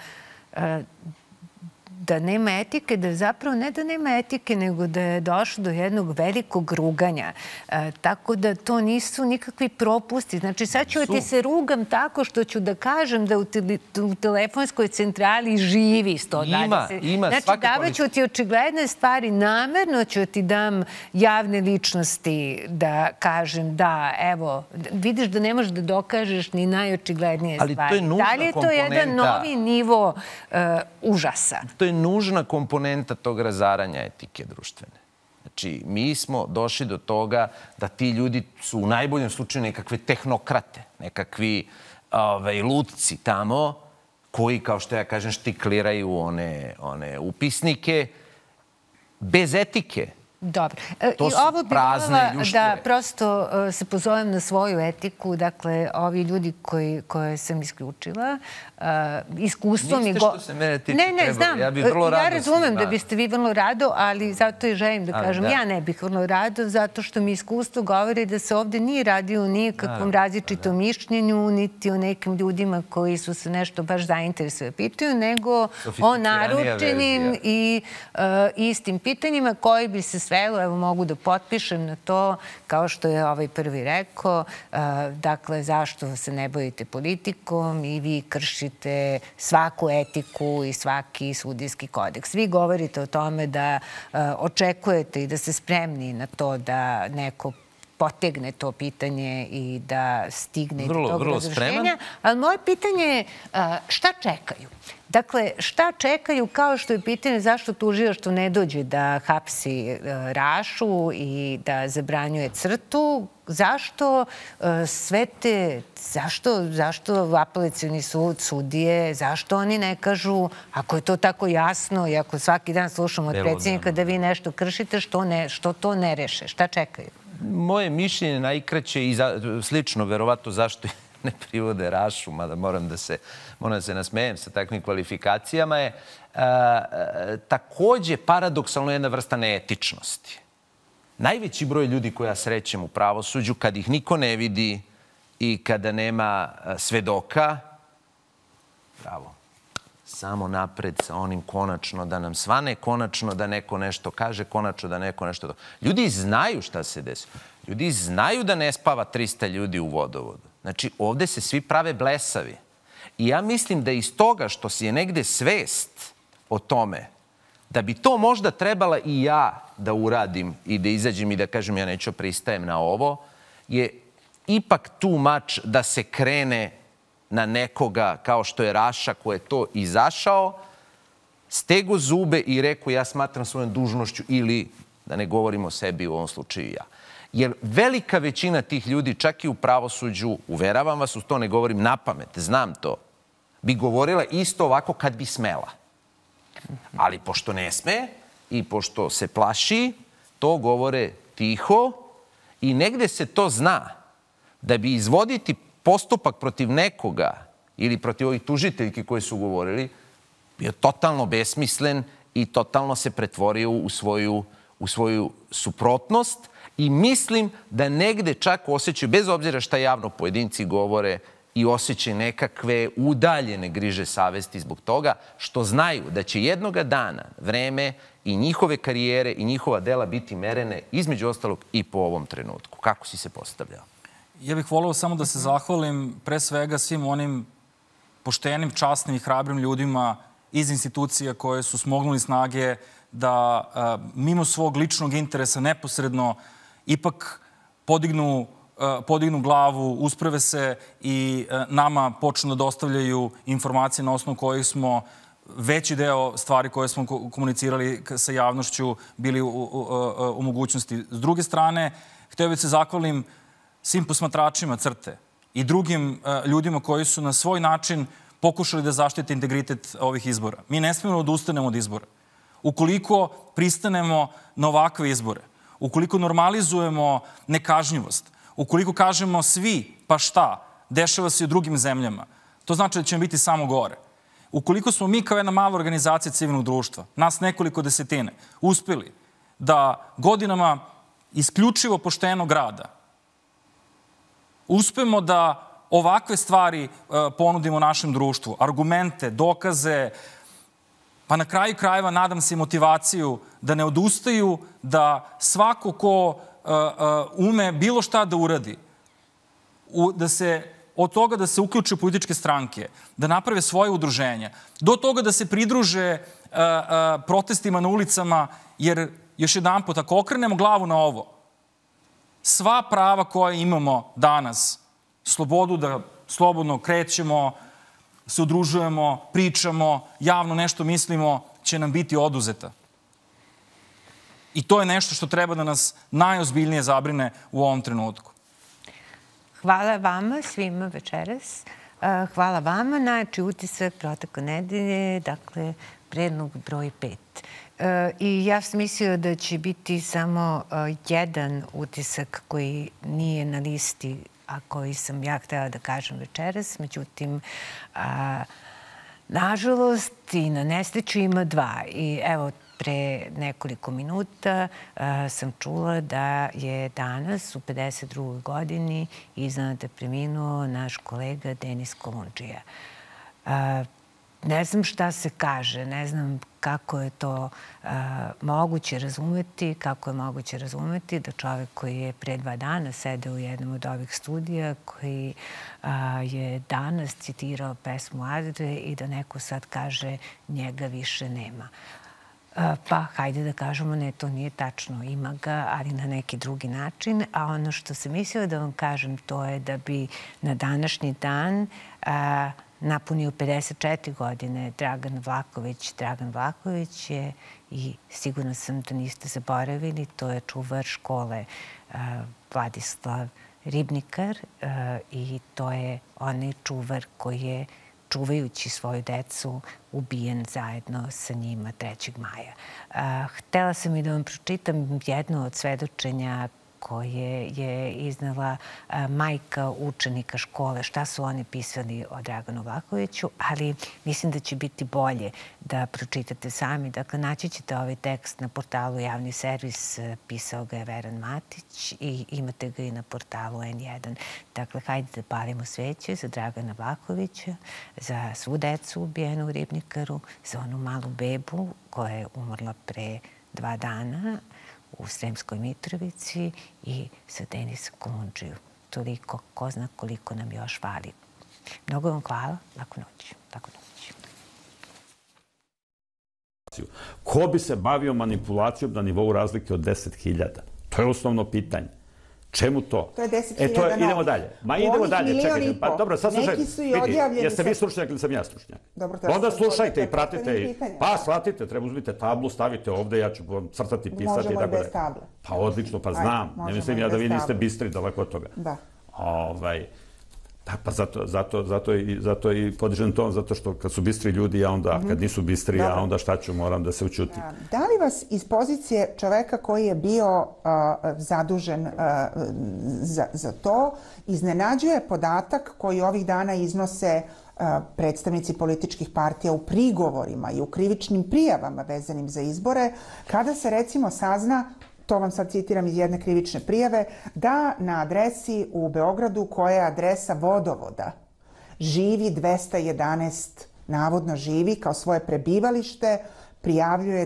[SPEAKER 1] nema etike, da zapravo ne da nema etike, nego da je došlo do jednog velikog ruganja. Tako da to nisu nikakvi propusti. Znači, sad ću ti se rugam tako što ću da kažem da u telefonskoj centrali živi 120. Znači, davat ću ti očigledne stvari, namerno ću ti dam javne ličnosti da kažem da, evo, vidiš da ne možeš da dokažeš ni najočiglednije stvari. Da li je to jedan novi nivo užasa?
[SPEAKER 3] To je nužna komponenta tog razaranja etike društvene. Znači, mi smo došli do toga da ti ljudi su u najboljem slučaju nekakve tehnokrate, nekakvi lutci tamo, koji, kao što ja kažem, štikliraju one upisnike bez etike.
[SPEAKER 1] Dobro. I ovo bih voljela da prosto se pozovem na svoju etiku. Dakle, ovi ljudi koje sam isključila, iskustvom...
[SPEAKER 3] Niste što se mene tiče trebali.
[SPEAKER 1] Ne, znam. Ja razumem da biste vi vrlo rado, ali zato i želim da kažem, ja ne bih vrlo rado, zato što mi iskustvo govori da se ovde nije radio o nikakvom različitom mišljenju, niti o nekim ljudima koji su se nešto baš zainteresovali pitaju, nego o naručenim i istim pitanjima koji bi se svelo, evo mogu da potpišem na to, kao što je ovaj prvi rekao, dakle, zašto se ne bavite politikom i vi kršite svaku etiku i svaki sudijski kodeks. Vi govorite o tome da očekujete i da ste spremni na to da neko potegne to pitanje i da stigne do tog razrešenja. Ali moje pitanje je šta čekaju? Dakle, šta čekaju, kao što je pitanje zašto tužilaštvo ne dođe da hapsi Rašu i da zabranjuje CRTA-u? Zašto sve te, zašto apelacioni sud, sudije, zašto oni ne kažu, ako je to tako jasno i ako svaki dan slušamo od predsjednika da vi nešto kršite, što to ne reše? Šta čekaju?
[SPEAKER 3] Moje mišljenje najkraće i slično, verovatno zašto ne privode Rašu, mada moram da se nasmejem sa takvim kvalifikacijama, je takođe paradoksalno jedna vrsta neetičnosti. Najveći broj ljudi koja ja srećem u pravosuđu, kad ih niko ne vidi i kada nema svedoka, bravo, samo napred sa onim konačno da nam svane, konačno da neko nešto kaže, konačno da neko nešto... Ljudi znaju šta se desi. Ljudi znaju da ne spava 300 ljudi u vodovodu. Znači, ovde se svi prave blesavi. I ja mislim da iz toga što si je negde svest o tome, da bi to možda trebala i ja da uradim i da izađem i da kažem ja neću pristajem na ovo, je ipak too much da se krene na nekoga kao što je Raša koji je to izašao, stego zube i rekao ja smatram svojom dužnošću ili, da ne govorim o sebi u ovom slučaju ja. Jer velika većina tih ljudi, čak i u pravosuđu, uveravam vas, u to ne govorim napamet, znam to, bi govorila isto ovako kad bi smela. Ali pošto ne sme i pošto se plaši, to govore tiho i negde se to zna da bi izvoditi postupak protiv nekoga ili protiv ovih tužiteljki koji su govorili, bio totalno besmislen i totalno se pretvorio u svoju suprotnost i mislim da negde čak osjećaju, bez obzira šta javno pojedinci govore, i osjećaju nekakve udaljene griže savesti zbog toga što znaju da će jednoga dana vreme i njihove karijere i njihova dela biti merene između ostalog i po ovom trenutku. Kako si se postavljao?
[SPEAKER 2] Ja bih voleo samo da se zahvalim pre svega svim onim poštenim, časnim i hrabrim ljudima iz institucija koje su smognuli snage da mimo svog ličnog interesa neposredno ipak podignu glavu, usprave se i nama počnu da dostavljaju informacije na osnovu kojih smo veći deo stvari koje smo komunicirali sa javnošću bili u mogućnosti. S druge strane, hteo bih se zahvalim svim posmatračima CRTE i drugim ljudima koji su na svoj način pokušali da zaštite integritet ovih izbora. Mi ne smemo da ustanemo od izbora. Ukoliko pristanemo na ovakve izbore, ukoliko normalizujemo nekažnjivost, ukoliko kažemo svi, pa šta, dešava se i u drugim zemljama, to znači da ćemo biti samo gore. Ukoliko smo mi kao jedna mala organizacija civilnog društva, nas nekoliko desetine, uspeli da godinama isključivo poštenog rada uspemo da ovakve stvari ponudimo našem društvu, argumente, dokaze, pa na kraju krajeva nadam se i motivaciju da ne odustaju, da svako ko ume bilo šta da uradi, od toga da se uključe političke stranke, da naprave svoje udruženja, do toga da se pridruže protestima na ulicama, jer još jedan put, ako okrenemo glavu na ovo, sva prava koja imamo danas, slobodu da slobodno krećemo, se udružujemo, pričamo, javno nešto mislimo, će nam biti oduzeta. I to je nešto što treba da nas najozbiljnije zabrine u ovom trenutku.
[SPEAKER 1] Hvala vama svima večeras. Hvala vama. Najjači utisak protekle nedelje, dakle, predlog broj 5. I ja sam mislila da će biti samo jedan utisak koji nije na listi, a koji sam ja htela da kažem večeras. Međutim, nažalost i na nesreću ima dva. I evo, pre nekoliko minuta sam čula da je danas u 52. godini iznenada preminuo naš kolega Denis Kolundžija. Ne znam šta se kaže, ne znam kako je to moguće razumeti, da čovek koji je pre 2 dana sedeo u jednom od ovih studija, koji je danas citirao pesmu Adre i da neko sad kaže njega više nema. Pa, hajde da kažemo, ne, to nije tačno. Ima ga, ali na neki drugi način. A ono što sam mislila da vam kažem, to je da bi na današnji dan napunio 54 godine Dragan Vlahović. Dragan Vlahović je, i sigurno sam da niste zaboravili, to je čuvar škole Vladislav Ribnikar i to je onaj čuvar koji je, čuvajući svoju decu, ubijen zajedno sa njima 3. maja. Htela sam i da vam pročitam jedno od svedočenja koje je iznela majka učenika škole, šta su oni pisali o Draganu Vlahoviću, ali mislim da će biti bolje da pročitate sami. Dakle, naći ćete ovaj tekst na portalu Javni servis, pisao ga je Veran Matić i imate ga i na portalu N1. Dakle, hajde da palimo sveće za Dragana Vlahovića, za svu decu ubijenu u Ribnikaru, za onu malu bebu koja je umrla pre 2 dana, u Sremskoj Mitrovici i sa Denisa Kolundžiju. Toliko, ko zna koliko nam još fali. Mnogo vam hvala. Laku noć. Laku noć.
[SPEAKER 16] Ko bi se bavio manipulacijom na nivou razlike od 10.000? To je osnovno pitanje. Čemu to?
[SPEAKER 17] To je 10.000 novih.
[SPEAKER 16] Idemo dalje. Ma idemo dalje, čekajte. Pa dobro, sad slušajte.
[SPEAKER 17] Neki su i odjavljeni.
[SPEAKER 16] Jeste vi stručnjak ili sam ja stručnjak?
[SPEAKER 17] Dobro,
[SPEAKER 16] onda slušajte i pratite. Pa shvatite, treba uzmite tablu, stavite ovde, ja ću vam crtati, pisati.
[SPEAKER 17] Možemo i bez table.
[SPEAKER 16] Pa odlično, pa znam. Ne mislim ja da vi niste bistri daleko od toga.
[SPEAKER 17] Da.
[SPEAKER 16] Pa zato i podižem ton, zato što kad su bistri ljudi, ja onda, kad nisu bistri, ja onda šta ću, moram da se učutim.
[SPEAKER 17] Da li vas iz pozicije čoveka koji je bio zadužen za to iznenađuje podatak koji ovih dana iznose predstavnici političkih partija u prigovorima i u krivičnim prijavama vezanim za izbore, kada se recimo sazna, to vam sad citiram iz jedne krivične prijave, da na adresi u Beogradu, koja je adresa vodovoda, živi 211, navodno živi, kao svoje prebivalište, prijavljuje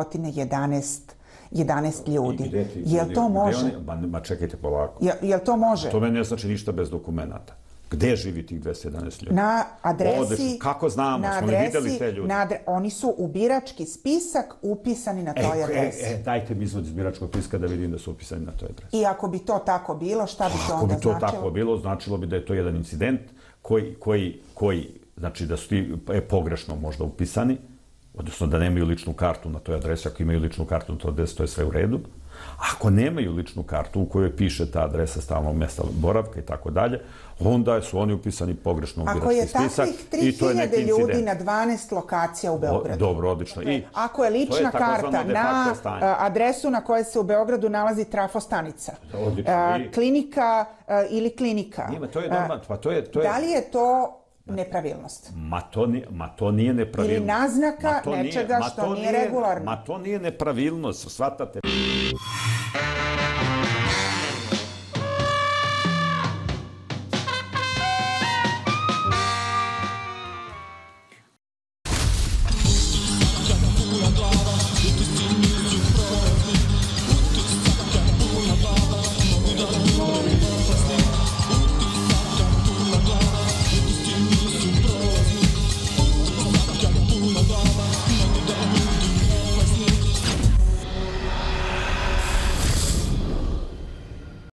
[SPEAKER 17] 211 ljudi. Jel to može?
[SPEAKER 16] Ma čekajte polako.
[SPEAKER 17] Jel to može?
[SPEAKER 16] To meni ne znači ništa bez dokumenta. Gde živi tih 211 ljudi?
[SPEAKER 17] Na adresi...
[SPEAKER 16] Kako znamo? Smo li videli te ljudi?
[SPEAKER 17] Oni su u birački spisak upisani na toj adresi.
[SPEAKER 16] Dajte mi izvod iz biračkog spiska da vidim da su upisani na toj adresi.
[SPEAKER 17] I ako bi to tako bilo, šta bi to onda značilo?
[SPEAKER 16] Ako bi to tako bilo, značilo bi da je to jedan incident koji znači da su ti pogrešno možda upisani, odnosno da nemaju ličnu kartu na toj adresi. Ako imaju ličnu kartu na toj adresi, to je sve u redu. Ako nemaju ličnu kartu u kojoj piše ta adresa stalnog mesta boravka i tako dalje, onda su oni upisani pogrešno u birački spisak i to je neki incident.
[SPEAKER 17] Ako je takvih 3000 ljudi na 12 lokacija u Beogradu.
[SPEAKER 16] Dobro, odlično.
[SPEAKER 17] Ako je lična karta na adresu na kojoj se u Beogradu nalazi trafostanica, klinika ili klinika, da li je to nepravilnost?
[SPEAKER 16] Ma to nije nepravilnost.
[SPEAKER 17] Ili naznaka nečega što nije regularno?
[SPEAKER 16] Ma to nije nepravilnost, shvatate.